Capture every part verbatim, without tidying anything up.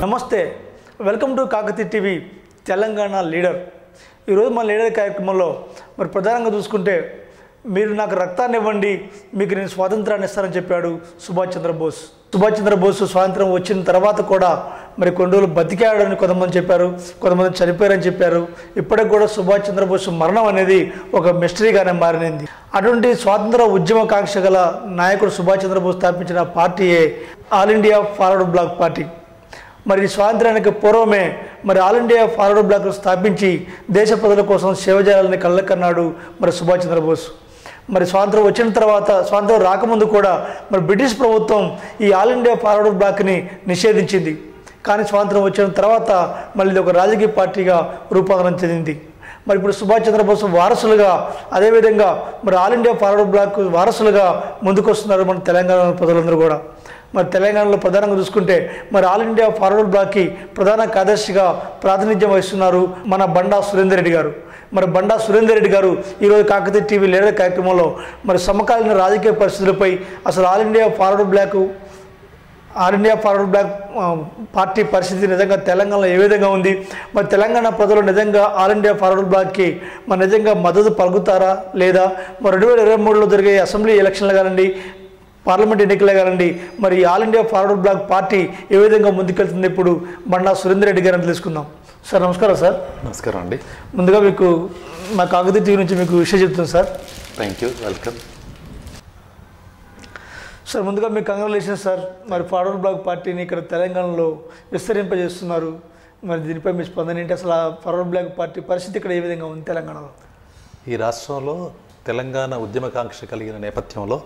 నమస్తే, welcome to Kakatiya TV Telangana leader. ఈరోజు మన లీడర్ కార్యక్రమంలో మరి ప్రధానంగా చూసుకుంటే మీరు నాకు రక్తాన్ని ఇవ్వండి, మీకు నేను స్వాతంత్రాన్ని ఇస్తానని చెప్పాడు సుభాష్ చంద్రబోస్. సుభాష్ చంద్రబోస్ స్వాతంత్రం వచ్చిన తర్వాత కూడా మరి కొన్ని రోజులు బతికాడని కొంతమంది చెప్పారు, కొంతమంది చనిపోయారని చెప్పారు. ఇప్పటికి కూడా సుభాష్ చంద్రబోస్ మరణం అనేది ఒక మిస్టరీగానే మారినది. అటువంటి స్వాతంత్ర ఉద్యమకాంక్ష గల నాయకుడు సుభాష్ చంద్రబోస్ స్థాపించిన పార్టీయే all India forward black party. మరి స్వాతంత్రానికి పూర్వమే మరి ఆల్ ఇండియా ఫార్వర్డ్ బ్లాక్ స్థాపించి దేశ ప్రజల కోసం సేవ చేయాలని కళ్ళకన్నాడు మరి సుభాష్ చంద్రబోస్. మరి స్వాతంత్రం వచ్చిన తర్వాత, స్వాతంత్రం రాకముందు కూడా మరి బ్రిటిష్ ప్రభుత్వం ఈ ఆల్ ఇండియా ఫార్వర్డ్ బ్లాక్ని నిషేధించింది. కానీ స్వాతంత్రం వచ్చిన తర్వాత మళ్ళీ ఇది ఒక రాజకీయ పార్టీగా రూపాంతరం చెందింది. మరి ఇప్పుడు సుభాష్ చంద్రబోస్ వారసులుగా, అదేవిధంగా మరి ఆల్ ఇండియా ఫార్వర్డ్ బ్లాక్ వారసులుగా ముందుకొస్తున్నారు మన తెలంగాణ ప్రజలందరూ కూడా. మరి తెలంగాణలో ప్రధానంగా చూసుకుంటే మరి ఆల్ ఇండియా ఫార్వర్డ్ బ్లాక్కి ప్రధాన కార్యదర్శిగా ప్రాతినిధ్యం వహిస్తున్నారు మన బండా సురేందర్ రెడ్డి గారు. మరి బండా సురేందర్ రెడ్డి గారు ఈరోజు కాకతీయ టీవీ లీడర్ కార్యక్రమంలో మరి సమకాలీన రాజకీయ పరిస్థితులపై, అసలు all India forward bloc all India forward black party పరిస్థితి నిజంగా తెలంగాణలో ఏ విధంగా ఉంది, మరి తెలంగాణ ప్రజలు నిజంగా ఆల్ ఇండియా ఫార్వర్డ్ బ్లాక్కి మరి నిజంగా మద్దతు పలుకుతారా లేదా, మరి రెండు వేల ఇరవై మూడులో జరిగే అసెంబ్లీ ఎలక్షన్లు కానండి, పార్లమెంట్ ఎన్నికలే కానండి, మరి all India forward black party ఏ విధంగా ముందుకెళ్తుంది ఇప్పుడు బండా సురేందర్ రెడ్డి గారిని తెలుసుకుందాం. సార్ నమస్కారం. సార్ నమస్కారం అండి. ముందుగా మీకు మా కాకతీయ టీవీ నుంచి మీకు విషయం చెప్తుంది sir. Thank you, welcome sir. ముందుగా మీకు కంగ్రాచులేషన్స్ సార్. మరి ఫార్వర్డ్ బ్లాక్ పార్టీని ఇక్కడ తెలంగాణలో విస్తరింపజేస్తున్నారు. మరి దీనిపై మీ స్పందన ఏంటి? అసలు ఆ ఫార్వర్డ్ బ్లాక్ పార్టీ పరిస్థితి ఇక్కడ ఏ విధంగా ఉంది తెలంగాణలో? ఈ రాష్ట్రంలో తెలంగాణ ఉద్యమకాంక్ష కలిగిన నేపథ్యంలో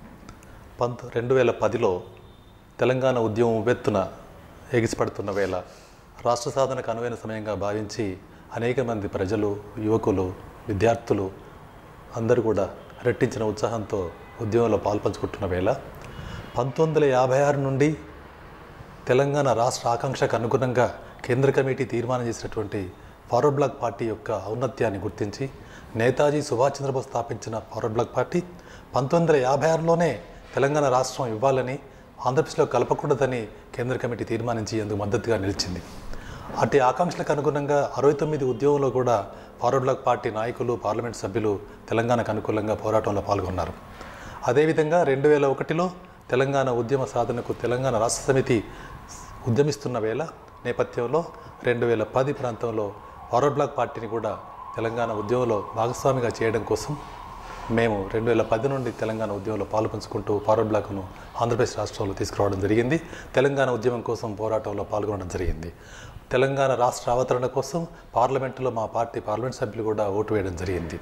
పంత రెండు వేల పదిలో తెలంగాణ ఉద్యమం ఉవ్వెత్తున ఎగిసిపడుతున్న వేళ రాష్ట్ర సాధనకు అనువైన సమయంగా భావించి అనేక మంది ప్రజలు, యువకులు, విద్యార్థులు అందరూ కూడా రెట్టించిన ఉత్సాహంతో ఉద్యమంలో పాల్పంచుకుంటున్న వేళ పంతొమ్మిది వందల యాభై ఆరు నుండి తెలంగాణ రాష్ట్ర ఆకాంక్షకు అనుగుణంగా కేంద్ర కమిటీ తీర్మానం చేసినటువంటి ఫార్వర్డ్ బ్లాక్ పార్టీ యొక్క ఔన్నత్యాన్ని గుర్తించి నేతాజీ సుభాష్ చంద్రబోస్ స్థాపించిన ఫార్వర్డ్ బ్లాక్ పార్టీ పంతొమ్మిది వందల యాభై ఆరులోనే తెలంగాణ రాష్ట్రం ఇవ్వాలని, ఆంధ్రప్రదేశ్లో కలపకూడదని కేంద్ర కమిటీ తీర్మానించి అందుకు మద్దతుగా నిలిచింది. అటు ఆకాంక్షలకు అనుగుణంగా అరవై తొమ్మిది ఉద్యమంలో కూడా ఫార్వర్డ్ బ్లాక్ పార్టీ నాయకులు, పార్లమెంట్ సభ్యులు తెలంగాణకు అనుకూలంగా పోరాటంలో పాల్గొన్నారు. అదేవిధంగా రెండు వేల ఒకటిలో తెలంగాణ ఉద్యమ సాధనకు తెలంగాణ రాష్ట్ర సమితి ఉద్యమిస్తున్న వేళ నేపథ్యంలో రెండు వేల పది ప్రాంతంలో ఫార్వర్డ్ బ్లాక్ పార్టీని కూడా తెలంగాణ ఉద్యమంలో భాగస్వామిగా చేయడం కోసం మేము రెండు వేల పది నుండి తెలంగాణ ఉద్యమంలో పాల్పంచుకుంటూ ఫార్వర్డ్ బ్లాక్ను ఆంధ్రప్రదేశ్ రాష్ట్రంలో తీసుకురావడం జరిగింది. తెలంగాణ ఉద్యమం కోసం పోరాటంలో పాల్గొనడం జరిగింది. తెలంగాణ రాష్ట్ర అవతరణ కోసం పార్లమెంటులో మా పార్టీ పార్లమెంట్ సభ్యులు కూడా ఓటు వేయడం జరిగింది.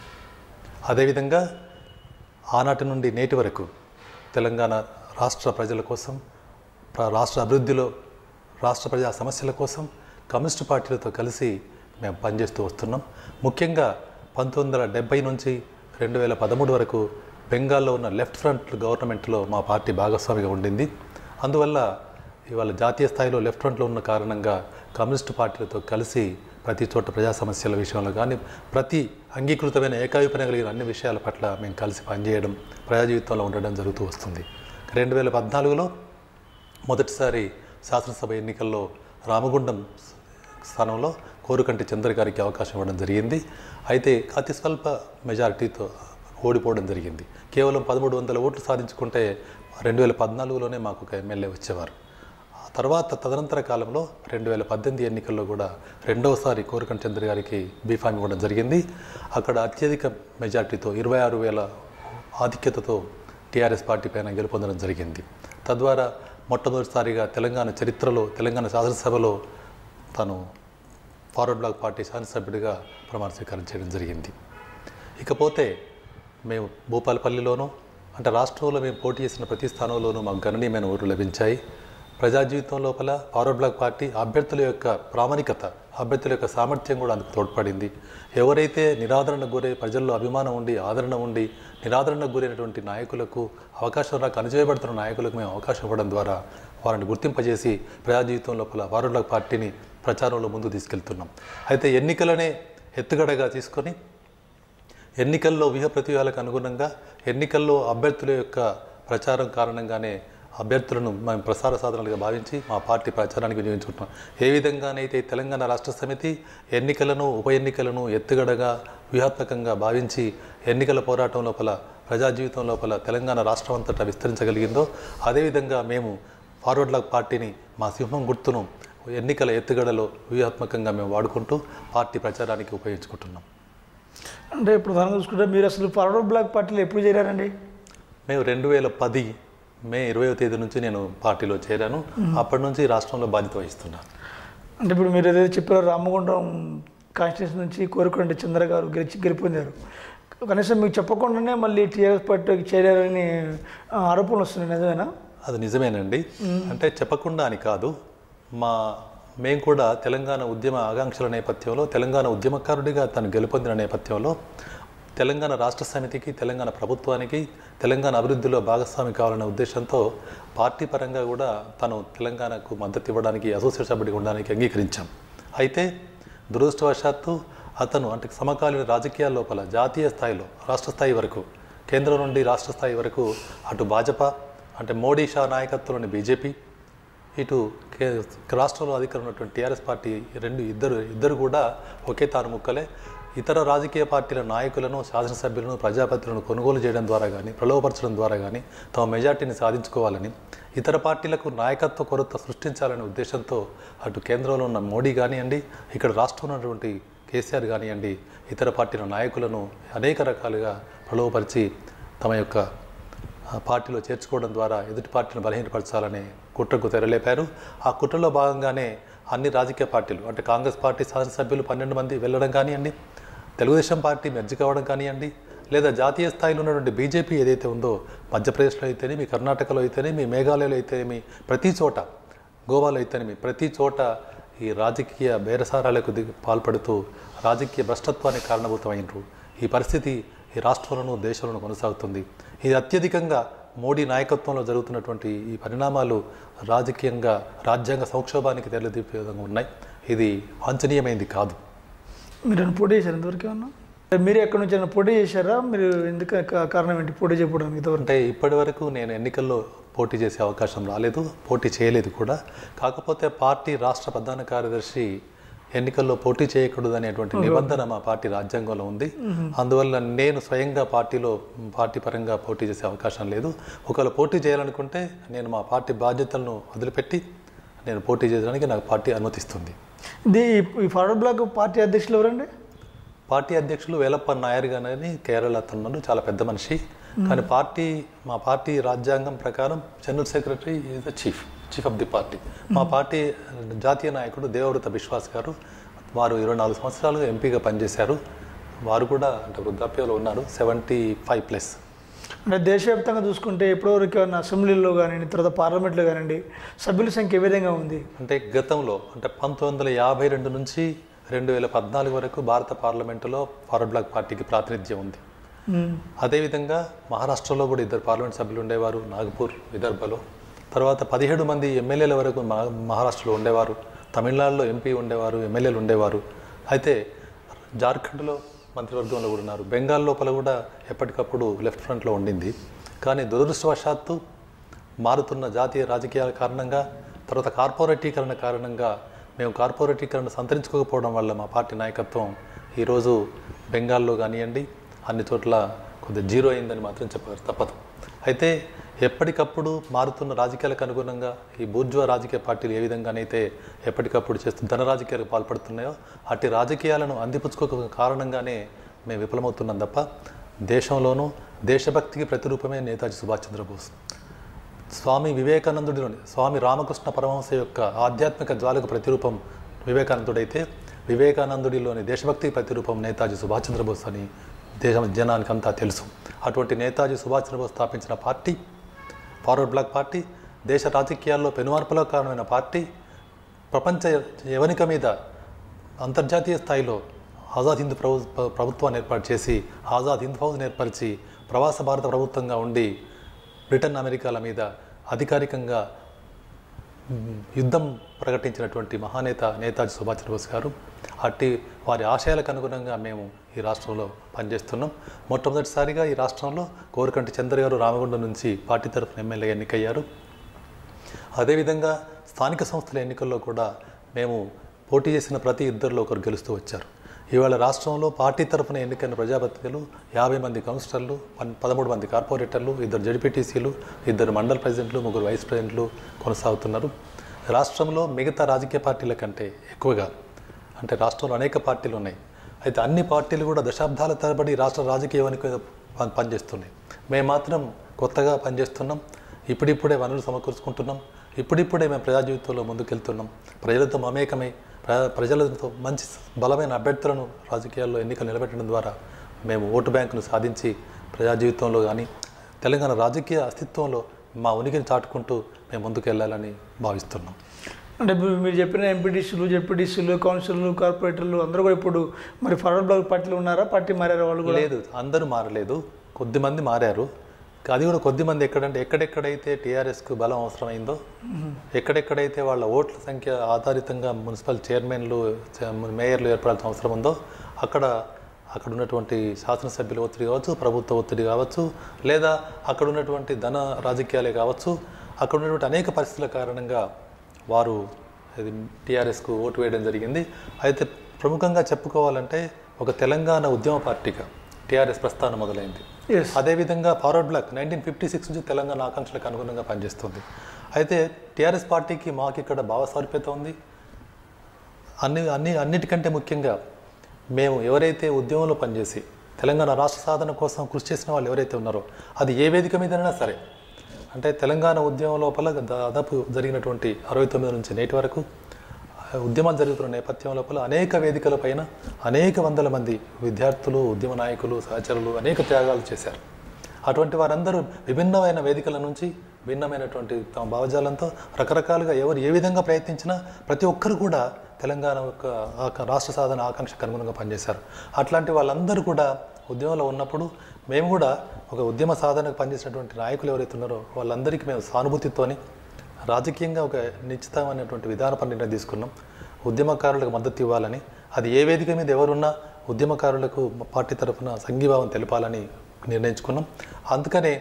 అదేవిధంగా ఆనాటి నుండి నేటి వరకు తెలంగాణ రాష్ట్ర ప్రజల కోసం, రాష్ట్ర అభివృద్ధిలో, రాష్ట్ర ప్రజా సమస్యల కోసం కమ్యూనిస్టు పార్టీలతో కలిసి మేము పనిచేస్తూ వస్తున్నాం. ముఖ్యంగా పంతొమ్మిది వందల డెబ్బై నుంచి రెండు వేల పదమూడు వరకు బెంగాల్లో ఉన్న లెఫ్ట్ ఫ్రంట్ గవర్నమెంట్లో మా పార్టీ భాగస్వామిగా ఉండింది. అందువల్ల ఇవాళ జాతీయ స్థాయిలో లెఫ్ట్ ఫ్రంట్లో ఉన్న కారణంగా కమ్యూనిస్టు పార్టీలతో కలిసి ప్రతి చోట ప్రజా సమస్యల విషయంలో కానీ, ప్రతి అంగీకృతమైన ఏకాభిప్రాయం కలిగిన అన్ని విషయాల పట్ల మేము కలిసి పనిచేయడం, ప్రజా జీవితంలో ఉండడం జరుగుతూ వస్తుంది. రెండు వేల పద్నాలుగులో మొదటిసారి శాసనసభ ఎన్నికల్లో రామగుండం స్థానంలో కోరుకంటి చంద్ర గారికి అవకాశం ఇవ్వడం జరిగింది. అయితే అతి స్వల్ప మెజారిటీతో ఓడిపోవడం జరిగింది. కేవలం పదమూడు వందల ఓట్లు సాధించుకుంటే రెండు వేల పద్నాలుగులోనే మాకు ఒక ఎమ్మెల్యే వచ్చేవారు. ఆ తర్వాత తదనంతర కాలంలో రెండు వేల పద్దెనిమిది ఎన్నికల్లో కూడా రెండవసారి కోరుకంటి చంద్ర గారికి బీఫామ్ ఇవ్వడం జరిగింది. అక్కడ అత్యధిక మెజారిటీతో ఇరవై ఆరు వేల ఆధిక్యతతో టీఆర్ఎస్ పార్టీ పైన గెలుపొందడం జరిగింది. తద్వారా మొట్టమొదటిసారిగా తెలంగాణ చరిత్రలో, తెలంగాణ శాసనసభలో తను ఫార్వర్డ్ బ్లాక్ పార్టీ శాసనసభ్యుడిగా ప్రమాణ స్వీకారం చేయడం జరిగింది. ఇకపోతే మేము భూపాలపల్లిలోనూ, అంటే రాష్ట్రంలో మేము పోటీ చేసిన ప్రతి స్థానంలోనూ మాకు గణనీయమైన ఓట్లు లభించాయి. ప్రజా జీవితం లోపల ఫార్వర్డ్ బ్లాక్ పార్టీ అభ్యర్థుల యొక్క ప్రామాణికత, అభ్యర్థుల యొక్క సామర్థ్యం కూడా అందుకు తోడ్పడింది. ఎవరైతే నిరాదరణకు గురై, ప్రజల్లో అభిమానం ఉండి, ఆదరణ ఉండి నిరాదరణకు గురైనటువంటి నాయకులకు అవకాశం రాక అణచివేయబడుతున్న నాయకులకు మేము అవకాశం ఇవ్వడం ద్వారా వారిని గుర్తింపజేసి ప్రజా జీవితం లోపల ఫార్వర్డ్ బ్లాక్ పార్టీని ప్రచారంలో ముందు తీసుకెళ్తున్నాం. అయితే ఎన్నికలనే ఎత్తుగడగా తీసుకొని ఎన్నికల్లో వ్యూహ ప్రతివ్యూహాలకు అనుగుణంగా ఎన్నికల్లో అభ్యర్థుల యొక్క ప్రచారం కారణంగానే అభ్యర్థులను మేము ప్రసార సాధనాలుగా భావించి మా పార్టీ ప్రచారానికి వినియోగించుకుంటున్నాం. ఏ విధంగానైతే తెలంగాణ రాష్ట్ర సమితి ఎన్నికలను ఉప ఎన్నికలను ఎత్తుగడగా వ్యూహాత్మకంగా భావించి ఎన్నికల పోరాటం లోపల ప్రజా జీవితం లోపల తెలంగాణ రాష్ట్రం అంతటా విస్తరించగలిగిందో అదేవిధంగా మేము ఫార్వర్డ్ బ్లాక్ పార్టీని మా సింహం గుర్తును ఎన్నికల ఎత్తుగడలో వ్యూహాత్మకంగా మేము వాడుకుంటూ పార్టీ ప్రచారానికి ఉపయోగించుకుంటున్నాం. అంటే ఇప్పుడు దాన్ని చూసుకుంటే మీరు అసలు ఫార్వర్డ్ బ్లాక్ పార్టీలో ఎప్పుడు చేరారండి? మేము రెండు వేల పది మే ఇరవైవ తేదీ నుంచి నేను పార్టీలో చేరాను. అప్పటి నుంచి రాష్ట్రంలో బాధ్యత వహిస్తున్నాను. అంటే ఇప్పుడు మీరు ఏదైతే చెప్పారో రామగుండం కాన్స్టిట్యూన్సీ నుంచి కోరుకొండ చంద్ర గారు గెలిచి గెలిపొందారు. కనీసం మీకు చెప్పకుండానే మళ్ళీ టీఆర్ఎస్ పార్టీకి చేరారని ఆరోపణలు వస్తున్నాయి, నిజమేనా? అది నిజమేనండి. అంటే చెప్పకుండా అని కాదు, మా మేము కూడా తెలంగాణ ఉద్యమ ఆకాంక్షల నేపథ్యంలో తెలంగాణ ఉద్యమకారుడిగా తను గెలుపొందిన నేపథ్యంలో తెలంగాణ రాష్ట్ర సమితికి తెలంగాణ ప్రభుత్వానికి తెలంగాణ అభివృద్ధిలో భాగస్వామి కావాలనే ఉద్దేశంతో పార్టీ పరంగా కూడా తను తెలంగాణకు మద్దతు ఇవ్వడానికి అసోసియేట్ సభ్యుడిగా ఉండడానికి అంగీకరించాం. అయితే దురదృష్టవశాత్తు అతను అంటే సమకాలీన రాజకీయాల లోపల జాతీయ స్థాయిలో రాష్ట్ర స్థాయి వరకు కేంద్రం నుండి రాష్ట్ర స్థాయి వరకు అటు భాజపా అంటే మోడీ షా నాయకత్వంలోని బీజేపీ ఇటు కే రాష్ట్రంలో అధికారం ఉన్నటువంటి టీఆర్ఎస్ పార్టీ రెండు ఇద్దరు ఇద్దరు కూడా ఒకే తాను ముక్కలే ఇతర రాజకీయ పార్టీల నాయకులను శాసనసభ్యులను ప్రజాపతిలను కొనుగోలు చేయడం ద్వారా కానీ ప్రలోభపరచడం ద్వారా కానీ తమ మెజార్టీని సాధించుకోవాలని ఇతర పార్టీలకు నాయకత్వ కొరత సృష్టించాలనే ఉద్దేశంతో అటు కేంద్రంలో ఉన్న మోడీ కానివ్వండి ఇక్కడ రాష్ట్రంలో ఉన్నటువంటి కేసీఆర్ కానివ్వండి ఇతర పార్టీల నాయకులను అనేక రకాలుగా ప్రలోభపరిచి తమ యొక్క పార్టీలో చేర్చుకోవడం ద్వారా ఎదుటి పార్టీలను బలహీనపరచాలనే కుట్రకు తెరలేపారు. ఆ కుట్రలో భాగంగానే అన్ని రాజకీయ పార్టీలు అంటే కాంగ్రెస్ పార్టీ శాసనసభ్యులు పన్నెండు మంది వెళ్ళడం కానివ్వండి, తెలుగుదేశం పార్టీ మెర్జి కావడం కానివ్వండి, లేదా జాతీయ స్థాయిలో ఉన్నటువంటి బీజేపీ ఏదైతే ఉందో మధ్యప్రదేశ్లో అయితేనేమి, కర్ణాటకలో అయితేనేమి, మేఘాలయలో అయితేనేమి, ప్రతి చోట గోవాలో అయితేనేమి ప్రతి చోట ఈ రాజకీయ బేరసారాలకు దిగి పాల్పడుతూ రాజకీయ భ్రష్టత్వానికి కారణభూతమైనరు. ఈ పరిస్థితి ఈ రాష్ట్రంలోనూ దేశంలోనూ కొనసాగుతుంది. ఇది అత్యధికంగా మోడీ నాయకత్వంలో జరుగుతున్నటువంటి ఈ పరిణామాలు రాజకీయంగా రాజ్యాంగ సంక్షోభానికి తెరదిప్పే విధంగా ఉన్నాయి. ఇది వాంఛనీయమైంది కాదు. మీరు పోటీ చేశారు ఇంతవరకు ఏమన్నా? మీరు ఎక్కడి నుంచి అయినా పోటీ చేశారా? మీరు ఎందుకు కారణం ఏంటి పోటీ చేయడానికి? ఇంతవరకు అంటే ఇప్పటి వరకు నేను ఎన్నికల్లో పోటీ చేసే అవకాశం రాలేదు, పోటీ చేయలేదు కూడా. కాకపోతే పార్టీ రాష్ట్ర ప్రధాన కార్యదర్శి ఎన్నికల్లో పోటీ చేయకూడదు అనేటువంటి నిబంధన మా పార్టీ రాజ్యాంగంలో ఉంది. అందువల్ల నేను స్వయంగా పార్టీలో పార్టీ పరంగా పోటీ చేసే అవకాశం లేదు. ఒకవేళ పోటీ చేయాలనుకుంటే నేను మా పార్టీ బాధ్యతలను వదిలిపెట్టి నేను పోటీ చేయడానికి నాకు పార్టీ అనుమతిస్తుంది. ఇది ఈ ఫార్వర్డ్ బ్లాక్ పార్టీ అధ్యక్షులు ఎవరండి? పార్టీ అధ్యక్షులు వేలప్ప నాయర్ గారని కేరళ అతను చాలా పెద్ద మనిషి. కానీ పార్టీ మా పార్టీ రాజ్యాంగం ప్రకారం general secretary is the chief chief of the party. మా పార్టీ జాతీయ నాయకుడు దేవవ్రత బిశ్వాస్ గారు, వారు ఇరవై నాలుగు సంవత్సరాలు ఎంపీగా పనిచేశారు. వారు కూడా అంటే వృద్ధాప్యంలో ఉన్నారు, సెవెంటీ ఫైవ్ ప్లస్. అంటే దేశవ్యాప్తంగా చూసుకుంటే ఇప్పటివరకు అసెంబ్లీలో కానివ్వండి తర్వాత పార్లమెంట్లో కానివ్వండి సభ్యుల సంఖ్య ఏ విధంగా ఉంది? అంటే గతంలో అంటే పంతొమ్మిది వందల యాభై రెండు నుంచి రెండు వేల పద్నాలుగు వరకు భారత పార్లమెంటులో ఫార్వర్డ్ బ్లాక్ పార్టీకి ప్రాతినిధ్యం ఉంది. అదేవిధంగా మహారాష్ట్రలో కూడా ఇద్దరు పార్లమెంట్ సభ్యులు ఉండేవారు, నాగపూర్ విదర్భలో. తర్వాత పదిహేడు మంది ఎమ్మెల్యేల వరకు మహారాష్ట్రలో ఉండేవారు, తమిళనాడులో ఎంపీ ఉండేవారు, ఎమ్మెల్యేలు ఉండేవారు. అయితే జార్ఖండ్లో మంత్రివర్గంలో కూడా ఉన్నారు. బెంగాల్ లోపల కూడా ఎప్పటికప్పుడు లెఫ్ట్ ఫ్రంట్లో ఉండింది. కానీ దురదృష్టవశాత్తు మారుతున్న జాతీయ రాజకీయాల కారణంగా తర్వాత కార్పొరేటీకరణ కారణంగా మేము కార్పొరేటీకరణ సంతరించుకోకపోవడం వల్ల మా పార్టీ నాయకత్వం ఈరోజు బెంగాల్లో కానివ్వండి అన్ని చోట్ల కొద్దిగా జీరో అయిందని మాత్రం చెప్పారు తప్పదు. అయితే ఎప్పటికప్పుడు మారుతున్న రాజకీయాలకు అనుగుణంగా ఈ బూర్జువా రాజకీయ పార్టీలు ఏ విధంగానైతే ఎప్పటికప్పుడు చేస్తూ ధన రాజకీయాలకు పాల్పడుతున్నాయో అట్టి రాజకీయాలను అందిపుచ్చుకోక కారణంగానే మేము విఫలమవుతున్నాం తప్ప దేశంలోనూ దేశభక్తికి ప్రతిరూపమే నేతాజీ సుభాష్ చంద్రబోస్. స్వామి వివేకానందుడిలోని స్వామి రామకృష్ణ పరమహంస యొక్క ఆధ్యాత్మిక జ్వాలకు ప్రతిరూపం వివేకానందుడైతే వివేకానందుడిలోని దేశభక్తికి ప్రతిరూపం నేతాజీ సుభాష్ చంద్రబోస్ అని దేశ జనానికి అంతా తెలుసు. అటువంటి నేతాజీ సుభాష్ చంద్రబోస్ స్థాపించిన పార్టీ ఫార్వర్డ్ బ్లాక్ పార్టీ దేశ రాజకీయాల్లో పెనుమార్పులకు కారణమైన పార్టీ ప్రపంచ యవనిక మీద అంతర్జాతీయ స్థాయిలో ఆజాద్ హింద్ ప్రభు ప్రభుత్వాన్ని ఏర్పాటు చేసి ఆజాద్ హింద్ ఫౌజ్ని ఏర్పరిచి ప్రవాస భారత ప్రభుత్వంగా ఉండి బ్రిటన్ అమెరికాల మీద అధికారికంగా యుద్ధం ప్రకటించినటువంటి మహానేత నేతాజీ సుభాష్ చంద్రబోస్ గారు. అట్టి వారి ఆశయాలకు అనుగుణంగా మేము ఈ రాష్ట్రంలో పనిచేస్తున్నాం. మొట్టమొదటిసారిగా ఈ రాష్ట్రంలో కోరుకంటి చంద్ర గారు రామగుండం నుంచి పార్టీ తరఫున ఎమ్మెల్యేగా ఎన్నికయ్యారు. అదేవిధంగా స్థానిక సంస్థల ఎన్నికల్లో కూడా మేము పోటీ చేసిన ప్రతి ఇద్దరిలో ఒకరు గెలుస్తూ వచ్చారు. ఇవాళ రాష్ట్రంలో పార్టీ తరఫున ఎన్నికైన ప్రజాప్రతినిధులు యాభై మంది కౌన్సిలర్లు, పదమూడు మంది కార్పొరేటర్లు, ఇద్దరు జడ్పీటీసీలు, ఇద్దరు మండల ప్రెసిడెంట్లు, ముగ్గురు వైస్ ప్రెసిడెంట్లు కొనసాగుతున్నారు. రాష్ట్రంలో మిగతా రాజకీయ పార్టీల కంటే ఎక్కువగా, అంటే రాష్ట్రంలో అనేక పార్టీలు ఉన్నాయి, అయితే అన్ని పార్టీలు కూడా దశాబ్దాల తరబడి రాష్ట్ర రాజకీయ ఎన్నిక పనిచేస్తున్నాయి. మేము మాత్రం కొత్తగా పనిచేస్తున్నాం. ఇప్పుడిప్పుడే వనరులు సమకూర్చుకుంటున్నాం. ఇప్పుడిప్పుడే మేము ప్రజా జీవితంలో ముందుకెళ్తున్నాం. ప్రజలతో మమేకమై ప్రజలతో మంచి బలమైన అభ్యర్థులను రాజకీయాల్లో ఎన్నికలు నిలబెట్టడం ద్వారా మేము ఓటు బ్యాంకును సాధించి ప్రజా జీవితంలో కానీ తెలంగాణ రాజకీయ అస్తిత్వంలో మా ఉనికిని చాటుకుంటూ మేము ముందుకు వెళ్ళాలని భావిస్తున్నాం. అంటే ఇప్పుడు మీరు చెప్పిన ఎంపీటీసీలు, జెడ్పీటీసీలు, కౌన్సిలర్లు, కార్పొరేటర్లు అందరూ కూడా ఇప్పుడు మరి ఫార్వర్డ్ బ్లాక్ పార్టీలు ఉన్నారా? పార్టీ మారారా వాళ్ళు కూడా? లేదు, అందరూ మారలేదు, కొద్దిమంది మారారు. అది కూడా కొద్దిమంది ఎక్కడంటే ఎక్కడెక్కడైతే టీఆర్ఎస్కు బలం అవసరమైందో, ఎక్కడెక్కడైతే వాళ్ళ ఓట్ల సంఖ్య ఆధారితంగా మున్సిపల్ చైర్మన్లు, మేయర్లు ఏర్పడాల్సిన అవసరం ఉందో అక్కడ అక్కడ ఉన్నటువంటి శాసనసభ్యుల ఒత్తిడి కావచ్చు, ప్రభుత్వ ఒత్తిడి కావచ్చు, లేదా అక్కడ ఉన్నటువంటి ధన రాజకీయాలే కావచ్చు, అక్కడ ఉన్నటువంటి అనేక పరిస్థితుల కారణంగా వారు టీఆర్ఎస్కు ఓటు వేయడం జరిగింది. అయితే ప్రముఖంగా చెప్పుకోవాలంటే ఒక తెలంగాణ ఉద్యమ పార్టీగా టీఆర్ఎస్ ప్రస్థానం మొదలైంది. అదేవిధంగా forward bloc nineteen fifty six నుంచి తెలంగాణ ఆకాంక్షలకు అనుగుణంగా పనిచేస్తుంది. అయితే టీఆర్ఎస్ పార్టీకి మాకు ఇక్కడ భావ సారూప్యత ఉంది. అన్ని అన్ని అన్నిటికంటే ముఖ్యంగా మేము ఎవరైతే ఉద్యమంలో పనిచేసి తెలంగాణ రాష్ట్ర సాధన కోసం కృషి చేసిన వాళ్ళు ఎవరైతే ఉన్నారో అది ఏ వేదిక మీదైనా సరే, అంటే తెలంగాణ ఉద్యమం లోపల దాదాపు జరిగినటువంటి అరవై తొమ్మిది నుంచి నేటి వరకు ఉద్యమాలు జరుగుతున్న నేపథ్యం లోపల అనేక వేదికల పైన అనేక వందల మంది విద్యార్థులు, ఉద్యమ నాయకులు, సహచరులు అనేక త్యాగాలు చేశారు. అటువంటి వారందరూ విభిన్నమైన వేదికల నుంచి భిన్నమైనటువంటి తమ భావజాలంతో రకరకాలుగా ఎవరు ఏ విధంగా ప్రయత్నించినా ప్రతి ఒక్కరు కూడా తెలంగాణ యొక్క రాష్ట్ర సాధన ఆకాంక్షకు అనుగుణంగా పనిచేశారు. అట్లాంటి వాళ్ళందరూ కూడా ఉద్యమంలో ఉన్నప్పుడు మేము కూడా ఒక ఉద్యమ సాధనకు పనిచేసినటువంటి నాయకులు ఎవరైతే ఉన్నారో వాళ్ళందరికీ మేము సానుభూతితోని రాజకీయంగా ఒక నిశ్చితమైనటువంటి విధానపర నిర్ణయం తీసుకున్నాం. ఉద్యమకారులకు మద్దతు ఇవ్వాలని, అది ఏ వేదిక మీద ఎవరున్నా ఉద్యమకారులకు పార్టీ తరఫున సంఘీభావం తెలపాలని నిర్ణయించుకున్నాం. అందుకనే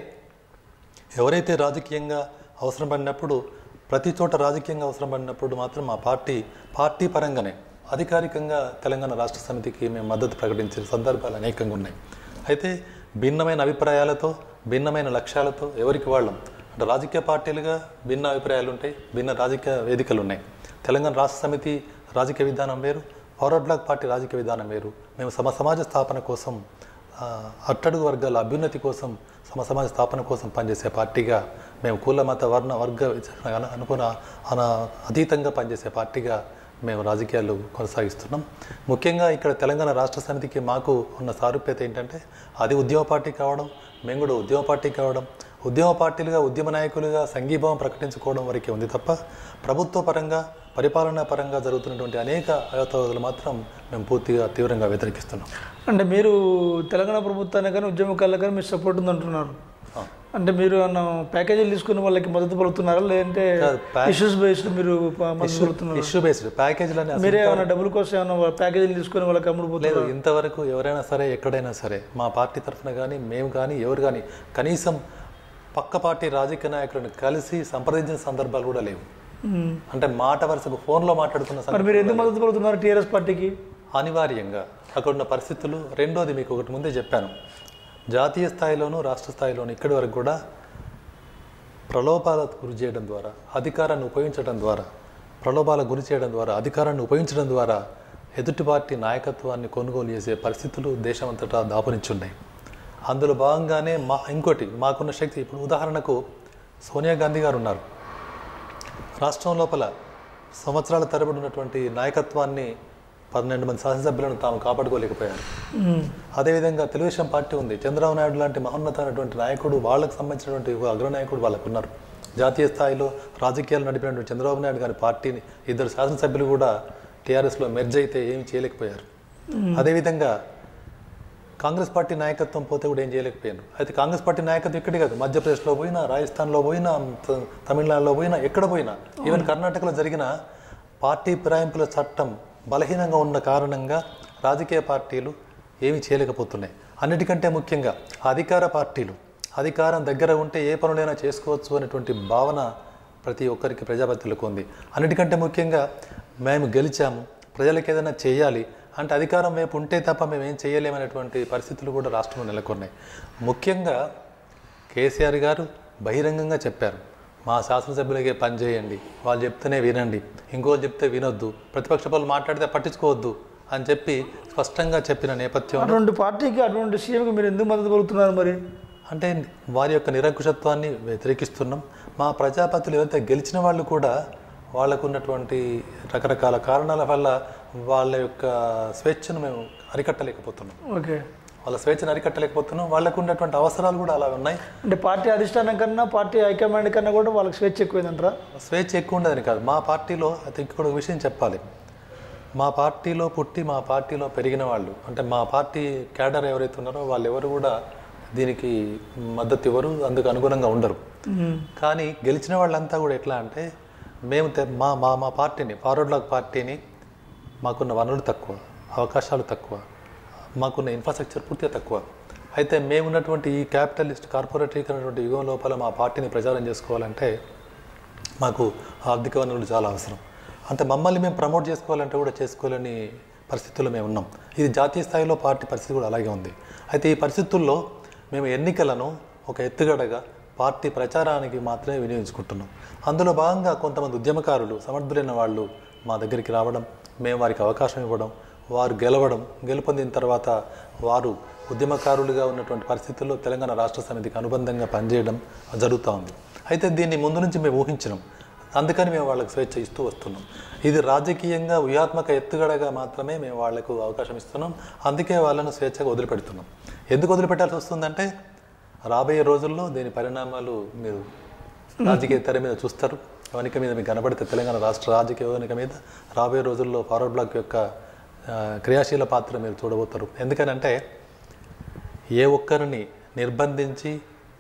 ఎవరైతే రాజకీయంగా అవసరం పడినప్పుడు, ప్రతి చోట రాజకీయంగా అవసరం పడినప్పుడు మాత్రం మా పార్టీ పార్టీ పరంగానే అధికారికంగా తెలంగాణ రాష్ట్ర సమితికి మేము మద్దతు ప్రకటించిన సందర్భాలు అనేకంగా ఉన్నాయి. అయితే భిన్నమైన అభిప్రాయాలతో, భిన్నమైన లక్ష్యాలతో ఎవరికి వాళ్ళం అంటే రాజకీయ పార్టీలుగా భిన్న అభిప్రాయాలు ఉంటాయి, భిన్న రాజకీయ వేదికలు ఉన్నాయి. తెలంగాణ రాష్ట్ర సమితి రాజకీయ విధానం వేరు, ఫార్వర్డ్ బ్లాక్ పార్టీ రాజకీయ విధానం వేరు. మేము సమ సమాజ స్థాపన కోసం, అట్టడుగు వర్గాల అభ్యున్నతి కోసం, సమ సమాజ స్థాపన కోసం పనిచేసే పార్టీగా, మేము కుల మత వర్ణ వర్గ అనుకున్న అన అతీతంగా పనిచేసే పార్టీగా మేము రాజకీయాలు కొనసాగిస్తున్నాం. ముఖ్యంగా ఇక్కడ తెలంగాణ రాష్ట్ర సమితికి మాకు ఉన్న సారూప్యత ఏంటంటే అది ఉద్యమ పార్టీ కావడం, మేము కూడా ఉద్యమ పార్టీ కావడం, ఉద్యమ పార్టీలుగా ఉద్యమ నాయకులుగా సంఘీభావం ప్రకటించుకోవడం వరకే ఉంది తప్ప ప్రభుత్వ పరంగా, పరిపాలనా పరంగా జరుగుతున్నటువంటి అనేక అవతవకలు మాత్రం మేము పూర్తిగా తీవ్రంగా వ్యతిరేకిస్తున్నాం. అంటే మీరు తెలంగాణ ప్రభుత్వాన్ని కానీ ఉద్యమకారులకు కానీ మీరు సపోర్ట్ ఉందంటున్నారు. అంటే మీరు ప్యాకేజీలు తీసుకుని వాళ్ళకి మద్దతు పలుకుతున్నారా, లేదంటే ఇష్యూస్ బేస్డ్ మీరు ఇష్యూ బేస్డ్ ప్యాకేజీలు అని మీరే ఏమైనా డబ్బుల కోసం ఏమైనా ప్యాకేజీలు తీసుకుని వాళ్ళకి అమ్ముడుపోలేదు? ఇంతవరకు ఎవరైనా సరే ఎక్కడైనా సరే మా పార్టీ తరఫున కానీ మేము కానీ ఎవరు కానీ కనీసం పక్క పార్టీ రాజకీయ నాయకులను కలిసి సంప్రదించిన సందర్భాలు కూడా లేవు. అంటే మాట వరుసకు ఫోన్లో మాట్లాడుతున్న మీరు ఎందుకు మద్దతు పడుతున్నారు టీఆర్ఎస్ పార్టీకి? అనివార్యంగా అక్కడ ఉన్న పరిస్థితులు. రెండోది మీకు ఒకటి ముందే చెప్పాను, జాతీయ స్థాయిలోనూ రాష్ట్ర స్థాయిలోనూ ఇక్కడి వరకు కూడా ప్రలోభాలకు గురి చేయడం ద్వారా, అధికారాన్ని ఉపయోగించడం ద్వారా, ప్రలోభాలకు గురి చేయడం ద్వారా, అధికారాన్ని ఉపయోగించడం ద్వారా ఎదుటి పార్టీ నాయకత్వాన్ని కొనుగోలు చేసే పరిస్థితులు దేశమంతటా దాపురించున్నాయి. అందులో భాగంగానే మా ఇంకోటి మాకున్న శక్తి, ఇప్పుడు ఉదాహరణకు సోనియా గాంధీ గారు ఉన్నారు. రాష్ట్రం లోపల సంవత్సరాల తరబడి ఉన్నటువంటి నాయకత్వాన్ని పన్నెండు మంది శాసనసభ్యులను తాము కాపాడుకోలేకపోయారు. అదేవిధంగా తెలుగుదేశం పార్టీ ఉంది, చంద్రబాబు నాయుడు లాంటి మహోన్నతమైనటువంటి నాయకుడు, వాళ్ళకు సంబంధించినటువంటి అగ్రనాయకుడు వాళ్ళకు ఉన్నారు. జాతీయ స్థాయిలో రాజకీయాలు నడిపినటువంటి చంద్రబాబు నాయుడు గారి పార్టీని ఇద్దరు శాసనసభ్యులు కూడా టీఆర్ఎస్లో మెర్జ్ అయితే ఏమి చేయలేకపోయారు. అదేవిధంగా కాంగ్రెస్ పార్టీ నాయకత్వం పోతే కూడా ఏం చేయలేకపోయాను. అయితే కాంగ్రెస్ పార్టీ నాయకత్వం ఎక్కడే కాదు, మధ్యప్రదేశ్లో పోయినా, రాజస్థాన్లో పోయినా, తమిళనాడులో పోయినా, ఎక్కడ పోయినా, ఈవెన్ కర్ణాటకలో జరిగిన పార్టీ ఫిరాయింపుల చట్టం బలహీనంగా ఉన్న కారణంగా రాజకీయ పార్టీలు ఏమీ చేయలేకపోతున్నాయి. అన్నిటికంటే ముఖ్యంగా అధికార పార్టీలు అధికారం దగ్గర ఉంటే ఏ పనులైనా చేసుకోవచ్చు అనేటువంటి భావన ప్రతి ఒక్కరికి ప్రజాపతిలకు ఉంది. అన్నిటికంటే ముఖ్యంగా మేము గెలిచాము, ప్రజలకు ఏదైనా చేయాలి అంటే అధికారం వైపు ఉంటే తప్ప మేము ఏం చేయలేమనేటువంటి పరిస్థితులు కూడా రాష్ట్రంలో నెలకొన్నాయి. ముఖ్యంగా కేసీఆర్ గారు బహిరంగంగా చెప్పారు, మా శాసనసభ్యులకే పని చేయండి, వాళ్ళు చెప్తేనే వినండి, ఇంకోళ్ళు చెప్తే వినొద్దు, ప్రతిపక్ష పనులు మాట్లాడితే పట్టించుకోవద్దు అని చెప్పి స్పష్టంగా చెప్పిన నేపథ్యం. అటువంటి పార్టీకి అటువంటి సీఎంకి మీరు ఎందుకు మద్దతు పలుకుతున్నారు? మరి అంటే వారి యొక్క నిరంకుశత్వాన్ని వ్యతిరేకిస్తున్నాం. మా ప్రజాపతులు ఎవరైతే గెలిచిన వాళ్ళు కూడా వాళ్ళకు ఉన్నటువంటి రకరకాల కారణాల వల్ల వాళ్ళ యొక్క స్వేచ్ఛను మేము అరికట్టలేకపోతున్నాం. ఓకే, వాళ్ళ స్వేచ్ఛను అరికట్టలేకపోతున్నాం. వాళ్ళకు ఉన్నటువంటి అవసరాలు కూడా అలా ఉన్నాయి. అంటే పార్టీ అధిష్టానం కన్నా పార్టీ హైకమాండ్ కన్నా కూడా వాళ్ళకి స్వేచ్ఛ ఎక్కువైందంటారా? స్వేచ్ఛ ఎక్కువ ఉండదని కాదు, మా పార్టీలో అయితే ఇక్కడ ఒక విషయం చెప్పాలి. మా పార్టీలో పుట్టి మా పార్టీలో పెరిగిన వాళ్ళు, అంటే మా పార్టీ క్యాడర్ ఎవరైతే ఉన్నారో వాళ్ళు ఎవరు కూడా దీనికి మద్దతు ఇవ్వరు, అందుకు అనుగుణంగా ఉండరు. కానీ గెలిచిన వాళ్ళంతా కూడా ఎట్లా అంటే మేము మా మా మా పార్టీని ఫార్వర్డ్ బ్లాక్ పార్టీని మాకున్న వనరులు తక్కువ, అవకాశాలు తక్కువ, మాకున్న ఇన్ఫ్రాస్ట్రక్చర్ పూర్తిగా తక్కువ. అయితే మేమున్నటువంటి ఈ క్యాపిటలిస్ట్ కార్పొరేటీకరణటువంటి యుగం లోపల మా పార్టీని ప్రచారం చేసుకోవాలంటే మాకు ఆర్థిక వనరులు చాలా అవసరం. అంటే మమ్మల్ని మేము ప్రమోట్ చేసుకోవాలంటే కూడా చేసుకోలేని పరిస్థితుల్లో మేము ఉన్నాం. ఇది జాతీయ స్థాయిలో పార్టీ పరిస్థితి కూడా అలాగే ఉంది. అయితే ఈ పరిస్థితుల్లో మేము ఎన్నికలను ఒక ఎత్తుగడగా పార్టీ ప్రచారానికి మాత్రమే వినియోగించుకుంటున్నాం. అందులో భాగంగా కొంతమంది ఉద్యమకారులు, సమర్థులైన వాళ్ళు మా దగ్గరికి రావడం, మేము వారికి అవకాశం ఇవ్వడం, వారు గెలవడం, గెలుపొందిన తర్వాత వారు ఉద్యమకారులుగా ఉన్నటువంటి పరిస్థితుల్లో తెలంగాణ రాష్ట్ర సమితికి అనుబంధంగా పనిచేయడం జరుగుతూ ఉంది. అయితే దీన్ని ముందు నుంచి మేము ఊహించినాం, అందుకని మేము వాళ్ళకి స్వేచ్ఛ ఇస్తూ వస్తున్నాం. ఇది రాజకీయంగా వ్యూహాత్మక ఎత్తుగడగా మాత్రమే మేము వాళ్లకు అవకాశం ఇస్తున్నాం. అందుకే వాళ్ళను స్వేచ్ఛగా వదిలిపెడుతున్నాం. ఎందుకు వదిలిపెట్టాల్సి వస్తుందంటే రాబోయే రోజుల్లో దీని పరిణామాలు మీరు రాజకీయ తెర మీద చూస్తారు. వనిక మీద మీకు కనబడితే తెలంగాణ రాష్ట్ర రాజకీయ వనిక మీద రాబోయే రోజుల్లో ఫార్వర్డ్ బ్లాక్ యొక్క క్రియాశీల పాత్ర మీరు చూడబోతారు. ఎందుకనంటే ఏ ఒక్కరిని నిర్బంధించి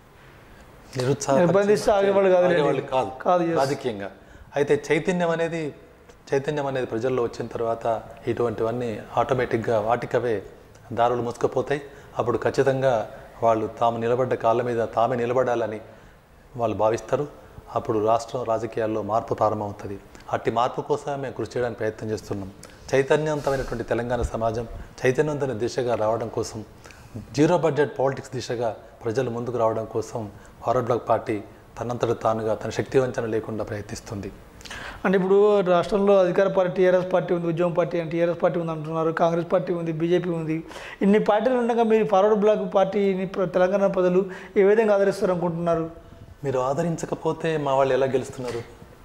నిరుత్సాహపరిచేవాళ్ళు కాదు రాజకీయంగా. అయితే చైతన్యం అనేది చైతన్యం అనేది ప్రజల్లో వచ్చిన తర్వాత ఇటువంటివన్నీ ఆటోమేటిక్గా వాటికవే దారులు మూసుకుపోతాయి. అప్పుడు ఖచ్చితంగా వాళ్ళు తాము నిలబడ్డ కాళ్ళ మీద తామే నిలబడాలని వాళ్ళు భావిస్తారు. అప్పుడు రాష్ట్రం రాజకీయాల్లో మార్పు ప్రారంభమవుతుంది. అట్టి మార్పు కోసం మేము కృషి చేయడానికి ప్రయత్నం చేస్తున్నాం. చైతన్యవంతమైనటువంటి తెలంగాణ సమాజం చైతన్యవంతమైన దిశగా రావడం కోసం, జీరో బడ్జెట్ పాలిటిక్స్ దిశగా ప్రజలు ముందుకు రావడం కోసం ఫార్వర్డ్ బ్లాక్ పార్టీ తనంతట తానుగా తన శక్తి వంచన లేకుండా ప్రయత్నిస్తుంది. అంటే ఇప్పుడు రాష్ట్రంలో అధికార పార్టీ టీఆర్ఎస్ పార్టీ ఉంది, ఉద్యమ పార్టీ అంటే టీఆర్ఎస్ పార్టీ ఉంది అంటున్నారు, కాంగ్రెస్ పార్టీ ఉంది, బీజేపీ ఉంది. ఇన్ని పార్టీలు ఉండగా మీరు ఫార్వర్డ్ బ్లాక్ పార్టీని తెలంగాణ ప్రజలు ఏ విధంగా ఆదరిస్తారు అనుకుంటున్నారు? మీరు ఆదరించకపోతే మా వాళ్ళు ఎలా గెలుస్తున్నారు?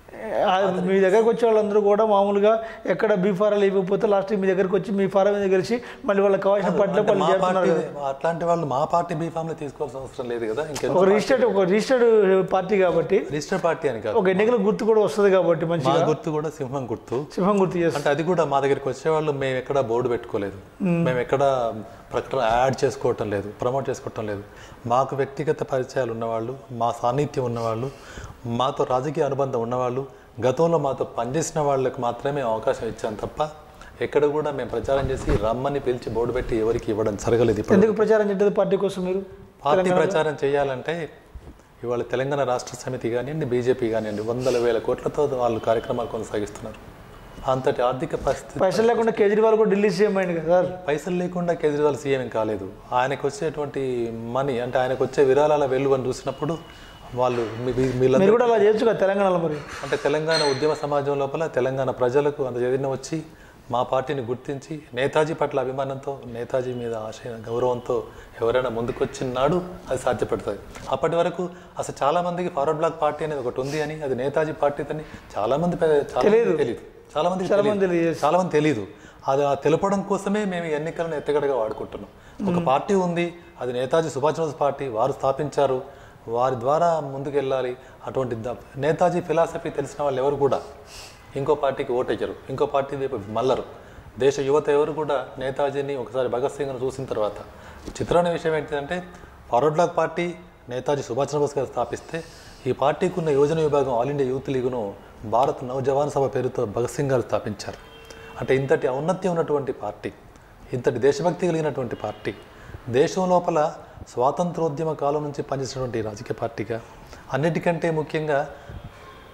మీ దగ్గరకు వచ్చే వాళ్ళందరూ కూడా మామూలుగా ఎక్కడ బీ ఫారాలు ఇవ్వకపోతే లాస్ట్ మీ దగ్గరకు వచ్చి మీ ఫారం మీద గెలిచి మళ్ళీ వాళ్ళకి కావాల్సిన పార్టీలో పనులు చేస్తున్నారు. అట్లాంటి వాళ్ళు మా పార్టీ బీ ఫామ్ లో తీసుకోవాల్సిన అవసరం లేదు కదా. ఒక రిజిస్టర్డ్ ఒక రిజిస్టర్డ్ పార్టీ కాబట్టి, రిజిస్టర్డ్ పార్టీ అని కాదు, ఒక ఎన్నికల గుర్తు కూడా వస్తుంది కాబట్టి మంచిగా. గుర్తు కూడా సింహం గుర్తు, సింహం గుర్తు చేస్తారు. అంటే అది కూడా మా దగ్గరికి వచ్చేవాళ్ళు మేము ఎక్కడ బోర్డు పెట్టుకోలేదు, మేము ఎక్కడ ప్రకటన యాడ్ చేసుకోవటం లేదు, ప్రమోట్ చేసుకోవటం లేదు. మాకు వ్యక్తిగత పరిచయాలు ఉన్నవాళ్ళు, మా సాన్నిధ్యం ఉన్నవాళ్ళు, మాతో రాజకీయ అనుబంధం ఉన్నవాళ్ళు, గతంలో మాతో పనిచేసిన వాళ్ళకి మాత్రమే అవకాశం ఇచ్చాం తప్ప ఎక్కడ కూడా మేము ప్రచారం చేసి రమ్మని పిలిచి బోర్డు పెట్టి ఎవరికి ఇవ్వడం జరగలేదు. ఎందుకు ప్రచారం చేయలేదు పార్టీ కోసం? మీరు పార్టీ ప్రచారం చేయాలంటే ఇవాళ తెలంగాణ రాష్ట్ర సమితి కానివ్వండి, బీజేపీ కానివ్వండి, వందల వేల కోట్లతో వాళ్ళు కార్యక్రమాలు కొనసాగిస్తున్నారు. అంతటి ఆర్థిక పరిస్థితి. పైసలు లేకుండా కేజ్రీవాల్ కూడా ఢిల్లీ సీఎం అయింది కదా. పైసలు లేకుండా కేజ్రీవాల్ సీఎం కాలేదు. ఆయనకు వచ్చేటువంటి మనీ అంటే ఆయనకు వచ్చే విరాళాల వెలువని చూసినప్పుడు వాళ్ళు మీరు కూడా అలా చేయొచ్చు కదా తెలంగాణలో. మరి అంటే తెలంగాణ ఉద్యమ సమాజం లోపల తెలంగాణ ప్రజలకు అంత చదివిన వచ్చి మా పార్టీని గుర్తించి నేతాజీ పట్ల అభిమానంతో, నేతాజీ మీద ఆశయ గౌరవంతో ఎవరైనా ముందుకొచ్చినాడు అది సాధ్యపడుతుంది. అప్పటి వరకు అసలు చాలా మందికి ఫార్వర్డ్ బ్లాక్ పార్టీ అనేది ఒకటి ఉంది అని, అది నేతాజీ పార్టీ అని చాలా మంది తెలియదు చాలా మంది చాలా మంది చాలా మంది తెలియదు. అది ఆ తెలపడం కోసమే మేము ఎన్నికలను ఎత్తగడగా వాడుకుంటున్నాం. ఒక పార్టీ ఉంది, అది నేతాజీ సుభాష్ చంద్రబోస్ పార్టీ, వారు స్థాపించారు, వారి ద్వారా ముందుకెళ్ళాలి. అటువంటి నేతాజీ ఫిలాసఫీ తెలిసిన వాళ్ళు ఎవరు కూడా ఇంకో పార్టీకి ఓటేయరు, ఇంకో పార్టీ వైపు మల్లరు. దేశ యువత ఎవరు కూడా నేతాజీని ఒకసారి భగత్ సింగ్ను చూసిన తర్వాత. చిత్రమైన విషయం ఏంటంటే forward black party Netaji Subhash Chandra Bose garu స్థాపిస్తే ఈ పార్టీకి ఉన్న యువజన విభాగం ఆల్ ఇండియా యూత్ లీగును భారత్ నవజవాన్ సభ పేరుతో భగత్ సింగ్ గారు స్థాపించారు. అంటే ఇంతటి ఔన్నత్యం ఉన్నటువంటి పార్టీ, ఇంతటి దేశభక్తి కలిగినటువంటి పార్టీ, దేశం లోపల స్వాతంత్రోద్యమ కాలం నుంచి పనిచేసినటువంటి రాజకీయ పార్టీగా, అన్నిటికంటే ముఖ్యంగా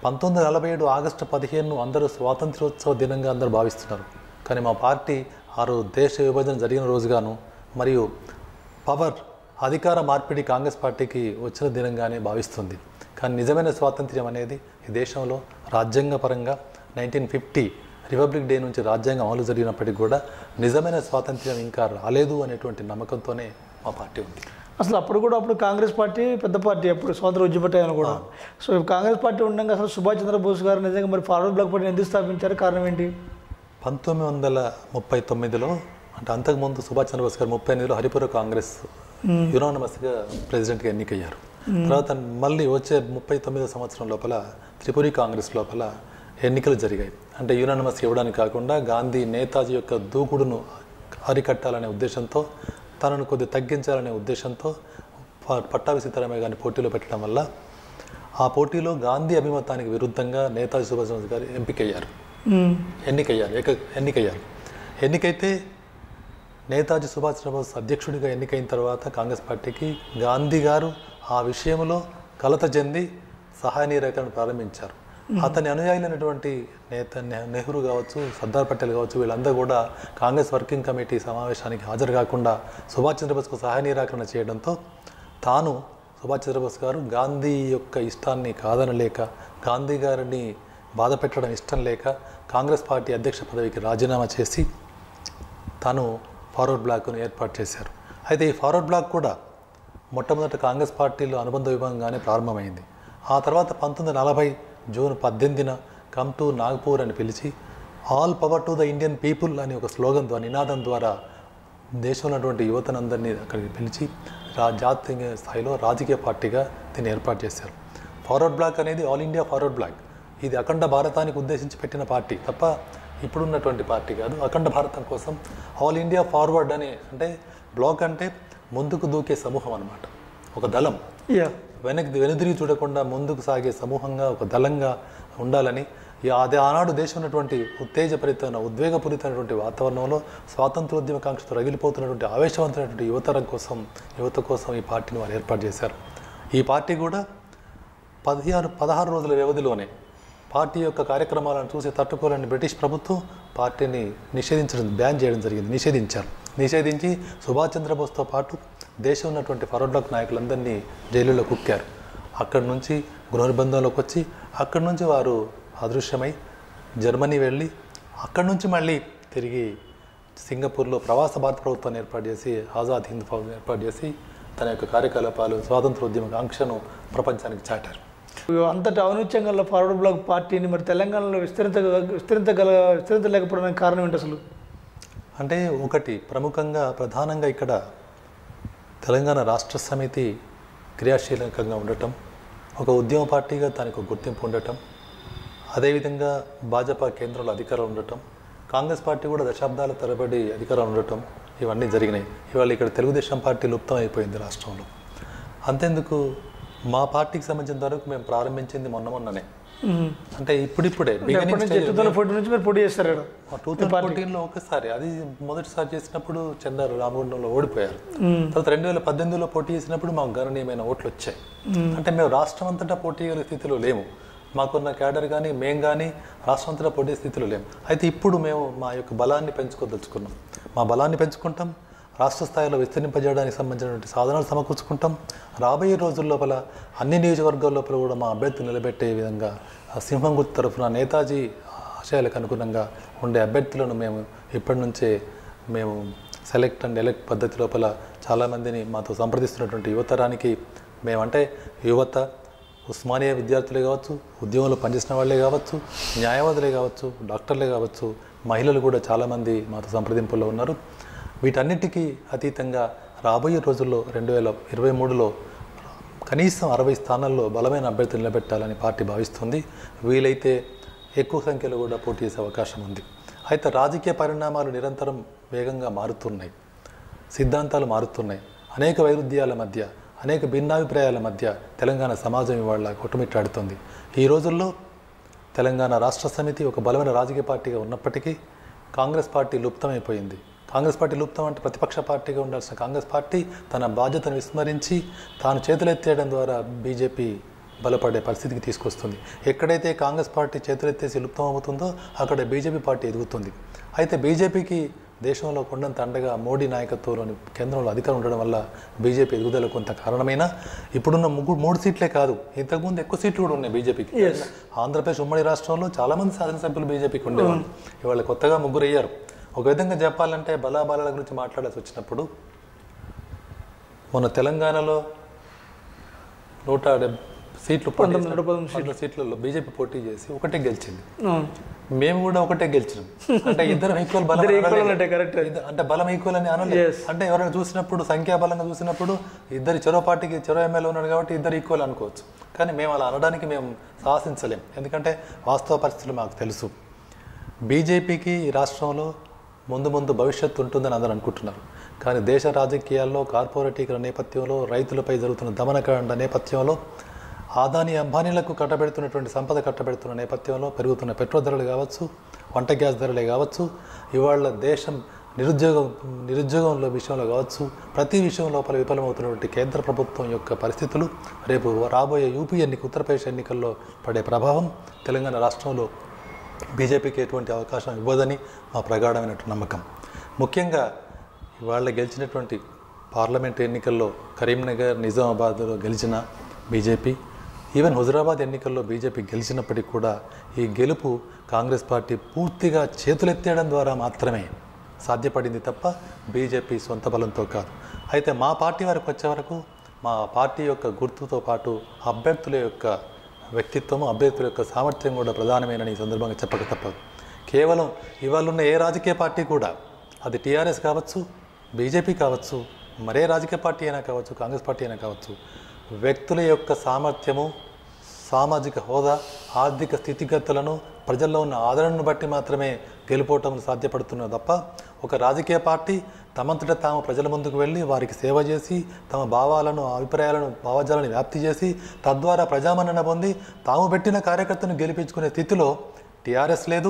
పంతొమ్మిది వందల నలభై ఏడు ఆగస్టు పదిహేను అందరూ స్వాతంత్ర్యోత్సవ దినంగా అందరూ భావిస్తున్నారు. కానీ మా పార్టీ ఆ రోజు దేశ విభజన జరిగిన రోజుగాను మరియు పవర్ అధికార మార్పిడి కాంగ్రెస్ పార్టీకి వచ్చిన దినంగానే భావిస్తుంది. కానీ నిజమైన స్వాతంత్ర్యం అనేది ఈ దేశంలో రాజ్యాంగపరంగా నైన్టీన్ ఫిఫ్టీ రిపబ్లిక్ డే నుంచి రాజ్యాంగం అమలు జరిగినప్పటికీ కూడా నిజమైన స్వాతంత్ర్యం ఇంకా రాలేదు అనేటువంటి నమ్మకంతోనే మా పార్టీ ఉంది. అసలు అప్పుడు కూడా అప్పుడు కాంగ్రెస్ పార్టీ పెద్ద పార్టీ, అప్పుడు స్వాతంత్ర ఉద్యమ టైంలో కూడా. సో కాంగ్రెస్ పార్టీ ఉండగా అసలు సుభాష్ చంద్రబోస్ గారు నిజంగా మరి ఫార్వర్డ్ బ్లాక్ పార్టీని ఎందుకు స్థాపించారు? కారణం ఏంటి? పంతొమ్మిది వందల ముప్పై తొమ్మిదిలో అంటే అంతకుముందు సుభాష్ చంద్రబోస్ గారు ముప్పై ఎనిమిదిలో హరిపుర కాంగ్రెస్ యునానిమస్గా ప్రెసిడెంట్గా ఎన్నికయ్యారు. తర్వాత మళ్ళీ వచ్చే ముప్పై తొమ్మిదో సంవత్సరం లోపల త్రిపురి కాంగ్రెస్ లోపల ఎన్నికలు జరిగాయి. అంటే యునానిమస్ ఇవ్వడానికి కాకుండా గాంధీ నేతాజీ యొక్క దూకుడును అరికట్టాలనే ఉద్దేశంతో, తనను కొద్ది తగ్గించాలనే ఉద్దేశంతో పట్టాభి సీతారామయ్య గారిని పోటీలో పెట్టడం వల్ల ఆ పోటీలో గాంధీ అభిమతానికి విరుద్ధంగా నేతాజీ సుభాష్ చంద్రబోస్ గారు ఎంపికయ్యారు ఎన్నికయ్యారు ఏక ఎన్నికయ్యారు ఎన్నికైతే నేతాజీ సుభాష్ చంద్రబోస్ అధ్యక్షుడిగా ఎన్నికైన తర్వాత కాంగ్రెస్ పార్టీకి గాంధీ గారు ఆ విషయంలో కలత చెంది సహాయ నిరాకరణ ప్రారంభించారు. అతని అనుయాయులైనటువంటి నేత నెహ్రూ కావచ్చు, సర్దార్ పటేల్ కావచ్చు, వీళ్ళందరూ కూడా కాంగ్రెస్ వర్కింగ్ కమిటీ సమావేశానికి హాజరు కాకుండా సుభాష్ చంద్రబోస్కు సహాయ నిరాకరణ చేయడంతో తాను సుభాష్ చంద్రబోస్ గారు గాంధీ యొక్క ఇష్టాన్ని కాదనలేక, గాంధీ గారిని బాధ పెట్టడం ఇష్టం లేక కాంగ్రెస్ పార్టీ అధ్యక్ష పదవికి రాజీనామా చేసి తాను ఫార్వర్డ్ బ్లాక్ను ఏర్పాటు చేశారు. అయితే ఈ ఫార్వర్డ్ బ్లాక్ కూడా మొట్టమొదట కాంగ్రెస్ పార్టీలో అనుబంధ విభాగంగానే ప్రారంభమైంది. ఆ తర్వాత పంతొమ్మిది వందల నలభై జూన్ పద్దెనిమిదిన కమ్ టు నాగ్పూర్ అని పిలిచి all power to the Indian people అని ఒక స్లోగన్ ద్వారా, నినాదం ద్వారా దేశంలో ఉన్నటువంటి యువతనందరినీ అక్కడికి పిలిచి రా జాతీయ స్థాయిలో రాజకీయ పార్టీగా దీన్ని ఏర్పాటు చేశారు. ఫార్వర్డ్ బ్లాక్ అనేది ఆల్ ఇండియా ఫార్వర్డ్ బ్లాక్. ఇది అఖండ భారతానికి ఉద్దేశించి పెట్టిన పార్టీ తప్ప ఇప్పుడున్నటువంటి పార్టీ కాదు. అఖండ భారతం కోసం ఆల్ ఇండియా ఫార్వర్డ్ అని, అంటే బ్లాక్ అంటే ముందుకు దూకే సమూహం అన్నమాట, ఒక దళం. వెనక్కి వెనుదిరిగి చూడకుండా ముందుకు సాగే సమూహంగా, ఒక దళంగా ఉండాలని, అదే ఆనాడు దేశం ఉన్నటువంటి ఉత్తేజపరితమైన ఉద్వేగపూరితమైనటువంటి వాతావరణంలో స్వాతంత్రోద్యమకాంక్షతో రగిలిపోతున్నటువంటి ఆవేశవంతమైనటువంటి యువతరం కోసం యువత కోసం ఈ పార్టీని వారు ఏర్పాటు చేశారు. ఈ పార్టీ కూడా పదిహారు పదహారు రోజుల వ్యవధిలోనే పార్టీ యొక్క కార్యక్రమాలను చూసి తట్టుకోలేని బ్రిటిష్ ప్రభుత్వం పార్టీని నిషేధించడం, బ్యాన్ చేయడం జరిగింది. నిషేధించారు. నిషేధించి సుభాష్ చంద్రబోస్తో పాటు దేశం ఉన్నటువంటి ఫార్వర్డ్ బ్లాక్ నాయకులందరినీ జైలులో కుక్కారు. అక్కడి నుంచి గృహ నిర్బంధంలోకి వచ్చి అక్కడి నుంచి వారు అదృశ్యమై జర్మనీ వెళ్ళి అక్కడి నుంచి మళ్ళీ తిరిగి సింగపూర్లో ప్రవాస భారత ప్రభుత్వాన్ని ఏర్పాటు చేసి ఆజాద్ హింద్ ఫౌజ్ ఏర్పాటు చేసి తన యొక్క కార్యకలాపాలు, స్వాతంత్రోద్యమ ఆంక్షను ప్రపంచానికి చాటారు. అంతటి ఔన్నత్యం గల ఫార్వర్డ్ బ్లాక్ పార్టీని మరి తెలంగాణలో విస్తరించ విస్తరించగల విస్తరించలేకపోవడానికి కారణం ఏంటి అసలు? అంటే ఒకటి ప్రముఖంగా ప్రధానంగా ఇక్కడ తెలంగాణ రాష్ట్ర సమితి క్రియాశీలకంగా ఉండటం, ఒక ఉద్యమ పార్టీగా దానికి ఒక గుర్తింపు ఉండటం, అదేవిధంగా భాజపా కేంద్రంలో అధికారం ఉండటం, కాంగ్రెస్ పార్టీ కూడా దశాబ్దాల తరబడి అధికారం ఉండటం, ఇవన్నీ జరిగినాయి. ఇవాళ ఇక్కడ తెలుగుదేశం పార్టీ లుప్తం అయిపోయింది రాష్ట్రంలో. అంతేందుకు మా పార్టీకి సంబంధించిన వరకు మేము ప్రారంభించింది మొన్న మొన్ననే, అంటే ఇప్పుడిప్పుడే టూ థౌసండ్ ఫోర్టీన్ లో ఒకసారి, అది మొదటిసారి చేసినప్పుడు చందారు రామగుండంలో ఓడిపోయారు. తర్వాత రెండు వేల పద్దెనిమిదిలో పోటీ చేసినప్పుడు మాకు గణనీయమైన ఓట్లు వచ్చాయి. అంటే మేము రాష్ట్రం అంతటా పోటీ చేయగల స్థితిలో లేము. మాకున్న క్యాడర్ కానీ మేము కానీ రాష్ట్రం అంతటా పోటీ స్థితిలో లేము. అయితే ఇప్పుడు మేము మా యొక్క బలాన్ని పెంచుకోదలుచుకున్నాం. మా బలాన్ని పెంచుకుంటాం, రాష్ట్ర స్థాయిలో విస్తరింపజేయడానికి సంబంధించినటువంటి సాధనాలు సమకూర్చుకుంటాం. రాబోయే రోజుల లోపల అన్ని నియోజకవర్గాల లోపల కూడా మా అభ్యర్థులు నిలబెట్టే విధంగా సింహం గుర్తు తరఫున నేతాజీ ఆశయాలకు అనుగుణంగా ఉండే అభ్యర్థులను మేము ఇప్పటి నుంచే మేము సెలెక్ట్ అండ్ ఎలెక్ట్ పద్ధతి లోపల చాలామందిని మాతో సంప్రదిస్తున్నటువంటి యువతరానికి మేమంటే యువత, ఉస్మానియా విద్యార్థులే కావచ్చు, ఉద్యోగంలో పనిచేసిన వాళ్ళే కావచ్చు, న్యాయవాదులే కావచ్చు, డాక్టర్లే కావచ్చు, మహిళలు కూడా చాలామంది మాతో సంప్రదింపుల్లో ఉన్నారు. వీటన్నిటికీ అతీతంగా రాబోయే రోజుల్లో రెండు వేల ఇరవై మూడులో కనీసం అరవై స్థానాల్లో బలమైన అభ్యర్థులు నిలబెట్టాలని పార్టీ భావిస్తుంది. వీలైతే ఎక్కువ సంఖ్యలో కూడా పోటీ చేసే అవకాశం ఉంది. అయితే రాజకీయ పరిణామాలు నిరంతరం వేగంగా మారుతున్నాయి, సిద్ధాంతాలు మారుతున్నాయి. అనేక వైరుధ్యాల మధ్య, అనేక భిన్నాభిప్రాయాల మధ్య తెలంగాణ సమాజం ఇవాళ కొట్టుమిట్టాడుతుంది. ఈ రోజుల్లో తెలంగాణ రాష్ట్ర సమితి ఒక బలమైన రాజకీయ పార్టీగా ఉన్నప్పటికీ కాంగ్రెస్ పార్టీ లుప్తమైపోయింది. కాంగ్రెస్ పార్టీ లుప్తం అంటే ప్రతిపక్ష పార్టీగా ఉండాల్సిన కాంగ్రెస్ పార్టీ తన బాధ్యతను విస్మరించి తాను చేతులెత్తేయడం ద్వారా బీజేపీ బలపడే పరిస్థితికి తీసుకొస్తుంది. ఎక్కడైతే కాంగ్రెస్ పార్టీ చేతులెత్తేసి లుప్తం అవుతుందో అక్కడ బీజేపీ పార్టీ ఎదుగుతుంది. అయితే బీజేపీకి దేశంలో కొండంత అండగా మోడీ నాయకత్వంలోని కేంద్రంలో అధికారం ఉండడం వల్ల బీజేపీ ఎదుగుదల కొంత కారణమైనా ఇప్పుడున్న ముగ్గురు మూడు సీట్లే కాదు, ఇంతకుముందు ఎక్కువ సీట్లు కూడా ఉన్నాయి బీజేపీకి. ఆంధ్రప్రదేశ్ ఉమ్మడి రాష్ట్రంలో చాలామంది శాసనసభ్యులు బీజేపీకి ఉండేవాళ్ళు, ఇవాళ కొత్తగా ముగ్గురు అయ్యారు. ఒక విధంగా చెప్పాలంటే బలాబలాల గురించి మాట్లాడాల్సి వచ్చినప్పుడు మొన్న తెలంగాణలో నూట డెబ్బై సీట్లు పంతొమ్మిది సీట్లలో బీజేపీ పోటీ చేసి ఒకటే గెలిచింది. మేము కూడా ఒకటే గెలిచినాం. అంటే ఇద్దరు ఈక్వల్ బలం అంటే బలం ఈక్వల్ అని అనలేదు. అంటే ఎవరైనా చూసినప్పుడు సంఖ్యాబలంగా చూసినప్పుడు ఇద్దరు చెరో పార్టీకి చెరో ఎమ్మెల్యే ఉన్నాడు కాబట్టి ఇద్దరు ఈక్వల్ అనుకోవచ్చు. కానీ మేము అలా అనడానికి మేము సాహసించలేం, ఎందుకంటే వాస్తవ పరిస్థితులు మాకు తెలుసు. బీజేపీకి ఈ రాష్ట్రంలో ముందు ముందు భవిష్యత్తు ఉంటుందని అందరూ అనుకుంటున్నారు. కానీ దేశ రాజకీయాల్లో కార్పొరేటీకరణ నేపథ్యంలో, రైతులపై జరుగుతున్న దమనకాండ నేపథ్యంలో, ఆదాని అంబానీలకు కట్టబెడుతున్నటువంటి సంపద కట్టబెడుతున్న నేపథ్యంలో పెరుగుతున్న పెట్రోల్ ధరలు కావచ్చు, వంట గ్యాస్ ధరలే కావచ్చు, ఇవాళ దేశం నిరుద్యోగం నిరుద్యోగంలో విషయంలో కావచ్చు, ప్రతి విషయం లోపల విఫలమవుతున్నటువంటి కేంద్ర ప్రభుత్వం యొక్క పరిస్థితులు రేపు రాబోయే యూపీ ఎన్నిక ఉత్తరప్రదేశ్ ఎన్నికల్లో పడే ప్రభావం తెలంగాణ రాష్ట్రంలో బీజేపీకి ఎటువంటి అవకాశం ఇవ్వదని మా ప్రగాఢమైనటువంటి నమ్మకం. ముఖ్యంగా ఇవాళ గెలిచినటువంటి పార్లమెంట్ ఎన్నికల్లో కరీంనగర్, నిజామాబాద్లో గెలిచిన బీజేపీ, ఈవెన్ హుజరాబాద్ ఎన్నికల్లో బీజేపీ గెలిచినప్పటికీ కూడా ఈ గెలుపు కాంగ్రెస్ పార్టీ పూర్తిగా చేతులెత్తేయడం ద్వారా మాత్రమే సాధ్యపడింది తప్ప బీజేపీ సొంత బలంతో కాదు. అయితే మా పార్టీ వరకు వచ్చే వరకు మా పార్టీ యొక్క గుర్తుతో పాటు అభ్యర్థుల యొక్క వ్యక్తిత్వం, అభ్యర్థుల యొక్క సామర్థ్యం కూడా ప్రధానమైన ఈ సందర్భంగా చెప్పక తప్పదు. కేవలం ఇవాళ ఉన్న ఏ రాజకీయ పార్టీ కూడా, అది టీఆర్ఎస్ కావచ్చు, బీజేపీ కావచ్చు, మరే రాజకీయ పార్టీ అయినా కావచ్చు, కాంగ్రెస్ పార్టీ అయినా కావచ్చు, వ్యక్తుల యొక్క సామర్థ్యము, సామాజిక హోదా, ఆర్థిక స్థితిగతులను, ప్రజల్లో ఉన్న ఆదరణను బట్టి మాత్రమే గెలుపోవటం సాధ్యపడుతున్నది తప్ప ఒక రాజకీయ పార్టీ తమంతట తాము ప్రజల ముందుకు వెళ్ళి వారికి సేవ చేసి తమ భావాలను, అభిప్రాయాలను, భావజాలను వ్యాప్తి చేసి తద్వారా ప్రజామన్నన పొంది తాము పెట్టిన కార్యకర్తను గెలిపించుకునే స్థితిలో టీఆర్ఎస్ లేదు,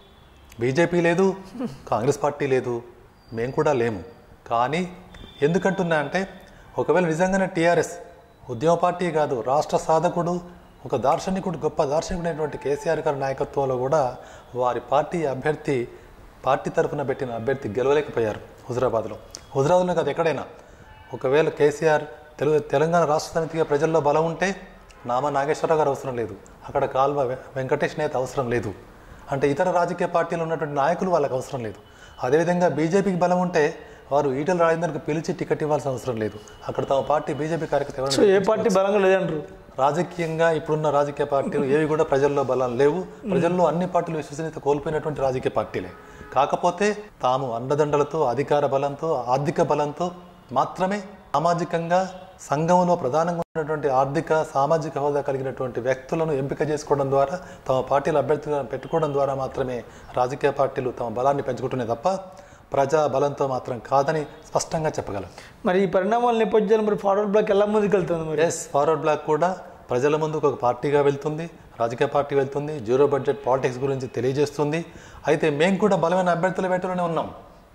బీజేపీ లేదు, కాంగ్రెస్ పార్టీ లేదు, మేము కూడా లేము. కానీ ఎందుకంటున్నా అంటే ఒకవేళ నిజంగానే టీఆర్ఎస్ ఉద్యమ పార్టీ కాదు, రాష్ట్ర సాధకుడు, ఒక దార్శనికుడు, గొప్ప దార్శనికుడైనటువంటి కేసీఆర్ గారి నాయకత్వంలో కూడా వారి పార్టీ అభ్యర్థి, పార్టీ తరఫున పెట్టిన అభ్యర్థి గెలవలేకపోయారు హుజరాబాద్లో. హుజరాబాద్లో కాదు, ఎక్కడైనా ఒకవేళ కేసీఆర్ తెలుగు తెలంగాణ రాష్ట్ర సమితిగా ప్రజల్లో బలం ఉంటే నామా నాగేశ్వరరావు గారు అవసరం లేదు, అక్కడ కాల్వ వెంకటేష్ నేత అవసరం లేదు, అంటే ఇతర రాజకీయ పార్టీలు ఉన్నటువంటి నాయకులు వాళ్ళకి అవసరం లేదు. అదేవిధంగా బీజేపీకి బలం ఉంటే వారు ఈటెల రాజేందర్కి పిలిచి టికెట్ ఇవ్వాల్సిన అవసరం లేదు, అక్కడ తమ పార్టీ బీజేపీ కార్యకర్త ఏ పార్టీ బలంగా లేదంటారు. రాజకీయంగా ఇప్పుడున్న రాజకీయ పార్టీలు ఏవి కూడా ప్రజల్లో బలం లేవు. ప్రజల్లో అన్ని పార్టీలు విశ్వసనీయత కోల్పోయినటువంటి రాజకీయ పార్టీలే. కాకపోతే తాము అండదండలతో, అధికార బలంతో, ఆర్థిక బలంతో మాత్రమే సామాజికంగా సంఘంలో ప్రధానంగా ఉన్నటువంటి ఆర్థిక, సామాజిక హోదా కలిగినటువంటి వ్యక్తులను ఎంపిక చేసుకోవడం ద్వారా, తమ పార్టీల అభ్యర్థులను పెట్టుకోవడం ద్వారా మాత్రమే రాజకీయ పార్టీలు తమ బలాన్ని పెంచుకుంటున్నాయి తప్ప ప్రజా బలంతో మాత్రం కాదని స్పష్టంగా చెప్పగలం. మరి ఈ పరిణామాల నేపథ్యంలో మరి ఫార్వర్డ్ బ్లాక్ ఎలా ముందుకు వెళ్తుంది? మరి ఎస్, ఫార్వర్డ్ బ్లాక్ కూడా ప్రజల ముందుకు ఒక పార్టీగా వెళ్తుంది, రాజకీయ పార్టీ వెళ్తుంది, జీరో బడ్జెట్ పాలిటిక్స్ గురించి తెలియజేస్తుంది. అయితే మేము కూడా బలమైన అభ్యర్థుల వేటలోనే ఉన్నాం.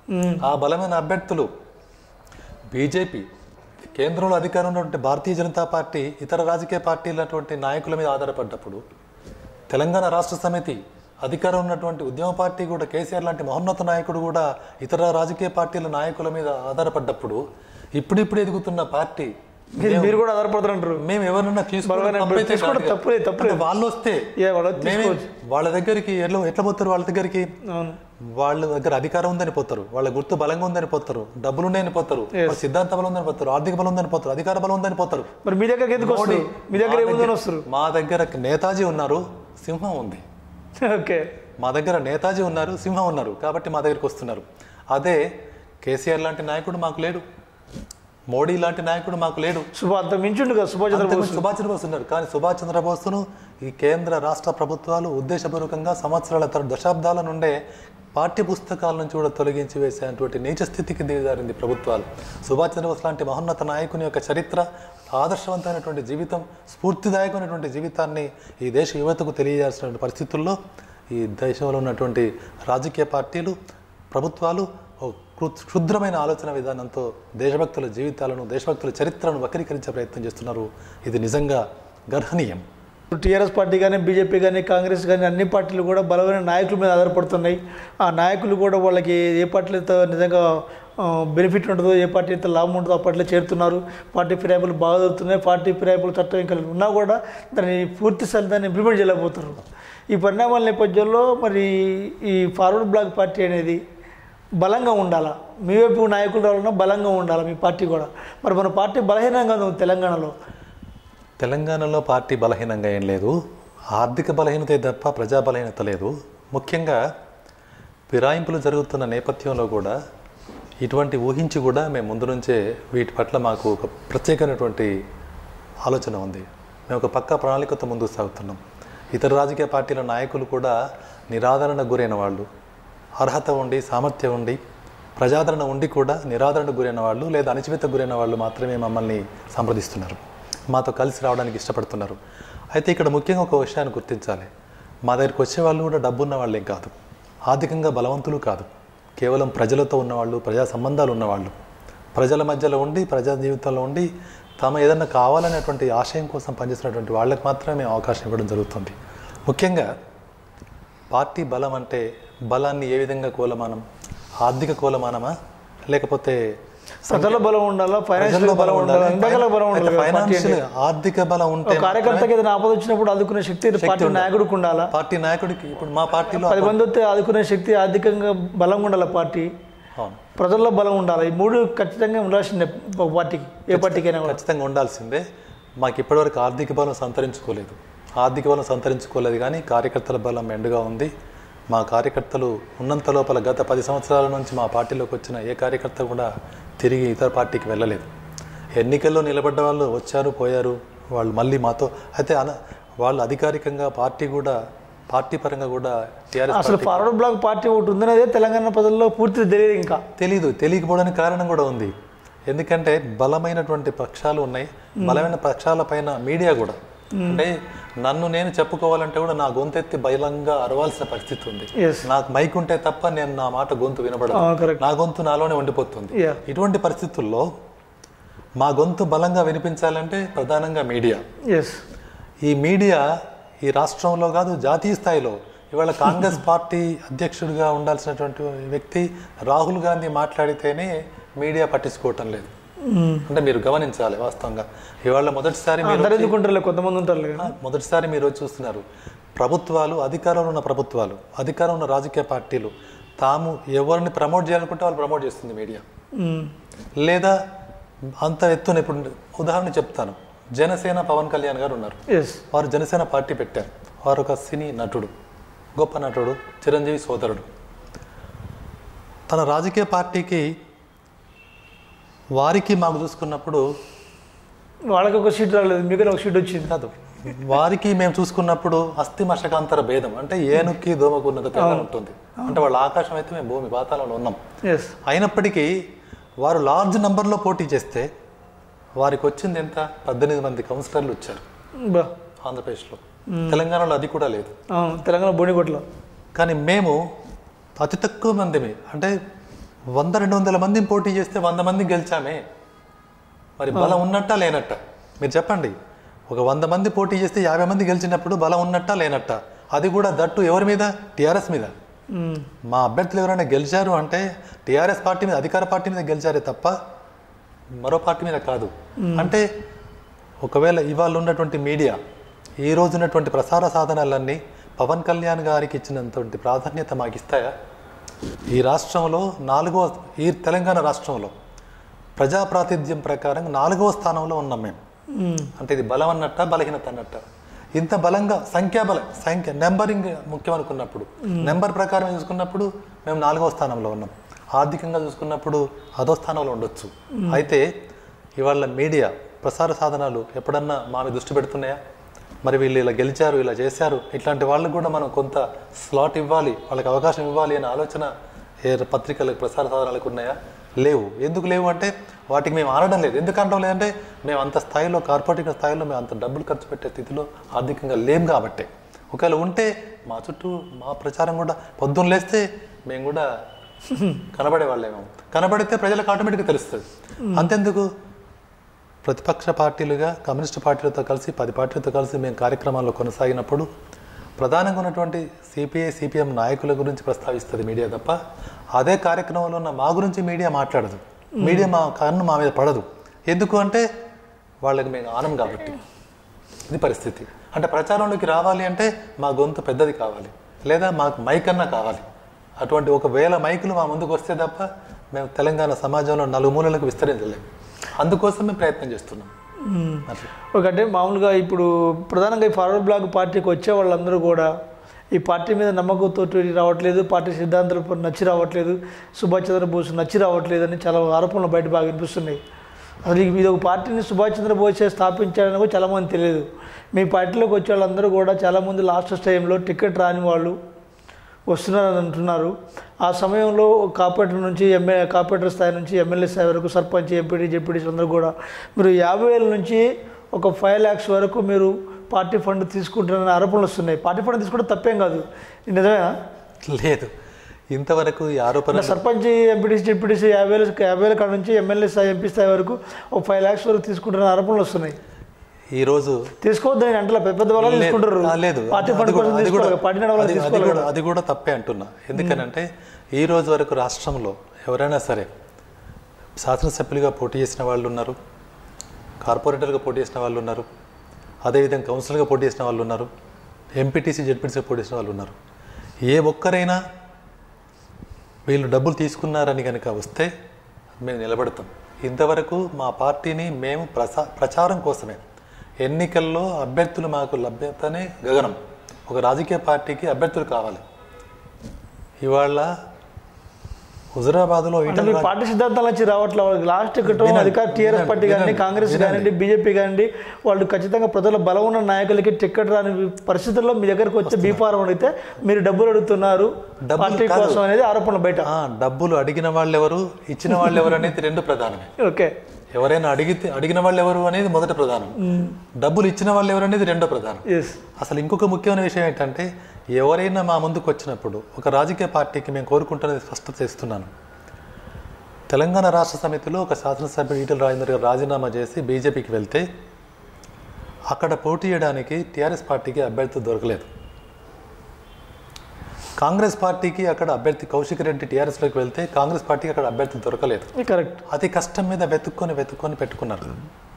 ఆ బలమైన అభ్యర్థులు బీజేపీ, కేంద్రంలో అధికారంలో ఉన్నటువంటి భారతీయ జనతా పార్టీ ఇతర రాజకీయ పార్టీలటువంటి నాయకుల మీద ఆధారపడ్డప్పుడు, తెలంగాణ రాష్ట్ర సమితి అధికారం ఉన్నటువంటి ఉద్యమ పార్టీ కూడా, కేసీఆర్ లాంటి మహోన్నత నాయకుడు కూడా ఇతర రాజకీయ పార్టీల నాయకుల మీద ఆధారపడ్డప్పుడు, ఇప్పుడిప్పుడు ఎదుగుతున్న పార్టీ మీరు కూడా ఆధారపడుతున్నారు. మేము ఎవరన్నా తీసుకుంటే వాళ్ళు వస్తే వాళ్ళ దగ్గరికి ఎట్లా ఎట్లా పోతారు? వాళ్ళ దగ్గరికి వాళ్ళ దగ్గర అధికారం ఉందని పోతారు, వాళ్ళ గుర్తు బలంగా ఉందని పోతారు, డబ్బులు ఉన్నాయని పోతారు, సిద్ధాంత బలం ఉందని పోతారు, ఆర్థిక బలం ఉందని పోతారు, అధికార బలం ఉందని పోతారు. మరి మీ దగ్గర ఎందుకు వస్తారు? మీ దగ్గర వస్తారు? మా దగ్గర నేతాజీ ఉన్నారు, సింహం ఉంది. ఓకే, మా దగ్గర నేతాజీ ఉన్నారు, సింహం ఉన్నారు, కాబట్టి మా దగ్గరికి వస్తున్నారు. అదే కేసీఆర్ లాంటి నాయకుడు మాకు లేడు, మోడీ లాంటి నాయకుడు మాకు లేడు. సుభాష్ మించుండు కదా, సుభాష్ చంద్రబోస్ సుభాష్ చంద్రబోస్ ఉన్నారు. కానీ సుభాష్ చంద్రబోస్ను ఈ కేంద్ర రాష్ట్ర ప్రభుత్వాలు ఉద్దేశపూర్వకంగా సంవత్సరాల తర దశాబ్దాల నుండే పాఠ్య పుస్తకాల నుంచి కూడా తొలగించి వేసేటువంటి నీచ స్థితికి దిగజారింది ప్రభుత్వాలు. సుభాష్ చంద్రబోస్ లాంటి మహోన్నత నాయకుని యొక్క చరిత్ర, ఆదర్శవంతమైనటువంటి జీవితం, స్ఫూర్తిదాయకమైనటువంటి జీవితాన్ని ఈ దేశ యువతకు తెలియజేయాల్సిన పరిస్థితుల్లో ఈ దేశంలో ఉన్నటువంటి రాజకీయ పార్టీలు, ప్రభుత్వాలు క్షుద్రమైన ఆలోచన విధానంతో దేశభక్తుల జీవితాలను, దేశభక్తుల చరిత్రను వక్రీకరించే ప్రయత్నం చేస్తున్నారు. ఇది నిజంగా గర్హనీయం. టీఆర్ఎస్ పార్టీ కానీ బీజేపీ కానీ కాంగ్రెస్ కానీ అన్ని పార్టీలు కూడా బలమైన నాయకుల మీద ఆధారపడుతున్నాయి. ఆ నాయకులు కూడా వాళ్ళకి ఏ పార్టీలతో నిజంగా బెనిఫిట్ ఉంటుందో, ఏ పార్టీ అయితే లాభం ఉంటుందో ఆ పార్టీలో చేరుతున్నారు. పార్టీ ఫిరాయింపులు బాగా జరుగుతున్నాయి. పార్టీ ఫిరాయింపులు చట్టం ఇంకా ఉన్నా కూడా దాన్ని పూర్తి స్థాయి దాన్ని ఇంప్లిమెంట్ చేయలేకపోతున్నారు. ఈ పరిణామాల నేపథ్యంలో మరి ఈ ఫార్వర్డ్ బ్లాక్ పార్టీ అనేది బలంగా ఉండాలా, మీ వైపు నాయకులు రావాలన్నా బలంగా ఉండాలా మీ పార్టీ కూడా. మరి మన పార్టీ బలహీనంగా ఉంది తెలంగాణలో. తెలంగాణలో పార్టీ బలహీనంగా ఏం లేదు, ఆర్థిక బలహీనత తప్ప ప్రజా బలహీనత లేదు. ముఖ్యంగా ఫిరాయింపులు జరుగుతున్న నేపథ్యంలో కూడా ఇటువంటి ఊహించి కూడా మేము ముందు నుంచే వీటి పట్ల మాకు ఒక ప్రత్యేకమైనటువంటి ఆలోచన ఉంది. మేము ఒక పక్కా ప్రణాళికతో ముందుకు సాగుతున్నాం. ఇతర రాజకీయ పార్టీల నాయకులు కూడా నిరాదరణకు గురైన వాళ్ళు, అర్హత ఉండి సామర్థ్యం ఉండి ప్రజాదరణ ఉండి కూడా నిరాదరణకు గురైన వాళ్ళు లేదా అణచివేతకు గురైన వాళ్ళు మాత్రమే మమ్మల్ని సంప్రదిస్తున్నారు, మాతో కలిసి రావడానికి ఇష్టపడుతున్నారు. అయితే ఇక్కడ ముఖ్యంగా ఒక విషయాన్ని గుర్తించాలి. మా దగ్గరికి వచ్చే వాళ్ళు కూడా డబ్బున్న వాళ్ళేం కాదు, ఆర్థికంగా బలవంతులు కాదు, కేవలం ప్రజలతో ఉన్నవాళ్ళు, ప్రజా సంబంధాలు ఉన్నవాళ్ళు, ప్రజల మధ్యలో ఉండి ప్రజా జీవితంలో ఉండి తమ ఏదన్నా కావాలనేటువంటి ఆశయం కోసం పనిచేస్తున్నటువంటి వాళ్ళకి మాత్రమే మేము అవకాశం ఇవ్వడం జరుగుతుంది. ముఖ్యంగా పార్టీ బలం అంటే బలాన్ని ఏ విధంగా కోలమానం, ఆర్థిక కోలమానమా లేకపోతే ప్రజల బలం ఉండాలా, ఫైనాన్షియల్ బలం ఉండాలా, ఇంతకల బలం ఉండాలి. ఫైనాన్షియల్ ఆర్థిక బలం ఉంటే కార్యకర్తకి ఏదైనా ఆపద వచ్చినప్పుడు ఆదుకునే శక్తి పార్టీ నాయకుడికి ఉండాలా. పార్టీ నాయకుడికి ఇప్పుడు మా పార్టీలో పది మంది వస్తే ఆదుకునే శక్తి ఆర్థికంగా బలంగా ఉండాలి. పార్టీ ప్రజల్లో బలం ఉండాలి. ఈ మూడు ఖచ్చితంగా ఉండాల్సిందే పార్టీకి, ఏ పార్టీకైనా ఖచ్చితంగా ఉండాల్సిందే. మాకు ఇప్పటివరకు ఆర్థిక బలం సంతరించుకోలేదు, ఆర్థిక బలం సంతరించుకోలేదు కానీ కార్యకర్తల బలం మెండుగా ఉంది. మా కార్యకర్తలు ఉన్నంత లోపల గత పది సంవత్సరాల నుంచి మా పార్టీలోకి వచ్చిన ఏ కార్యకర్త కూడా తిరిగి ఇతర పార్టీకి వెళ్ళలేదు. ఎన్నికల్లో నిలబడ్డ వాళ్ళు వచ్చారు పోయారు, వాళ్ళు మళ్ళీ మాతో అయితే అన వాళ్ళు అధికారికంగా పార్టీ కూడా పార్టీ పరంగా కూడా టీఆర్ఎస్ అసలు ఫార్వర్డ్ బ్లాక్ పార్టీ ఒకటి ఉందనేది తెలంగాణ ప్రజల్లో పూర్తిగా తెలియదు, ఇంకా తెలీదు. తెలియకపోవడానికి కారణం కూడా ఉంది. ఎందుకంటే బలమైనటువంటి పక్షాలు ఉన్నాయి, బలమైన పక్షాల పైన మీడియా కూడా అంటే నన్ను నేను చెప్పుకోవాలంటే కూడా నా గొంతెత్తి బలంగా అరవాల్సిన పరిస్థితి ఉంది. నాకు మైక్ ఉంటే తప్ప నేను నా మాట గొంతు వినబడదు, నా గొంతు నాలోనే ఉండిపోతుంది. ఇటువంటి పరిస్థితుల్లో మా గొంతు బలంగా వినిపించాలంటే ప్రధానంగా మీడియా. ఈ మీడియా ఈ రాష్ట్రంలో కాదు జాతీయ స్థాయిలో ఇవాళ కాంగ్రెస్ పార్టీ అధ్యక్షుడిగా ఉండాల్సినటువంటి వ్యక్తి రాహుల్ గాంధీ మాట్లాడితేనే మీడియా పట్టించుకోవటం లేదు. అంటే మీరు గమనించాలి, వాస్తవంగా ఇవాళ మొదటిసారి కొంతమంది ఉంటారు మొదటిసారి మీరు చూస్తున్నారు ప్రభుత్వాలు, అధికారంలో ఉన్న ప్రభుత్వాలు, అధికారంలో ఉన్న రాజకీయ పార్టీలు తాము ఎవరిని ప్రమోట్ చేయాలనుకుంటే వాళ్ళు ప్రమోట్ చేస్తుంది మీడియా. లేదా అంత ఎత్తున ఇప్పుడు ఉదాహరణ చెప్తాను, జనసేన పవన్ కళ్యాణ్ గారు ఉన్నారు, వారు జనసేన పార్టీ పెట్టారు. వారు ఒక సినీ నటుడు, గొప్ప నటుడు, చిరంజీవి సోదరుడు. తన రాజకీయ పార్టీకి వారికి మాకు చూసుకున్నప్పుడు వాళ్ళకి ఒక సీట్ రాలేదు, మీకు ఒక సీట్ వచ్చింది కాదు. వారికి మేము చూసుకున్నప్పుడు అస్థి మశకాంతర భేదం, అంటే ఏనుక్కి దోమకున్నత తేడా ఉంటుంది. అంటే వాళ్ళ ఆకాశం అయితే మేము భూమి పాతాళంలో ఉన్నాం. అయినప్పటికీ వారు లార్జ్ నంబర్లో పోటీ చేస్తే వారికి వచ్చింది ఎంత? పద్దెనిమిది మంది కౌన్సిలర్లు వచ్చారు ఆంధ్రప్రదేశ్లో. తెలంగాణలో అది కూడా లేదు, తెలంగాణ బోనిగొట్లో. కానీ మేము అతి తక్కువ మందిమి, అంటే వంద రెండు వందల మందిని పోటీ చేస్తే వంద మంది గెలిచామే. మరి బలం ఉన్నట్టా లేనట్ట మీరు చెప్పండి. ఒక వంద మంది పోటీ చేస్తే యాభై మంది గెలిచినప్పుడు బలం ఉన్నట్టా లేనట్ట? అది కూడా దట్టు ఎవరి మీద? టీఆర్ఎస్ మీద. మా అభ్యర్థులు ఎవరైనా గెలిచారు అంటే టీఆర్ఎస్ పార్టీ మీద, అధికార పార్టీ మీద గెలిచారే తప్ప మరో పార్టీ మీద కాదు. అంటే ఒకవేళ ఇవాళ ఉన్నటువంటి మీడియా, ఈ రోజు ఉన్నటువంటి ప్రసార సాధనాలన్నీ పవన్ కళ్యాణ్ గారికి ఇచ్చినంత ప్రాధాన్యత మాకు ఇస్తాయా? ఈ రాష్ట్రంలో నాలుగో, ఈ తెలంగాణ రాష్ట్రంలో ప్రజా ప్రాతినిధ్యం ప్రకారం నాలుగవ స్థానంలో ఉన్నాం మేము. అంటే ఇది బలం అన్నట్ట, బలహీనత అన్నట్ట? ఇంత బలంగా సంఖ్యాబలం, సంఖ్య నెంబరింగ్ ముఖ్యం అనుకున్నప్పుడు, నెంబర్ ప్రకారం చూసుకున్నప్పుడు మేము నాలుగవ స్థానంలో ఉన్నాం. ఆర్థికంగా చూసుకున్నప్పుడు అదో స్థానంలో ఉండొచ్చు. అయితే ఇవాళ మీడియా, ప్రసార సాధనాలు ఎప్పుడన్నా మా మీద దృష్టి పెడుతున్నాయా? మరి వీళ్ళు ఇలా గెలిచారు, ఇలా చేశారు, ఇట్లాంటి వాళ్ళకు కూడా మనం కొంత స్లాట్ ఇవ్వాలి, వాళ్ళకి అవకాశం ఇవ్వాలి అనే ఆలోచన ఏ పత్రికలకు, ప్రసార సాధనాలకు ఉన్నాయా? లేవు. ఎందుకు లేవు అంటే వాటికి మేము ఆడడం లేదు. ఎందుకు అనడం లేదంటే మేము అంత స్థాయిలో, కార్పొరేట్ స్థాయిలో మేము అంత డబ్బులు ఖర్చు పెట్టే స్థితిలో ఆర్థికంగా లేం కాబట్టి. ఒకవేళ ఉంటే మా చుట్టూ మా ప్రచారం కూడా పొద్దున్న లేస్తే మేము కూడా కనబడే వాళ్ళేమో. కనబడితే ప్రజలకు ఆటోమేటిక్గా తెలుస్తుంది. అంతెందుకు ప్రతిపక్ష పార్టీలుగా కమ్యూనిస్టు పార్టీలతో కలిసి పది పార్టీలతో కలిసి మేము కార్యక్రమాల్లో కొనసాగినప్పుడు ప్రధానంగా ఉన్నటువంటి సిపిఐ సిపిఎం నాయకుల గురించి ప్రస్తావిస్తుంది మీడియా తప్ప అదే కార్యక్రమంలో ఉన్న మా గురించి మీడియా మాట్లాడదు. మీడియా మా కన్ను మా మీద పడదు. ఎందుకు అంటే వాళ్ళకి మేము ఆనం కాబట్టి. ఇది పరిస్థితి. అంటే ప్రచారంలోకి రావాలి అంటే మా గొంతు పెద్దది కావాలి, లేదా మాకు మైక్ అన్నా కావాలి. అటువంటి ఒక వేల మైకులు మా ముందుకు వస్తే తప్ప మేము తెలంగాణ సమాజంలో నలుమూలలకు విస్తరించలేము. అందుకోసం మేము ప్రయత్నం చేస్తున్నాం. ఒకటే మామూలుగా ఇప్పుడు ప్రధానంగా ఈ ఫార్వర్డ్ బ్లాక్ పార్టీకి వచ్చే వాళ్ళందరూ కూడా ఈ పార్టీ మీద నమ్మకంతో రావట్లేదు, పార్టీ సిద్ధాంతాలు నచ్చి రావట్లేదు, సుభాష్ చంద్రబోస్ నచ్చి రావట్లేదు అని చాలా ఆరోపణలు బయట బాగా వినిపిస్తున్నాయి. అసలు ఇది ఒక పార్టీని సుభాష్ చంద్రబోసే స్థాపించాడని కూడా చాలామంది తెలియదు. మీ పార్టీలోకి వచ్చే వాళ్ళందరూ కూడా చాలామంది లాస్ట్ టైంలో టికెట్ రాని వాళ్ళు వస్తున్నారని అంటున్నారు. ఆ సమయంలో కార్పొరేటర్ నుంచి ఎంఏ కార్పొరేటర్ స్థాయి నుంచి ఎమ్మెల్యే స్థాయి వరకు సర్పంచ్, ఎంపీటీ, జెడ్పీటీస్ అందరూ కూడా మీరు యాభై వేల నుంచి ఒక ఫైవ్ ల్యాక్స్ వరకు మీరు పార్టీ ఫండ్ తీసుకుంటారని ఆరోపణలు వస్తున్నాయి. పార్టీ ఫండ్ తీసుకుంటే తప్పేం కాదు, నిజమేనా? లేదు, ఇంతవరకు ఈ ఆరోపణ సర్పంచ్, ఎంపీటీసీ, జెడ్పీటీసీ యాభై వేలు యాభై వేల కాడ నుంచి ఎమ్మెల్యే స్థాయి, ఎంపీ స్థాయి వరకు ఒక ఫైవ్ ల్యాక్స్ వరకు తీసుకుంటారని ఆరోపణలు వస్తున్నాయి. ఈ రోజు తీసుకోవద్దని అంటే పెద్ద పెద్ద వాళ్ళు తీసుకుంటారు. లేదు, పార్టీ ఫండ్ కోసం తీసుకోవాలి, పార్టీ నడవాలి తీసుకోవాలి. అది కూడా తప్పే అంటున్నా. ఎందుకనంటే ఈ రోజు వరకు రాష్ట్రంలో ఎవరైనా సరే శాసనసభ్యులుగా పోటీ చేసిన వాళ్ళు ఉన్నారు, కార్పొరేటర్గా పోటీ చేసిన వాళ్ళు ఉన్నారు, అదేవిధంగా కౌన్సిలర్గా పోటీ చేసిన వాళ్ళు ఉన్నారు, ఎంపీటీసీ, జెడ్పీటీసీగా పోటీ చేసిన వాళ్ళు ఉన్నారు. ఏ ఒక్కరైనా వీళ్ళు డబ్బులు తీసుకున్నారని కనుక వస్తే మేము నిలబడతాం. ఇంతవరకు మా పార్టీని మేము ప్రసా ప్రచారం కోసమే, ఎన్నికల్లో అభ్యర్థులు మాకు లభ్యతనే గగనం. ఒక రాజకీయ పార్టీకి అభ్యర్థులు కావాలి. ఇవాళ హుజరాబాద్లో పార్టీ సిద్ధాంతాల నుంచి రావట్లేదు. లాస్ట్ టికెట్ అధికార టీఆర్ఎస్ పార్టీ కానీ, కాంగ్రెస్ కానివ్వండి, బీజేపీ కానివ్వండి, వాళ్ళు ఖచ్చితంగా ప్రజల బలం ఉన్న నాయకులకి టికెట్ రాని పరిస్థితుల్లో మీ దగ్గరకు వచ్చి బీఫారం అడిగితే మీరు డబ్బులు అడుగుతున్నారు పార్టీ కోసం అనేది ఆరోపణ బయట. డబ్బులు అడిగిన వాళ్ళు ఎవరు, ఇచ్చిన వాళ్ళు ఎవరు అనేది రెండు ప్రధానమే. ఓకే, ఎవరైనా అడిగితే అడిగిన వాళ్ళు ఎవరు అనేది మొదటి ప్రధానం, డబ్బులు ఇచ్చిన వాళ్ళు ఎవరు అనేది రెండో ప్రధానం. అసలు ఇంకొక ముఖ్యమైన విషయం ఏంటంటే ఎవరైనా మా ముందుకు వచ్చినప్పుడు ఒక రాజకీయ పార్టీకి మేము కోరుకుంటున్నది స్పష్టత చేస్తున్నాను. తెలంగాణ రాష్ట్ర సమితిలో ఒక శాసనసభ్యుడు ఈటెల రాజేందర్ గారు రాజీనామా చేసి బీజేపీకి వెళ్తే అక్కడ పోటీ చేయడానికి టీఆర్ఎస్ పార్టీకి అభ్యర్థి దొరకలేదు. కాంగ్రెస్ పార్టీకి అక్కడ అభ్యర్థి కౌశిక్ రెడ్డి టీఆర్ఎస్లోకి వెళ్తే కాంగ్రెస్ పార్టీకి అక్కడ అభ్యర్థి దొరకలేదు. కరెక్ట్. అతి కష్టం మీద వెతుక్కొని వెతుక్కొని పెట్టుకున్నారు.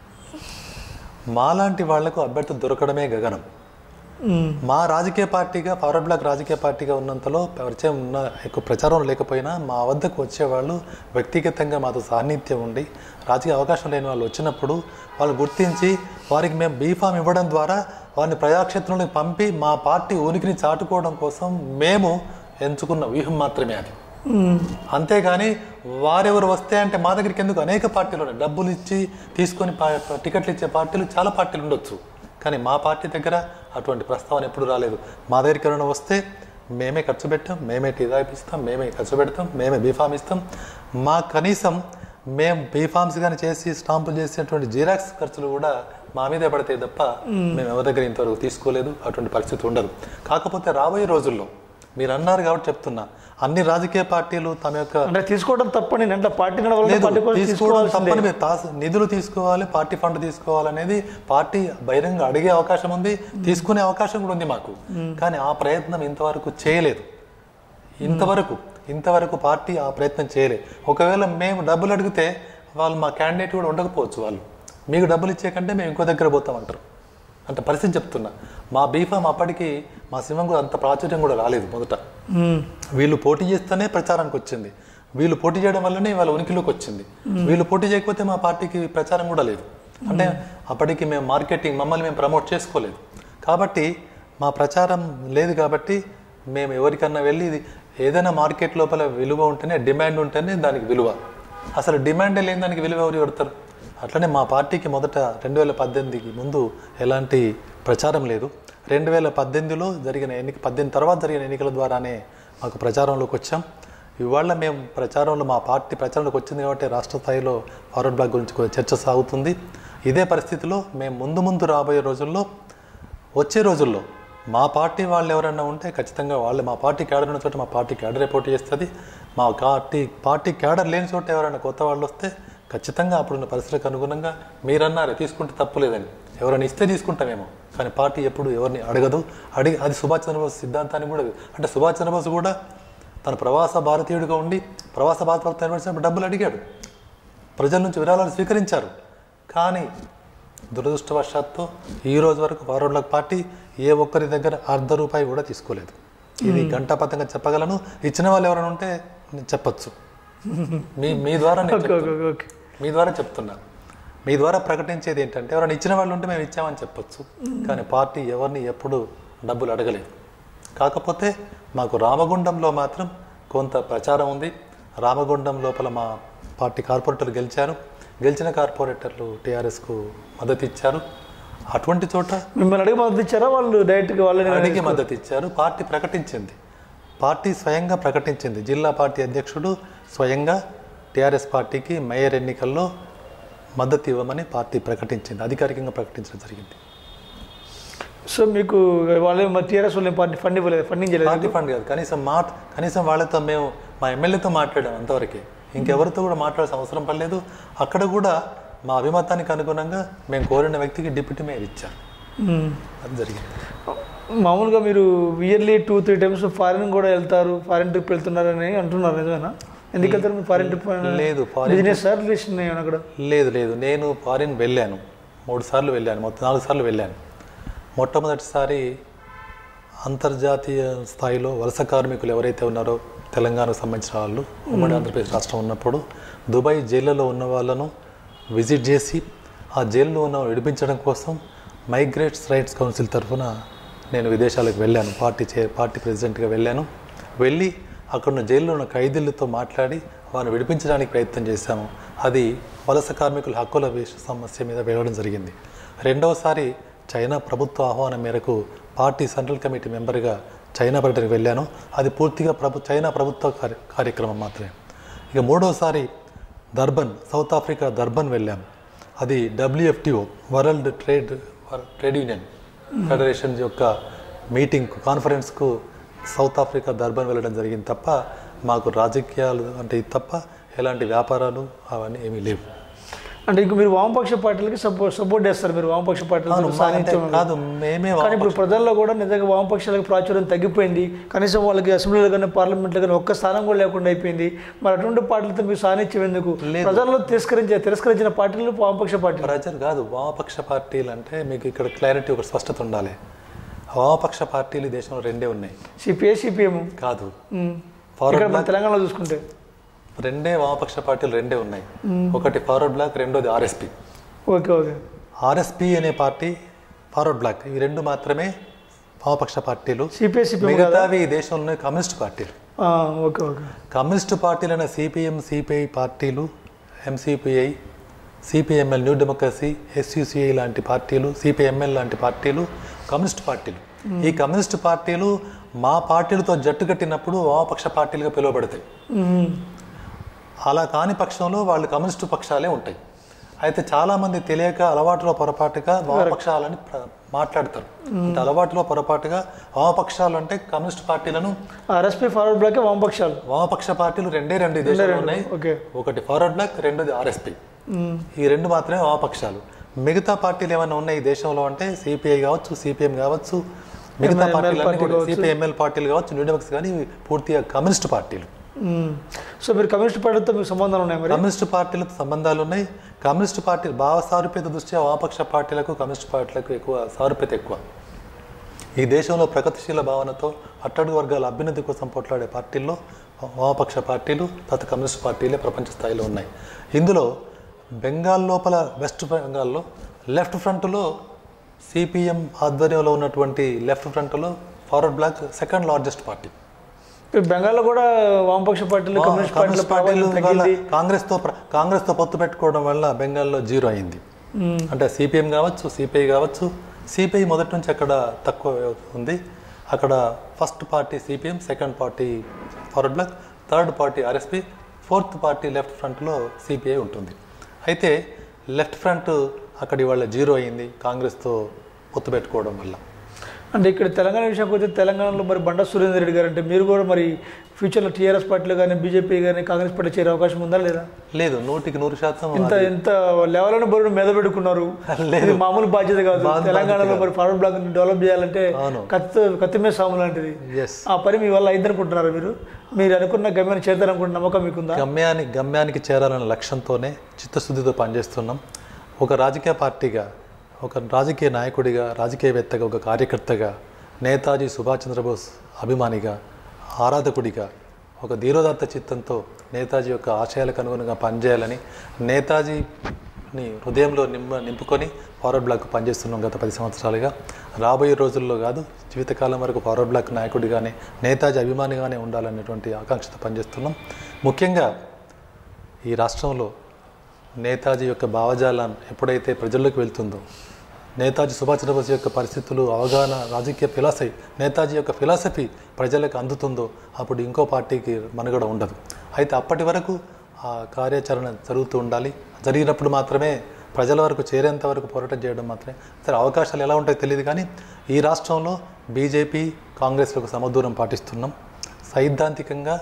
మాలాంటి వాళ్లకు అభ్యర్థి దొరకడమే గగనం. మా రాజకీయ పార్టీగా, ఫార్వర్డ్ బ్లాక్ రాజకీయ పార్టీగా ఉన్నంతలో పరిచయం ఉన్న ఎక్కువ ప్రచారం లేకపోయినా మా వద్దకు వచ్చేవాళ్ళు వ్యక్తిగతంగా మాతో సాన్నిధ్యం ఉండి రాజకీయ అవకాశం లేని వాళ్ళు వచ్చినప్పుడు వాళ్ళు గుర్తించి వారికి మేము బీఫామ్ ఇవ్వడం ద్వారా వారిని ప్రజాక్షేత్రంలోకి పంపి మా పార్టీ ఉనికిని చాటుకోవడం కోసం మేము ఎంచుకున్న వ్యూహం మాత్రమే అది. అంతేగాని వారెవరు వస్తే అంటే మా దగ్గరికి ఎందుకు అనేక పార్టీలు ఉన్నాయి. డబ్బులు ఇచ్చి తీసుకొని టికెట్లు ఇచ్చే పార్టీలు చాలా పార్టీలు ఉండొచ్చు, కానీ మా పార్టీ దగ్గర అటువంటి ప్రస్తావన ఎప్పుడు రాలేదు. మా దగ్గరికి ఎవరైనా వస్తే మేమే ఖర్చు పెట్టాం, మేమే టీ తాగిపిస్తాం, మేమే ఖర్చు పెడతాం, మేమే బీఫామ్ ఇస్తాం. మా కనీసం మేము బీఫామ్స్ కానీ చేసి స్టాంపులు చేసేటువంటి జిరాక్స్ ఖర్చులు కూడా మా మీదే పడతాయి తప్ప మేము ఎవరి దగ్గర ఇంతవరకు తీసుకోలేదు. అటువంటి పరిస్థితి ఉండదు. కాకపోతే రాబోయే రోజుల్లో మీరు అన్నారు కాబట్టి చెప్తున్నా, అన్ని రాజకీయ పార్టీలు తమ యొక్క తీసుకోవడం తప్పని పార్టీ తీసుకోవడం తప్పని నిధులు తీసుకోవాలి, పార్టీ ఫండ్ తీసుకోవాలనేది పార్టీ బహిరంగ అడిగే అవకాశం ఉంది, తీసుకునే అవకాశం కూడా ఉంది మాకు. కానీ ఆ ప్రయత్నం ఇంతవరకు చేయలేదు. ఇంతవరకు ఇంతవరకు పార్టీ ఆ ప్రయత్నం చేయలేదు. ఒకవేళ మేము డబ్బులు అడిగితే వాళ్ళు మా క్యాండిడేట్ కూడా ఉండకపోవచ్చు. వాళ్ళు మీకు డబ్బులు ఇచ్చే కంటే మేము ఇంకో దగ్గర పోతామంటారు. అంటే పరిస్థితి చెప్తున్నా. మా బీఫామ్ అప్పటికి మా సింహం కూడా అంత ప్రాచుర్యం కూడా రాలేదు. మొదట వీళ్ళు పోటీ చేస్తేనే ప్రచారానికి వచ్చింది, వీళ్ళు పోటీ చేయడం వల్లనే వాళ్ళ ఉనికిలోకి వచ్చింది. వీళ్ళు పోటీ చేయకపోతే మా పార్టీకి ప్రచారం కూడా లేదు. అంటే అప్పటికి మేము మార్కెటింగ్ మమ్మల్ని మేము ప్రమోట్ చేసుకోలేదు. కాబట్టి మా ప్రచారం లేదు. కాబట్టి మేము ఎవరికన్నా వెళ్ళి ఏదైనా మార్కెట్ లోపల విలువ ఉంటేనే, డిమాండ్ ఉంటేనే దానికి విలువ. అసలు డిమాండే లేని దానికి విలువ ఎవరు పెడతారు? అట్లనే మా పార్టీకి మొదట రెండు వేల పద్దెనిమిదికి ముందు ఎలాంటి ప్రచారం లేదు. రెండు వేల పద్దెనిమిదిలో జరిగిన ఎన్నిక పద్దెనిమిది తర్వాత జరిగిన ఎన్నికల ద్వారానే మాకు ప్రచారంలోకి వచ్చాం. ఇవాళ మేము ప్రచారంలో మా పార్టీ ప్రచారంలోకి వచ్చింది కాబట్టి రాష్ట్ర స్థాయిలో ఫార్వర్డ్ బ్లాక్ గురించి చర్చ సాగుతుంది. ఇదే పరిస్థితిలో మేము ముందు ముందు రాబోయే రోజుల్లో, వచ్చే రోజుల్లో మా పార్టీ వాళ్ళు ఎవరైనా ఉంటే ఖచ్చితంగా వాళ్ళు మా పార్టీ క్యాడర్ ఉన్న చోట మా పార్టీ క్యాడరే పోటీ చేస్తుంది. మా పార్టీ పార్టీ క్యాడర్ లేని చోట ఎవరైనా కొత్త వాళ్ళు వస్తే ఖచ్చితంగా అప్పుడున్న పరిస్థితులకు అనుగుణంగా మీరన్నారు తీసుకుంటే తప్పులేదని, ఎవరైనా ఇస్తే తీసుకుంటామేమో, కానీ పార్టీ ఎప్పుడు ఎవరిని అడగదు. అడిగి అది సుభాష్ చంద్రబోస్ సిద్ధాంతాన్ని కూడా, అంటే సుభాష్ చంద్రబోస్ కూడా తన ప్రవాస భారతీయుడిగా ఉండి ప్రవాస భారత నిర్వహించినప్పుడు డబ్బులు అడిగాడు, ప్రజల నుంచి విరాళాలు స్వీకరించారు. కానీ దురదృష్టవశాత్తు ఈ రోజు వరకు ఫార్వర్డ్ బ్లాక్ పార్టీ ఏ ఒక్కరి దగ్గర అర్ధ రూపాయి కూడా తీసుకోలేదు. ఇది గంటాపతంగా చెప్పగలను. ఇచ్చిన వాళ్ళు ఎవరైనా ఉంటే నేను చెప్పచ్చు, మీ మీ ద్వారా మీ ద్వారా చెప్తున్నా. మీ ద్వారా ప్రకటించేది ఏంటంటే ఎవరైనా ఇచ్చిన వాళ్ళు ఉంటే మేము ఇచ్చామని చెప్పొచ్చు, కానీ పార్టీ ఎవరిని ఎప్పుడు డబ్బులు అడగలేదు. కాకపోతే మాకు రామగుండంలో మాత్రం కొంత ప్రచారం ఉంది. రామగుండం లోపల మా పార్టీ కార్పొరేటర్లు గెలిచారు. గెలిచిన కార్పొరేటర్లు టీఆర్ఎస్కు మద్దతు ఇచ్చారు. అటువంటి చోట మిమ్మల్ని అడిగి మద్దతు ఇచ్చారా వాళ్ళు డైరెక్ట్గా వాళ్ళని అడిగి మద్దతు ఇచ్చారు. పార్టీ ప్రకటించింది, పార్టీ స్వయంగా ప్రకటించింది. జిల్లా పార్టీ అధ్యక్షుడు స్వయంగా టీఆర్ఎస్ పార్టీకి మేయర్ ఎన్నికల్లో మద్దతు ఇవ్వమని పార్టీ ప్రకటించింది, అధికారికంగా ప్రకటించడం జరిగింది. సో మీకు వాళ్ళే మా టీఆర్ఎస్ వాళ్ళు పార్టీ ఫండ్ ఇవ్వలేదు, ఫండింగ్ చేయలేదు? పార్టీ ఫండ్ కాదు, కనీసం మాట కనీసం వాళ్ళతో మేము మా ఎమ్మెల్యేతో మాట్లాడాం అంతవరకే, ఇంకెవరితో కూడా మాట్లాడాల్సిన అవసరం పడలేదు. అక్కడ కూడా మా అభిమతానికి అనుగుణంగా మేము కోరిన వ్యక్తికి డిప్యూటీ మేయర్ ఇచ్చారు, అది జరిగింది. మామూలుగా మీరు yearly two three times foreign కూడా వెళ్తారు, ఫారిన్ ట్రిప్ వెళ్తున్నారని అంటున్నారు, నిజమేనా? ఎందుకు వెళ్తారు మీరు ఫారిన్ ట్రిప్? లేదు, బిజినెస్ సార్ రిలేషన్ అక్కడ? లేదు లేదు నేను ఫారిన్ వెళ్ళాను, మూడు సార్లు వెళ్ళాను, మొత్తం నాలుగు సార్లు వెళ్ళాను. మొట్టమొదటిసారి అంతర్జాతీయ స్థాయిలో వలస కార్మికులు ఎవరైతే ఉన్నారో తెలంగాణకు సంబంధించిన వాళ్ళు ఉమ్మడి ఆంధ్రప్రదేశ్ రాష్ట్రం ఉన్నప్పుడు దుబాయ్ జైళ్ళలో ఉన్న వాళ్ళను విజిట్ చేసి ఆ జైల్లో ఉన్న విడిపించడం కోసం మైగ్రేట్స్ రైట్స్ కౌన్సిల్ తరఫున నేను విదేశాలకు వెళ్ళాను. పార్టీ చే పార్టీ ప్రెసిడెంట్గా వెళ్ళాను. వెళ్ళి అక్కడున్న జైల్లో ఉన్న ఖైదీలతో మాట్లాడి వారిని విడిపించడానికి ప్రయత్నం చేశాము. అది వలస కార్మికుల హక్కుల సమస్య మీద వెళ్ళడం జరిగింది. రెండవసారి చైనా ప్రభుత్వ ఆహ్వానం మేరకు పార్టీ సెంట్రల్ కమిటీ మెంబర్గా చైనా పర్యటనకు వెళ్ళాను. అది పూర్తిగా ప్రభు చైనా ప్రభుత్వ కార్యక్రమం మాత్రమే. ఇక మూడవసారి దర్బన్, సౌత్ ఆఫ్రికా దర్బన్ వెళ్ళాము. అది W F T O world trade trade union federation యొక్క మీటింగ్ కాన్ఫరెన్స్కు సౌత్ ఆఫ్రికా దర్బన్ వెళ్ళడం జరిగింది తప్ప మాకు రాజకీయాలు అంటే ఇది తప్ప ఎలాంటి వ్యాపారాలు అవన్నీ ఏమీ లేవు. అంటే ఇంక మీరు వామపక్ష పార్టీలకి సపోర్ట్ సపోర్ట్ చేస్తారు, మీరు వామపక్ష పార్టీలు కాదు మేమే. కానీ ఇప్పుడు ప్రజల్లో కూడా నిజంగా వామపక్షాలకు ప్రాచుర్యం తగ్గిపోయింది. కనీసం వాళ్ళకి అసెంబ్లీలో కానీ పార్లమెంట్లో కానీ ఒక్క స్థానం కూడా లేకుండా అయిపోయింది. మరి అటువంటి పార్టీలతో మీరు సాన్నిధ్యం ఎందుకు? ప్రజల్లో తిరస్కరించే తిరస్కరించిన పార్టీలు వామపక్ష పార్టీలు. ప్రజలు కాదు వామపక్ష పార్టీలు అంటే మీకు ఇక్కడ క్లారిటీ ఒక స్పష్టత ఉండాలి. వామపక్ష పార్టీలు దేశంలో రెండే ఉన్నాయి, సిపిఐ సిపిఎం కాదు. తెలంగాణలో చూసుకుంటే రెండే వామపక్ష పార్టీలు రెండే ఉన్నాయి. ఒకటి ఫార్వర్డ్ బ్లాక్, రెండోది ఆర్ఎస్పి. ఓకే ఓకే ఆర్ఎస్పి అనే పార్టీ, ఫార్వర్డ్ బ్లాక్, ఈ రెండు మాత్రమే వామపక్ష పార్టీలు. సిపిఐ మిగతావి ఈ దేశంలో కమ్యూనిస్ట్ పార్టీలు. ఓకే ఓకే కమ్యూనిస్ట్ పార్టీలైన సిపిఎం, సిపిఐ పార్టీలు, MCPI, CPML new democracy, SUCI లాంటి పార్టీలు, సిపిఎంఎల్ లాంటి పార్టీలు కమ్యూనిస్ట్ పార్టీలు. ఈ కమ్యూనిస్ట్ పార్టీలు మా పార్టీలతో జట్టు కట్టినప్పుడు వామపక్ష పార్టీలుగా పిలువబడతాయి. అలా కాని పక్షంలో వాళ్ళు కమ్యూనిస్టు పక్షాలే ఉంటాయి. అయితే చాలామంది తెలియక అలవాటులో పొరపాటుగా వామపక్షాలని మాట్లాడతారు. అంటే అలవాటులో పొరపాటుగా వామపక్షాలు అంటే కమ్యూనిస్ట్ పార్టీలను ఆర్ఎస్పీ ఫార్వర్డ్ బ్లాక్ వామపక్షాలు వామపక్ష పార్టీలు రెండే రెండు దేశాలు ఉన్నాయి. ఒకటి ఫార్వర్డ్ బ్లాక్, రెండోది ఆర్ఎస్పీ. ఈ రెండు మాత్రమే వామపక్షాలు. మిగతా పార్టీలు ఏమైనా ఉన్నాయి ఈ దేశంలో అంటే సిపిఐ కావచ్చు, సిపిఎం కావచ్చు, మిగతా పార్టీలు సిపిఎంఎల్ పార్టీలు కావచ్చు, న్యూ డెమోక్రసీ కానీ పూర్తిగా కమ్యూనిస్ట్ పార్టీలు. సో మీరు కమ్యూనిస్ట్ పార్టీలతో మీకు సంబంధాలు ఉన్నాయి? కమ్యూనిస్ట్ పార్టీలతో సంబంధాలు ఉన్నాయి. కమ్యూనిస్ట్ పార్టీలు భావ సారూప్యత దృష్ట్యా వామపక్ష పార్టీలకు కమ్యూనిస్ట్ పార్టీలకు ఎక్కువ సారూప్యత ఎక్కువ. ఈ దేశంలో ప్రగతిశీల భావనతో అట్టడుగు వర్గాల అభ్యున్నతి కోసం పోట్లాడే పార్టీల్లో వామపక్ష పార్టీలు, తర్వాత కమ్యూనిస్ట్ పార్టీలే ప్రపంచ స్థాయిలో ఉన్నాయి. ఇందులో బెంగాల్ లోపల వెస్ట్ బెంగాల్లో లెఫ్ట్ ఫ్రంట్లో సిపిఎం ఆధ్వర్యంలో ఉన్నటువంటి లెఫ్ట్ ఫ్రంట్లో forward bloc second largest party. బెంగాల్లో కూడా వామపక్ష పార్టీలు కమ్యూనిస్ట్ పార్టీలు కాంగ్రెస్తో కాంగ్రెస్తో పొత్తు పెట్టుకోవడం వల్ల బెంగాల్లో జీరో అయింది. అంటే సిపిఎం కావచ్చు, సిపిఐ కావచ్చు. సిపిఐ మొదటి నుంచి అక్కడ తక్కువ ఉంది. అక్కడ first party CPM, second party forward bloc, third party RSP, fourth party left ఫ్రంట్లో సిపిఐ ఉంటుంది. అయితే లెఫ్ట్ ఫ్రంట్ అక్కడ ఇవాళ జీరో అయింది కాంగ్రెస్తో పొత్తు పెట్టుకోవడం వల్ల. అంటే ఇక్కడ తెలంగాణ విషయానికి వస్తే తెలంగాణలో మరి బండా సురేందర్ రెడ్డి గారు అంటే మీరు కూడా మరి ఫ్యూచర్లో టీఆర్ఎస్ పార్టీలో కానీ బీజేపీ కానీ కాంగ్రెస్ పార్టీ చేరే అవకాశం ఉందా లేదా? లేదు, నూటికి నూరు శాతం ఇంత ఇంత లెవెల్ బరువు మీద పెట్టుకున్నారు. లేదు, మామూలు బాధ్యత కాదు. తెలంగాణలో మరి ఫార్వర్డ్ బ్లాక్ డెవలప్ చేయాలంటే కత్తి కత్తి మీద సాము లాంటిది. ఆ పని మీ వల్ల అయిందనుకుంటున్నారు మీరు? మీరు అనుకున్న గమ్యాన్ని చేద్దారనుకుంటున్న నమ్మకం మీకుందా? గమ్యాన్ని గమ్యానికి చేరాలన్న లక్ష్యంతోనే చిత్తశుద్ధితో పనిచేస్తున్నాం. ఒక రాజకీయ పార్టీగా, ఒక రాజకీయ నాయకుడిగా, రాజకీయవేత్తగా, ఒక కార్యకర్తగా, నేతాజీ సుభాష్ చంద్రబోస్ అభిమానిగా, ఆరాధకుడిగా, ఒక ధీరోదాత్త చిత్తంతో నేతాజీ యొక్క ఆశయాలకు అనుగుణంగా పనిచేయాలని నేతాజీని హృదయంలో నింప నింపుకొని ఫార్వర్డ్ బ్లాక్ పనిచేస్తున్నాం గత పది సంవత్సరాలుగా. రాబోయే రోజుల్లో కాదు, జీవితకాలం వరకు ఫార్వర్డ్ బ్లాక్ నాయకుడిగానే, నేతాజీ అభిమానిగానే ఉండాలనేటువంటి ఆకాంక్షతో పనిచేస్తున్నాం. ముఖ్యంగా ఈ రాష్ట్రంలో నేతాజీ యొక్క భావజాలం ఎప్పుడైతే ప్రజల్లోకి వెళ్తుందో, నేతాజీ సుభాష్ చంద్రబోస్ యొక్క పరిస్థితులు, అవగాహన, రాజకీయ ఫిలాసఫీ, నేతాజీ యొక్క ఫిలాసఫీ ప్రజలకు అందుతుందో అప్పుడు ఇంకో పార్టీకి మనుగడ ఉండదు. అయితే అప్పటి వరకు ఆ కార్యాచరణ జరుగుతూ ఉండాలి. జరిగినప్పుడు మాత్రమే ప్రజల వరకు చేరేంత వరకు పోరాటం చేయడం మాత్రమే. సరే, అవకాశాలు ఎలా ఉంటాయో తెలియదు, కానీ ఈ రాష్ట్రంలో బీజేపీ కాంగ్రెస్లకు సమదూరం పాటిస్తున్నాం. సైద్ధాంతికంగా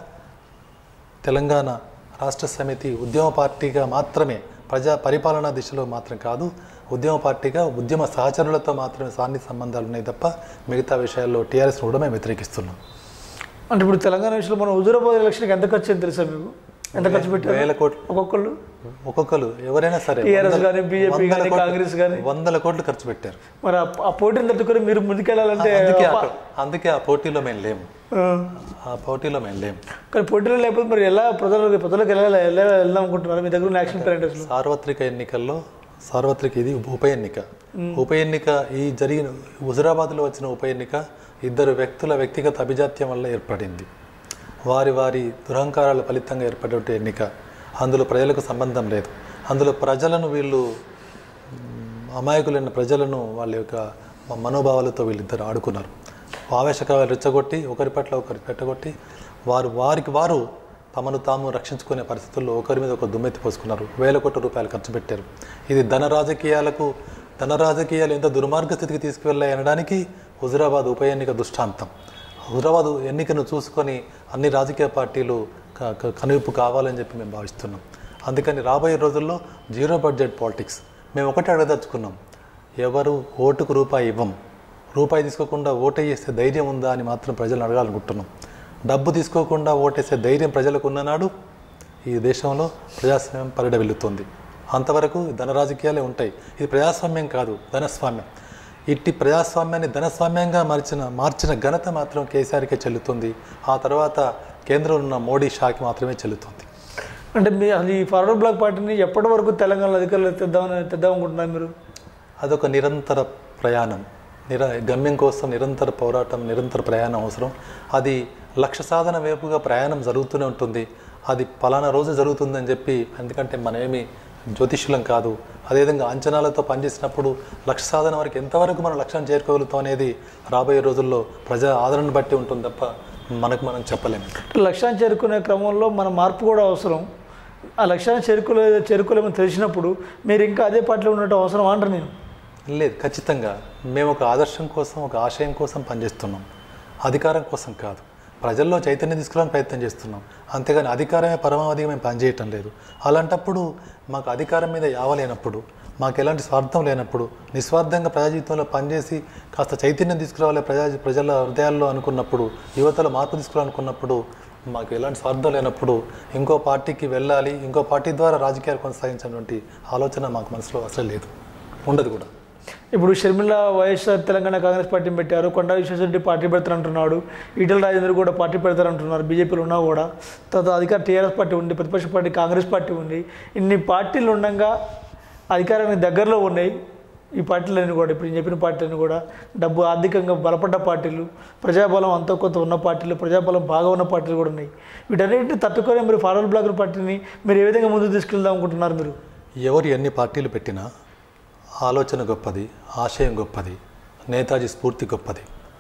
తెలంగాణ రాష్ట్ర సమితి ఉద్యమ పార్టీగా మాత్రమే, ప్రజా పరిపాలనా దిశలో మాత్రం కాదు, ఉద్యమ పార్టీగా ఉద్యమ సహచరులతో మాత్రమే సాన్నిహిత సంబంధాలు ఉన్నాయి తప్ప మిగతా విషయాల్లో టీఆర్ఎస్ కూడా మేము వ్యతిరేకిస్తున్నాం. అంటే ఇప్పుడు తెలంగాణ విషయంలో మనం హుజూరాబాద్ ఎలక్షన్కి ఎంత ఖర్చు అని తెలుసా మీకు? ఎంత ఖర్చు పెట్టారు? వేల కోట్లు ఒక్కొక్కళ్ళు ఒక్కొక్కరు ఎవరైనా సరే, టీఆర్ఎస్ కానీ బీజేపీ కానీ కాంగ్రెస్ కానీ వందల కోట్లు ఖర్చు పెట్టారు. మరి ఆ పోటీని తట్టుకొని మీరు ముందుకెళ్ళాలంటే అందుకే అందుకే ఆ పోటీలో మేము లేము ఆ పోటీలో మేము లేము కానీ పోటీలో లేకపోతే మరి ఎలా ప్రజలకు ప్రజలకు ఎలా ఎలా వెళ్దాం అనుకుంటున్నారు? మీ దగ్గర యాక్షన్ ప్లాన్? సార్వత్రిక ఎన్నికల్లో సార్వత్రిక ఇది ఉప ఎన్నిక. ఉప ఎన్నిక ఈ జరిగిన హుజురాబాద్లో వచ్చిన ఉప ఎన్నిక ఇద్దరు వ్యక్తుల వ్యక్తిగత అభిజాత్యం వల్ల ఏర్పడింది. వారి వారి దురహంకారాల ఫలితంగా ఏర్పడే ఎన్నిక. అందులో ప్రజలకు సంబంధం లేదు. అందులో ప్రజలను వీళ్ళు అమాయకులైన ప్రజలను వాళ్ళ యొక్క మనోభావాలతో వీళ్ళిద్దరు ఆడుకున్నారు. ఆవేశకాలు రెచ్చగొట్టి ఒకరి పట్ల ఒకరి పెట్టగొట్టి వారు వారికి వారు తమను తాము రక్షించుకునే పరిస్థితుల్లో ఒకరి మీద ఒక దుమ్మెత్తి పోసుకున్నారు. వేల కోట్ల రూపాయలు ఖర్చు పెట్టారు. ఇది ధన రాజకీయాలకు ధన రాజకీయాలు ఎంత దుర్మార్గ స్థితికి తీసుకువెళ్ళాయి అనడానికి హుజురాబాద్ ఉప ఎన్నిక దృష్టాంతం. హుజురాబాద్ ఎన్నికను చూసుకొని అన్ని రాజకీయ పార్టీలు కనువిప్పు కావాలని చెప్పి మేము భావిస్తున్నాం. అందుకని రాబోయే రోజుల్లో జీరో బడ్జెట్ పాలిటిక్స్. మేము ఒకటే అడగదలుచుకున్నాం, ఎవరు ఓటుకు రూపాయి ఇవ్వం, రూపాయి తీసుకోకుండా ఓటేస్తే ధైర్యం ఉందా అని మాత్రం ప్రజలను అడగాలనుకుంటున్నాం. డబ్బు తీసుకోకుండా ఓటేసే ధైర్యం ప్రజలకు ఉన్ననాడు ఈ దేశంలో ప్రజాస్వామ్యం పరిడవిల్లుతుంది. అంతవరకు ధన రాజకీయాలే ఉంటాయి. ఇది ప్రజాస్వామ్యం కాదు, ధనస్వామ్యం. ఇట్టి ప్రజాస్వామ్యాన్ని ధనస్వామ్యంగా మార్చిన మార్చిన ఘనత మాత్రం కేసీఆర్కే చెల్లుతుంది. ఆ తర్వాత కేంద్రంలో ఉన్న మోడీ షాకి మాత్రమే చెల్లుతుంది. అంటే మీ అది ఫార్వర్డ్ బ్లాక్ పార్టీని ఎప్పటి వరకు తెలంగాణలో అధికారులు తెద్దామని తెద్దామనుకుంటున్నారు మీరు? అదొక నిరంతర ప్రయాణం, నిర గమ్యం కోసం నిరంతర పోరాటం, నిరంతర ప్రయాణం అవసరం. అది లక్ష్య సాధన వైపుగా ప్రయాణం జరుగుతూనే ఉంటుంది. అది పలానా రోజు జరుగుతుందని చెప్పి, ఎందుకంటే మనమేమి జ్యోతిష్యులం కాదు. అదేవిధంగా అంచనాలతో పనిచేసినప్పుడు లక్ష్య సాధన వరకు ఎంతవరకు మనం లక్ష్యాన్ని చేరుకోగలుగుతాం అనేది రాబోయే రోజుల్లో ప్రజా ఆదరణ బట్టి ఉంటుంది తప్ప మనకు మనం చెప్పలేము. లక్ష్యాన్ని చేరుకునే క్రమంలో మన మార్పు కూడా అవసరం. ఆ లక్ష్యాన్ని చేరుకోలే చేరుకోలేమని తెలిసినప్పుడు మీరు ఇంకా అదే పార్టీలో ఉండటం అవసరం అంటారు? నేను లేదు, ఖచ్చితంగా మేము ఒక ఆదర్శం కోసం, ఒక ఆశయం కోసం పనిచేస్తున్నాం, అధికారం కోసం కాదు. ప్రజల్లో చైతన్యం తీసుకురావడానికి ప్రయత్నం చేస్తున్నాం, అంతేగాని అధికారమే పరమావధిగా మేము పనిచేయటం లేదు. అలాంటప్పుడు మాకు అధికారం మీద యావలేనప్పుడు, మాకు ఎలాంటి స్వార్థం లేనప్పుడు, నిస్వార్థంగా ప్రజా జీవితంలో పనిచేసి కాస్త చైతన్యం తీసుకురావాలి ప్రజా ప్రజల హృదయాల్లో అనుకున్నప్పుడు, యువతలో మార్పు తీసుకురావాలనుకున్నప్పుడు, మాకు ఎలాంటి స్వార్థం లేనప్పుడు ఇంకో పార్టీకి వెళ్ళాలి, ఇంకో పార్టీ ద్వారా రాజకీయాలు కొనసాగించినటువంటి ఆలోచన మాకు మనసులో అసలు లేదు, ఉండదు కూడా. ఇప్పుడు షర్మిల వైఎస్ఆర్ తెలంగాణ కాంగ్రెస్ పార్టీని పెట్టారు, కొండా విశ్వేశ్వరరెడ్డి పార్టీ పెడతారంటున్నాడు, ఈటెల రాజేందర్ కూడా పార్టీ పెడతారంటున్నారు. బీజేపీలో ఉన్నా కూడా తర్వాత అధికార టీఆర్ఎస్ పార్టీ ఉంది, ప్రతిపక్ష పార్టీ కాంగ్రెస్ పార్టీ ఉంది. ఇన్ని పార్టీలు ఉండగా అధికారానికి దగ్గరలో ఉన్నాయి ఈ పార్టీలన్నీ కూడా. ఇప్పుడు నేను చెప్పిన పార్టీలన్నీ కూడా డబ్బు ఆర్థికంగా బలపడ్డ పార్టీలు, ప్రజాబలం అంత కొంత ఉన్న పార్టీలు, ప్రజాబలం బాగా ఉన్న పార్టీలు కూడా ఉన్నాయి. వీటన్నిటిని తట్టుకొని మీరు ఫార్వర్డ్ బ్లాక్ పార్టీని మీరు ఏ విధంగా ముందుకు తీసుకెళ్దాం అనుకుంటున్నారు? మీరు ఎవరు ఎన్ని పార్టీలు పెట్టినా ఆలోచన గొప్పది, ఆశయం గొప్పది, నేతాజీ స్ఫూర్తి గొప్పది.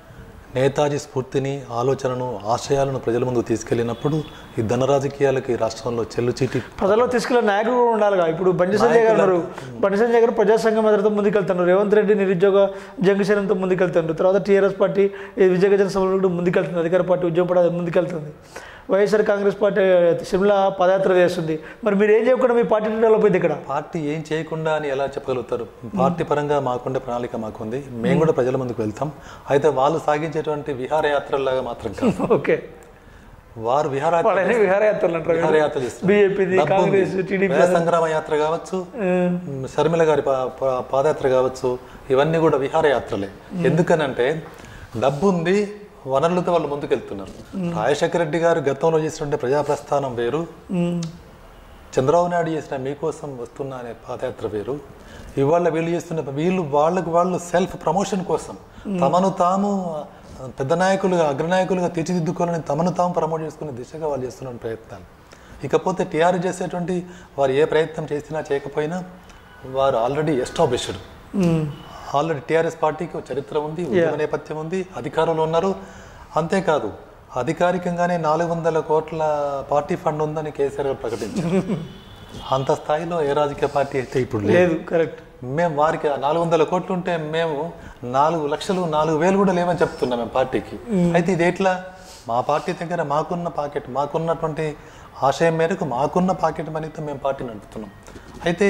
నేతాజీ స్ఫూర్తిని ఆలోచనను ఆశయాలను ప్రజల ముందుకు తీసుకెళ్ళినప్పుడు ఈ ధన రాజకీయాలకి రాష్ట్రంలో చెల్లుచీటి ప్రజల్లో తీసుకెళ్ళే నాయకులు కూడా ఉండాలిగా. ఇప్పుడు బండి సంజయ్ గారు ఉన్నారు, బండి సంజయ్ గారు ప్రజాసంఘం ఎదురుతో ముందుకెళ్తున్నారు, రేవంత్ రెడ్డి నిరుద్యోగ జంగశనంతో ముందుకెళ్తున్నారు, తర్వాత టీఆర్ఎస్ పార్టీ విజయగజన సభలో కూడా ముందుకెళ్తుంది, అధికార పార్టీ ఉద్యమ పార్టీ ముందుకెళ్తుంది, వైఎస్ఆర్ కాంగ్రెస్ పార్టీ సిమ్లా పదయాత్ర చేస్తుంది. మరి మీరు ఏం చేయకుండా మీ పార్టీ డెవలప్ అయింది ఇక్కడ? పార్టీ ఏం చేయకుండా అని ఎలా చెప్పగలుగుతారు? పార్టీ పరంగా మాకుండే ప్రణాళిక మాకుంది, మేము కూడా ప్రజల ముందుకు వెళ్తాం. అయితే వాళ్ళు సాగించేటువంటి విహారయాత్రలాగా మాత్రం కాదు. ఓకే, వారు విహారయాత్ర విహారయాత్రలు అంటారు, విహారయాత్ర చేస్తారు. బీజేపీ, కాంగ్రెస్, టీడీపీ సంగ్రామ యాత్ర కావచ్చు, షర్మిల గారి పాదయాత్ర కావచ్చు, ఇవన్నీ కూడా విహారయాత్రలే. ఎందుకనంటే డబ్బు ఉంది, వనరులతో వాళ్ళు ముందుకెళ్తున్నారు. రాజశేఖర రెడ్డి గారు గతంలో చేసినటువంటి ప్రజాప్రస్థానం వేరు, చంద్రబాబు నాయుడు చేసిన మీకోసం వస్తున్నా అనే పాదయాత్ర వేరు. ఇవాళ వీళ్ళు చేస్తున్న వీళ్ళు వాళ్ళకు వాళ్ళు సెల్ఫ్ ప్రమోషన్ కోసం తమను తాము పెద్ద నాయకులుగా అగ్రనాయకులుగా తీర్చిదిద్దుకోవాలని తమను తాము ప్రమోట్ చేసుకునే దిశగా వాళ్ళు చేస్తున్న ప్రయత్నాలు. ఇకపోతే టీఆర్ఎస్ చేసేటువంటి వారు ఏ ప్రయత్నం చేసినా చేయకపోయినా వారు ఆల్రెడీ ఎస్టాబ్లిష్డ్. ఆల్రెడీ టీఆర్ఎస్ పార్టీకి చరిత్ర ఉంది, ఉద్యమ నేపథ్యం ఉంది, అధికారంలో ఉన్నారు. అంతేకాదు అధికారికంగానే నాలుగు వందల కోట్ల పార్టీ ఫండ్ ఉందని కేసీఆర్ గారు ప్రకటించారు. అంత స్థాయిలో ఏ రాజకీయ పార్టీ అయితే ఇప్పుడు లేదు. కరెక్ట్. మేము వారికి నాలుగు వందల కోట్లు ఉంటే మేము నాలుగు లక్షలు నాలుగు వేలు కూడా లేవని చెప్తున్నాం మేము పార్టీకి. అయితే ఇది ఎట్లా? మా పార్టీ దగ్గర మాకున్న పాకెట్, మాకున్నటువంటి ఆశయం మేరకు మాకున్న పాకెట్ మనీతో మేము పార్టీ నడుపుతున్నాం. అయితే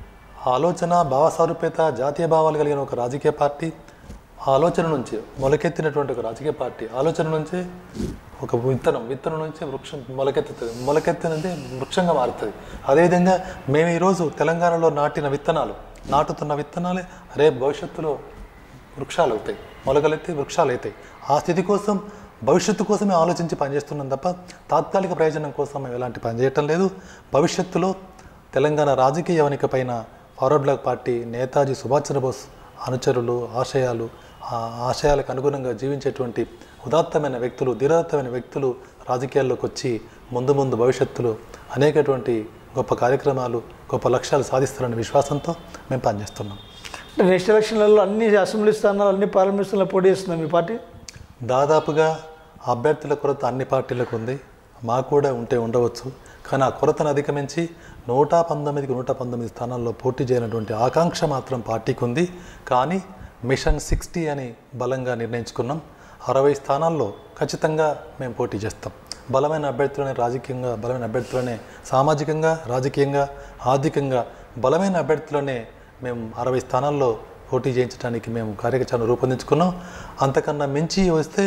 ఆలోచన భావసారూప్యత జాతీయ భావాలు కలిగిన ఒక రాజకీయ పార్టీ, ఆలోచన నుంచి మొలకెత్తినటువంటి ఒక రాజకీయ పార్టీ, ఆలోచన నుంచి ఒక విత్తనం, విత్తనం నుంచి వృక్షం మొలకెత్తుతుంది, మొలకెత్తి నుంచి వృక్షంగా మారుతుంది. అదేవిధంగా మేము ఈరోజు తెలంగాణలో నాటిన విత్తనాలు, నాటుతున్న విత్తనాలే రేపు భవిష్యత్తులో వృక్షాలు అవుతాయి, మొలకలెత్తి వృక్షాలు అవుతాయి. ఆ స్థితి కోసం భవిష్యత్తు కోసమే ఆలోచించి పనిచేస్తున్నాం తప్ప తాత్కాలిక ప్రయోజనం కోసం మేము ఎలాంటి పని చేయటం లేదు. భవిష్యత్తులో తెలంగాణ రాజకీయ వనిక పైన forward black party, Netaji Subhash Chandra Bose అనుచరులు, ఆశయాలు, ఆ ఆశయాలకు అనుగుణంగా జీవించేటువంటి ఉదాత్తమైన వ్యక్తులు, ధీరోదాత్తమైన వ్యక్తులు రాజకీయాల్లోకి వచ్చి ముందు ముందు భవిష్యత్తులో అనేకటువంటి గొప్ప కార్యక్రమాలు, గొప్ప లక్ష్యాలు సాధిస్తారనే విశ్వాసంతో మేము పనిచేస్తున్నాం. నెక్స్ట్ ఎలక్షన్లలో అన్ని అసెంబ్లీ స్థానాలు, అన్ని పార్లమెంట్ స్థానాలు పోటీ చేస్తున్నాం మీ పార్టీ? దాదాపుగా అభ్యర్థుల కొరత అన్ని పార్టీలకు ఉంది, మాకు కూడా ఉంటే ఉండవచ్చు. కానీ ఆ కొరతను అధిగమించి నూట పంతొమ్మిదికి నూట పంతొమ్మిది స్థానాల్లో పోటీ చేయనటువంటి ఆకాంక్ష మాత్రం పార్టీకి ఉంది. కానీ మిషన్ సిక్స్టీ అని బలంగా నిర్ణయించుకున్నాం. అరవై స్థానాల్లో ఖచ్చితంగా మేము పోటీ చేస్తాం. బలమైన అభ్యర్థులనే రాజకీయంగా, బలమైన అభ్యర్థులనే సామాజికంగా, రాజకీయంగా, ఆర్థికంగా బలమైన అభ్యర్థులనే మేము అరవై స్థానాల్లో పోటీ చేయించడానికి మేము కార్యక్రమాన్ని రూపొందించుకున్నాం. అంతకన్నా మించి వస్తే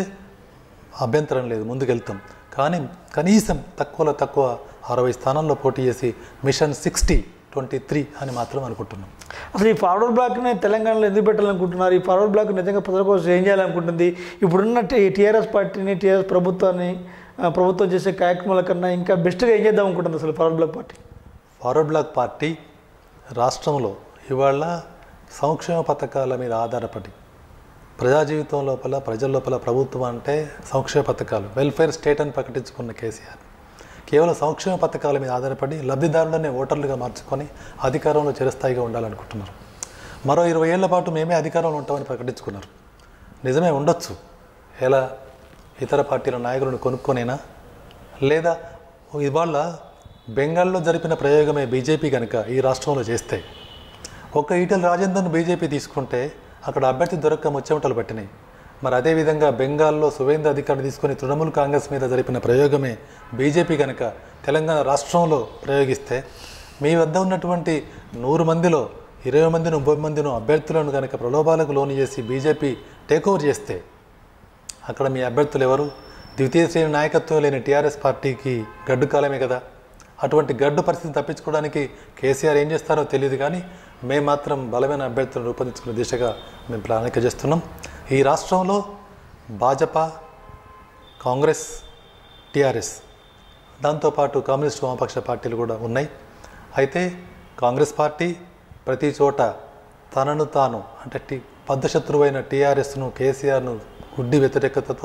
అభ్యంతరం లేదు, ముందుకెళ్తాం. కానీ కనీసం తక్కువలో తక్కువ అరవై స్థానాల్లో పోటీ చేసి మిషన్ సిక్స్టీ ట్వంటీ త్రీ అని మాత్రం అనుకుంటున్నాం. అసలు ఈ ఫార్వర్డ్ బ్లాక్ని తెలంగాణలో ఎందుకు పెట్టాలనుకుంటున్నారు? ఈ ఫార్వర్డ్ బ్లాక్ నిజంగా ప్రజల కోసం ఏం చేయాలనుకుంటుంది? ఇప్పుడున్న టీఆర్ఎస్ పార్టీని, టీఆర్ఎస్ ప్రభుత్వాన్ని, ప్రభుత్వం చేసే కార్యక్రమాల కన్నా ఇంకా బెస్ట్గా ఏం చేద్దాం అనుకుంటుంది అసలు forward black party? Forward black party రాష్ట్రంలో ఇవాళ సంక్షేమ పథకాల మీద ఆధారపడి ప్రజా జీవితం లోపల, ప్రజల లోపల ప్రభుత్వం అంటే సంక్షేమ పథకాలు, వెల్ఫేర్ స్టేట్ అని ప్రకటించుకున్న కేసీఆర్ కేవలం సంక్షేమ పథకాల మీద ఆధారపడి లబ్ధిదారులనే ఓటర్లుగా మార్చుకొని అధికారంలో చిరస్థాయిగా ఉండాలనుకుంటున్నారు. మరో ఇరవై ఏళ్ల పాటు మేమే అధికారంలో ఉంటామని ప్రకటించుకున్నారు. నిజమే ఉండొచ్చు. ఎలా? ఇతర పార్టీల నాయకులను కొనుక్కొనేనా? లేదా ఇవాళ బెంగాల్లో జరిపిన ప్రయోగమే బీజేపీ కనుక ఈ రాష్ట్రంలో చేస్తే, ఒక ఈటెల రాజేందర్ను బీజేపీ తీసుకుంటే అక్కడ అభ్యర్థి దొరక్క ముచ్చెమటలు పట్టినాయి. మరి అదేవిధంగా బెంగాల్లో సువేంద్ర అధికారిని తీసుకొని తృణమూల్ కాంగ్రెస్ మీద జరిపిన ప్రయోగమే బీజేపీ కనుక తెలంగాణ రాష్ట్రంలో ప్రయోగిస్తే, మీ వద్ద ఉన్నటువంటి నూరు మందిలో ఇరవై మందిని ముప్పై మందిను అభ్యర్థులను కనుక ప్రలోభాలకు లోను చేసి బీజేపీ టేక్ ఓవర్ చేస్తే అక్కడ మీ అభ్యర్థులు ఎవరు? ద్వితీయ శ్రేణి నాయకత్వం లేని టీఆర్ఎస్ పార్టీకి గడ్డు కాలమే కదా. అటువంటి గడ్డు పరిస్థితిని తప్పించుకోవడానికి కేసీఆర్ ఏం చేస్తారో తెలియదు. కానీ మేము మాత్రం బలమైన అభ్యర్థులను రూపొందించుకునే దిశగా మేము ప్రణాళిక చేస్తున్నాం. ఈ రాష్ట్రంలో భాజపా, కాంగ్రెస్, టీఆర్ఎస్, దాంతోపాటు కమ్యూనిస్ట్ వామపక్ష పార్టీలు కూడా ఉన్నాయి. అయితే కాంగ్రెస్ పార్టీ ప్రతి చోట తనను తాను అంటే టీ బద్ధశత్రువైన టీఆర్ఎస్ను, కేసీఆర్ను గుడ్డి వ్యతిరేకతతో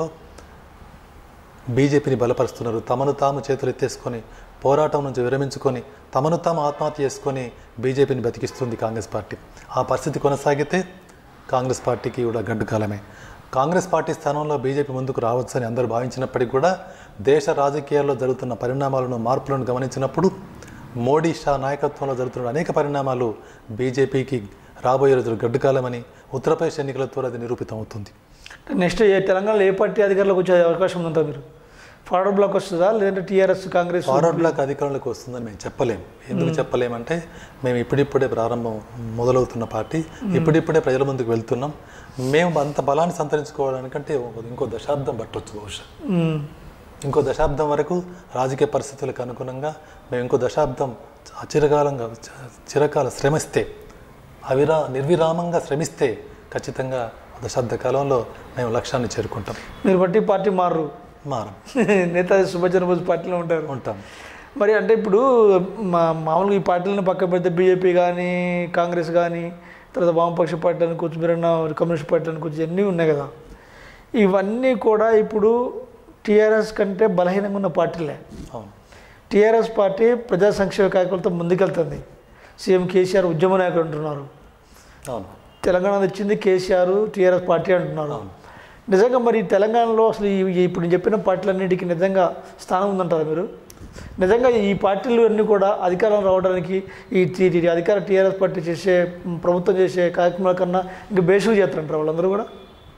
బీజేపీని బలపరుస్తున్నారు. తమను తాము చేతులు ఎత్తేసుకొని పోరాటం నుంచి విరమించుకొని తమను తాము ఆత్మహత్య చేసుకొని బీజేపీని బతికిస్తుంది కాంగ్రెస్ పార్టీ. ఆ పరిస్థితి కొనసాగితే కాంగ్రెస్ పార్టీకి కూడా గడ్డు కాలమే. కాంగ్రెస్ పార్టీ స్థానంలో బీజేపీ ముందుకు రావచ్చని అందరూ భావించినప్పటికీ కూడా దేశ రాజకీయాల్లో జరుగుతున్న పరిణామాలను మార్పులను గమనించినప్పుడు మోడీ షా నాయకత్వంలో జరుగుతున్న అనేక పరిణామాలు బీజేపీకి రాబోయే రోజులు గడ్డుకాలమని ఉత్తరప్రదేశ్ ఎన్నికలతో అది నిరూపితం అవుతుంది. నెక్స్ట్ ఏ తెలంగాణలో ఏ పార్టీ అధికారంలోకి వచ్చే అవకాశం ఉందంటారు మీరు? ఫార్వర్డ్ బ్లాక్ వస్తుందా లేదంటే టీఆర్ఎస్ కాంగ్రెస్? ఫార్వర్డ్ బ్లాక్ అధికారంలోకి వస్తుందని మేము చెప్పలేము. ఎందుకు చెప్పలేమంటే మేము ఇప్పుడిప్పుడే ప్రారంభం మొదలవుతున్న పార్టీ, ఇప్పుడిప్పుడే ప్రజల ముందుకు వెళ్తున్నాం. మేము అంత బలాన్ని సంతరించుకోవడానికంటే ఇంకో దశాబ్దం పట్టవచ్చు బహుశా. ఇంకో దశాబ్దం వరకు రాజకీయ పరిస్థితులకు అనుగుణంగా మేము ఇంకో దశాబ్దం చిరకాలంగా చిరకాల శ్రమిస్తే, అవిరా నిర్విరామంగా శ్రమిస్తే ఖచ్చితంగా దశాబ్ద కాలంలో మేము లక్ష్యాన్ని చేరుకుంటాం. మీరు బట్టి పార్టీ మారు మారం నేతాజీ సుభాష్ చంద్రబోస్ పార్టీలో ఉంటారు ఉంటాం. మరి అంటే ఇప్పుడు మా మామూలుగా ఈ పార్టీలను పక్క పెడితే బీజేపీ కానీ కాంగ్రెస్ కానీ తర్వాత వామపక్ష పార్టీ అనుకోవచ్చు, మీరన్నా కమ్యూనిస్ట్ పార్టీ అనుకోవచ్చు, ఇవన్నీ ఉన్నాయి కదా. ఇవన్నీ కూడా ఇప్పుడు టీఆర్ఎస్ కంటే బలహీనంగా ఉన్న పార్టీలే. అవును. టీఆర్ఎస్ పార్టీ ప్రజా సంక్షేమ కార్యక్రమాలతో ముందుకెళ్తుంది. సీఎం కేసీఆర్ ఉద్యమ నాయకుడు అంటున్నారు. అవును. తెలంగాణ వచ్చింది కేసీఆర్ టీఆర్ఎస్ పార్టీ అంటున్నారు. నిజంగా మరి తెలంగాణలో అసలు ఈ ఇప్పుడు నేను చెప్పిన పార్టీలన్నిటికీ నిజంగా స్థానం ఉందంటారా మీరు? నిజంగా ఈ పార్టీలు అన్నీ కూడా అధికారం రావడానికి ఈ అధికార టీఆర్ఎస్ పార్టీ చేసే ప్రభుత్వం చేసే కార్యక్రమాల కన్నా ఇంకా బేసులు చేస్తారంటారు వాళ్ళందరూ కూడా?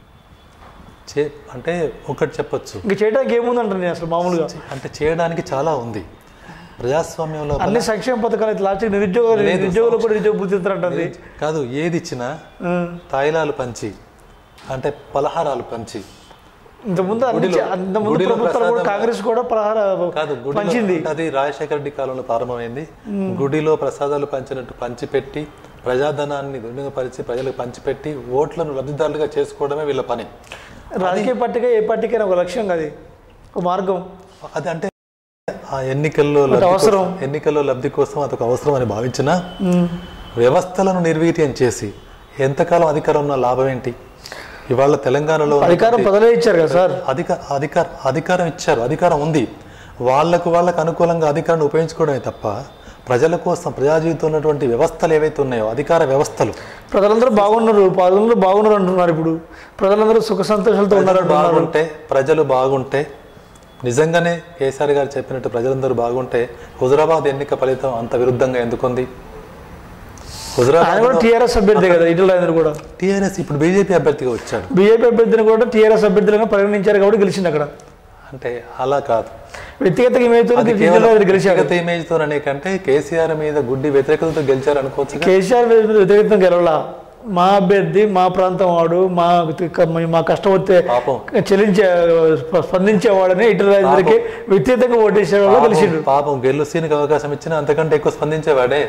చే అంటే ఒకటి చెప్పొచ్చు, ఇంకా చేయడానికి ఏముందంటారు నేను అసలు మామూలుగా? అంటే చేయడానికి చాలా ఉంది. ప్రజాస్వామ్యంలో అన్ని సంక్షేమ పథకాలు అయితే లాస్ట్ నిరుద్యోగ నిరుద్యోగులు కూడా నిరుద్యోగ గుర్తిస్తారంటుంది కాదు. ఏది ఇచ్చినా తాయిలాలు పంచి అంటే పలహారాలు పంచి, ఇంతకుముందు అంతకుముందు ప్రభుత్వాలు కూడా కాంగ్రెస్ కూడా పలహార కాదు పంచింది. అది రాజశేఖర రెడ్డి కాలంలో ప్రారంభమైంది. గుడిలో ప్రసాదాలు పంచినట్టు పంచిపెట్టి ప్రజాధనాన్ని దుర్వినియోగపరిచి ప్రజలకు పంచిపెట్టి ఓట్లను లబ్ధిదారులుగా చేసుకోవడమే వీళ్ళ పని. రాజకీయ పార్టీగా ఏ పార్టీకైనా ఒక లక్ష్యం అది, ఒక మార్గం. అది అంటే ఆ ఎన్నికల్లో అవసరం, ఎన్నికల్లో లబ్ధి కోసం అదొక అవసరం అని భావించిన వ్యవస్థలను నిర్వీర్యం చేసి ఎంతకాలం అధికారం ఉన్న లాభం ఏంటి? ఇవాళ తెలంగాణలో అధికారం ప్రజలే ఇచ్చారు కదా సార్. అధిక అధికార అధికారం ఇచ్చారు, అధికారం ఉంది. వాళ్లకు వాళ్ళకు అనుకూలంగా అధికారాన్ని ఉపయోగించుకోవడమే తప్ప ప్రజల కోసం ప్రజా జీవితం ఉన్నటువంటి వ్యవస్థలు ఏవైతే ఉన్నాయో అధికార వ్యవస్థలు, ప్రజలందరూ బాగున్నారు, ప్రజలందరూ బాగున్నారు అంటున్నారు. ఇప్పుడు ప్రజలందరూ సుఖ సంతోషాలతో ఉన్నారు. బాగుంటే ప్రజలు బాగుంటే నిజంగానే కేసీఆర్ గారు చెప్పినట్టు ప్రజలందరూ బాగుంటే హుజరాబాద్ ఎన్నిక ఫలితం అంత విరుద్ధంగా ఎందుకుంది? టీఆర్ఎస్ అభ్యర్థి కదా ఈటల రాజేందర్ కూడా. టీఆర్ఎస్ ఇప్పుడు బీజేపీ అభ్యర్థిగా వచ్చాడు. బీజేపీ అభ్యర్థిని కూడా టీఆర్ఎస్ అభ్యర్థులుగా పరిగణించారు కాబట్టి గెలిచింది అక్కడ. అంటే అలా కాదు, వ్యక్తిగత ఇమేజ్ వ్యక్తిగత ఇమేజ్ తో అనే కంటే కేసీఆర్ మీద గుడ్డి వ్యతిరేకతతో గెలిచారు అనుకోవచ్చు. కేసీఆర్ వ్యతిరేకత గెలవలా, మా అభ్యర్థి మా ప్రాంతం వాడు, మా మా కష్టం వస్తే చెల్లించే స్పందించేవాడని ఈటల రాజేందర్కి వ్యక్తిగతంగా ఓటేసేవాడు గెలిచిండు. పాపం గెలుసీనికి అవకాశం ఇచ్చినా అంతకంటే ఎక్కువ స్పందించేవాడే.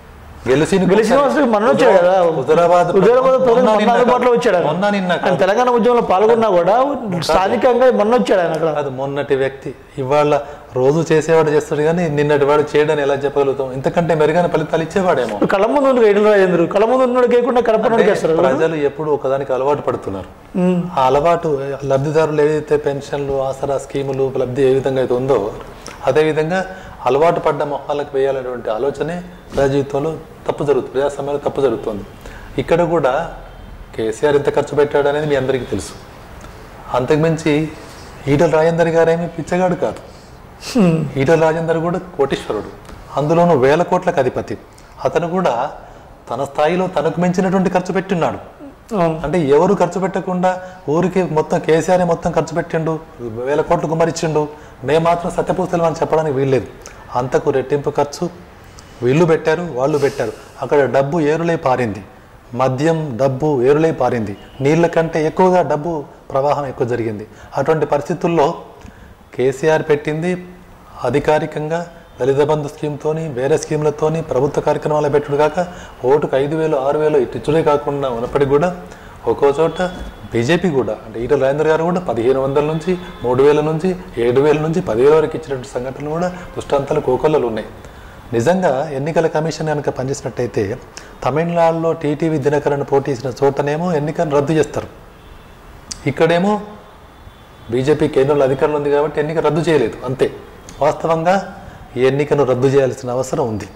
తెలంగాణ ఉద్యమంలో పాల్గొన్నా కూడా స్థానికంగా మొన్న వచ్చాడు ఆయన అక్కడ. అది మొన్నటి వ్యక్తి ఇవాళ రోజు చేసేవాడు చేస్తాడు కానీ నిన్నటి వాడు చేయడని ఎలా చెప్పగలుగుతాం? ఇంతకంటే మెరుగైన ఫలితాలు ఇచ్చేవాడేమో. కళ్ళ ముందు ఉండు ఈటల రాజేందర్, కళ్ళ ముందు ఉన్నాడు కేకుండా కడప చేస్తారు. ప్రజలు ఎప్పుడు ఒకదానికి అలవాటు పడుతున్నారు. ఆ అలవాటు లబ్ధిదారులు ఏదైతే పెన్షన్లు, ఆసరా స్కీములు లబ్ధి ఏ విధంగా అయితే ఉందో అదేవిధంగా అలవాటు పడ్డ మొహాలకు వేయాలనేటువంటి ఆలోచనే ప్రజా జీవితంలో తప్పు జరుగుతుంది, ప్రజాస్వామ్యంలో తప్పు జరుగుతుంది. ఇక్కడ కూడా కేసీఆర్ ఎంత ఖర్చు పెట్టాడు అనేది మీ అందరికీ తెలుసు. అంతకుమించి ఈటల రాజేందర్ గారేమీ పిచ్చగాడు కాదు. ఈటల రాజేందర్ కూడా కోటీశ్వరుడు, అందులోనూ వేల కోట్లకు అధిపతి. అతను కూడా తన స్థాయిలో తనకు మించినటువంటి ఖర్చు పెట్టిన్నాడు. అంటే ఎవరు ఖర్చు పెట్టకుండా ఊరికి మొత్తం కేసీఆర్ మొత్తం ఖర్చు పెట్టిండు, వేల కోట్లు కుమ్మరిచ్చిండు, మేము మాత్రం సత్యపూసలు అని చెప్పడానికి వీల్లేదు. అంతకు రెట్టింపు ఖర్చు వీళ్ళు పెట్టారు, వాళ్ళు పెట్టారు. అక్కడ డబ్బు ఏరులై పారింది, మద్యం డబ్బు ఏరులై పారింది, నీళ్ళ కంటే ఎక్కువగా డబ్బు ప్రవాహం ఎక్కువ జరిగింది. అటువంటి పరిస్థితుల్లో కేసీఆర్ పెట్టింది అధికారికంగా దళిత బంధు స్కీమ్తోని వేరే స్కీమ్లతోని ప్రభుత్వ కార్యక్రమాలు పెట్టుడు కాక ఓటుకు ఐదు వేలు ఆరు వేలు ఇచ్చుడే కాకుండా ఉన్నప్పటికీ కూడా ఒక్కో చోట బీజేపీ కూడా అంటే ఈటల రాజేందర్ గారు కూడా పదిహేను వందల నుంచి మూడు వేల నుంచి ఏడు వేల నుంచి పదివేల వరకు ఇచ్చినటువంటి సంఘటనలు కూడా దృష్టాంతాలు కోకొల్లలు ఉన్నాయి. నిజంగా ఎన్నికల కమిషన్ కనుక పనిచేసినట్టయితే తమిళనాడులో టీటీవీ దినకరన్ పోటీ చేసిన చోటనేమో ఎన్నికను రద్దు చేస్తారు, ఇక్కడేమో బీజేపీ కేంద్రంలో అధికారంలో ఉంది కాబట్టి ఎన్నిక రద్దు చేయలేదు. అంతే. వాస్తవంగా ఈ ఎన్నికను రద్దు చేయాల్సిన అవసరం ఉంది.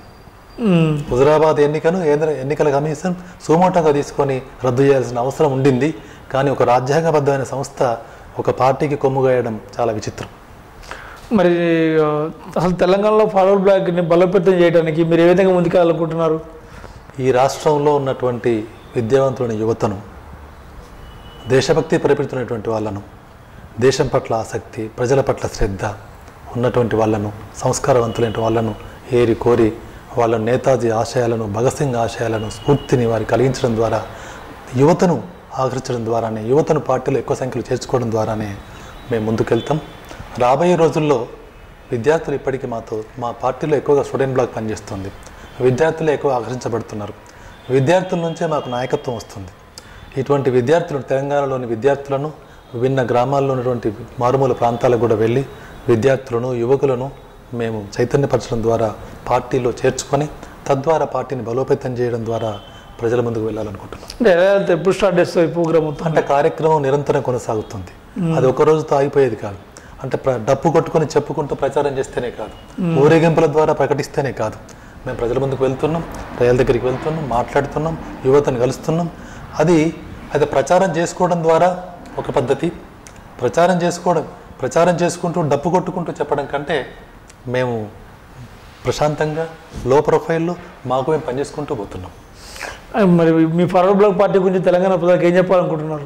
హుజరాబాద్ ఎన్నికను కేంద్ర ఎన్నికల కమిషన్ సుమోటోగా తీసుకొని రద్దు చేయాల్సిన అవసరం ఉండింది. కానీ ఒక రాజ్యాంగబద్ధమైన సంస్థ ఒక పార్టీకి కొమ్ముగాయడం చాలా విచిత్రం. మరి ఆ, అసలు తెలంగాణలో ఫార్వర్డ్ బ్లాక్ని బలోపేతం చేయడానికి మీరు ఏ విధంగా ముందుకెళ్ళాలనుకుంటున్నారు? ఈ రాష్ట్రంలో ఉన్నటువంటి విద్యావంతులైన యువతను, దేశభక్తి పరిపెడుతున్నటువంటి వాళ్ళను, దేశం పట్ల ఆసక్తి, ప్రజల పట్ల శ్రద్ధ ఉన్నటువంటి వాళ్ళను, సంస్కారవంతులైన వాళ్ళను ఏరి కోరి వాళ్ళ నేతాజీ ఆశయాలను, భగత్ సింగ్ ఆశయాలను, స్ఫూర్తిని వారి కలిగించడం ద్వారా, యువతను ఆకర్షించడం ద్వారానే, యువతను పార్టీలో ఎక్కువ సంఖ్యలో చేర్చుకోవడం ద్వారానే మేము ముందుకెళ్తాం. రాబోయే రోజుల్లో విద్యార్థులు ఇప్పటికీ మాతో మా పార్టీలో ఎక్కువగా స్టూడెంట్ బ్లాక్ పనిచేస్తుంది. విద్యార్థులు ఎక్కువ ఆకర్షించబడుతున్నారు. విద్యార్థుల నుంచే మాకు నాయకత్వం వస్తుంది. ఇటువంటి విద్యార్థులు, తెలంగాణలోని విద్యార్థులను విభిన్న గ్రామాల్లో ఉన్నటువంటి మారుమూల ప్రాంతాలకు కూడా వెళ్ళి విద్యార్థులను, యువకులను మేము చైతన్యపరచడం ద్వారా పార్టీలో చేర్చుకొని తద్వారా పార్టీని బలోపేతం చేయడం ద్వారా ప్రజల ముందుకు వెళ్ళాలనుకుంటున్నాం. అంటే ఎలా వెళ్తే ఎప్పుడు స్టార్ట్ చేస్తావు ఈ ప్రోగ్రామ్ మొత్తం? అంటే కార్యక్రమం నిరంతరం కొనసాగుతుంది. అది ఒక రోజుతో ఆగిపోయేది కాదు. అంటే ప్ర డప్పు కొట్టుకొని చెప్పుకుంటూ ప్రచారం చేస్తేనే కాదు, ఊరేగింపుల ద్వారా ప్రకటిస్తేనే కాదు. మేము ప్రజల ముందుకు వెళ్తున్నాం, ప్రజల దగ్గరికి వెళ్తున్నాం, మాట్లాడుతున్నాం, యువతను కలుస్తున్నాం. అది అది ప్రచారం చేసుకోవడం ద్వారా ఒక పద్ధతి. ప్రచారం చేసుకోవడం ప్రచారం చేసుకుంటూ డప్పు కొట్టుకుంటూ చెప్పడం కంటే మేము ప్రశాంతంగా లో ప్రొఫైల్లో మాకు మేము పనిచేసుకుంటూ పోతున్నాం. ఆ, మరి మీ ఫార్వర్డ్ బ్లాక్ పార్టీ గురించి తెలంగాణ ప్రజలకు ఏం చెప్పాలనుకుంటున్నారు?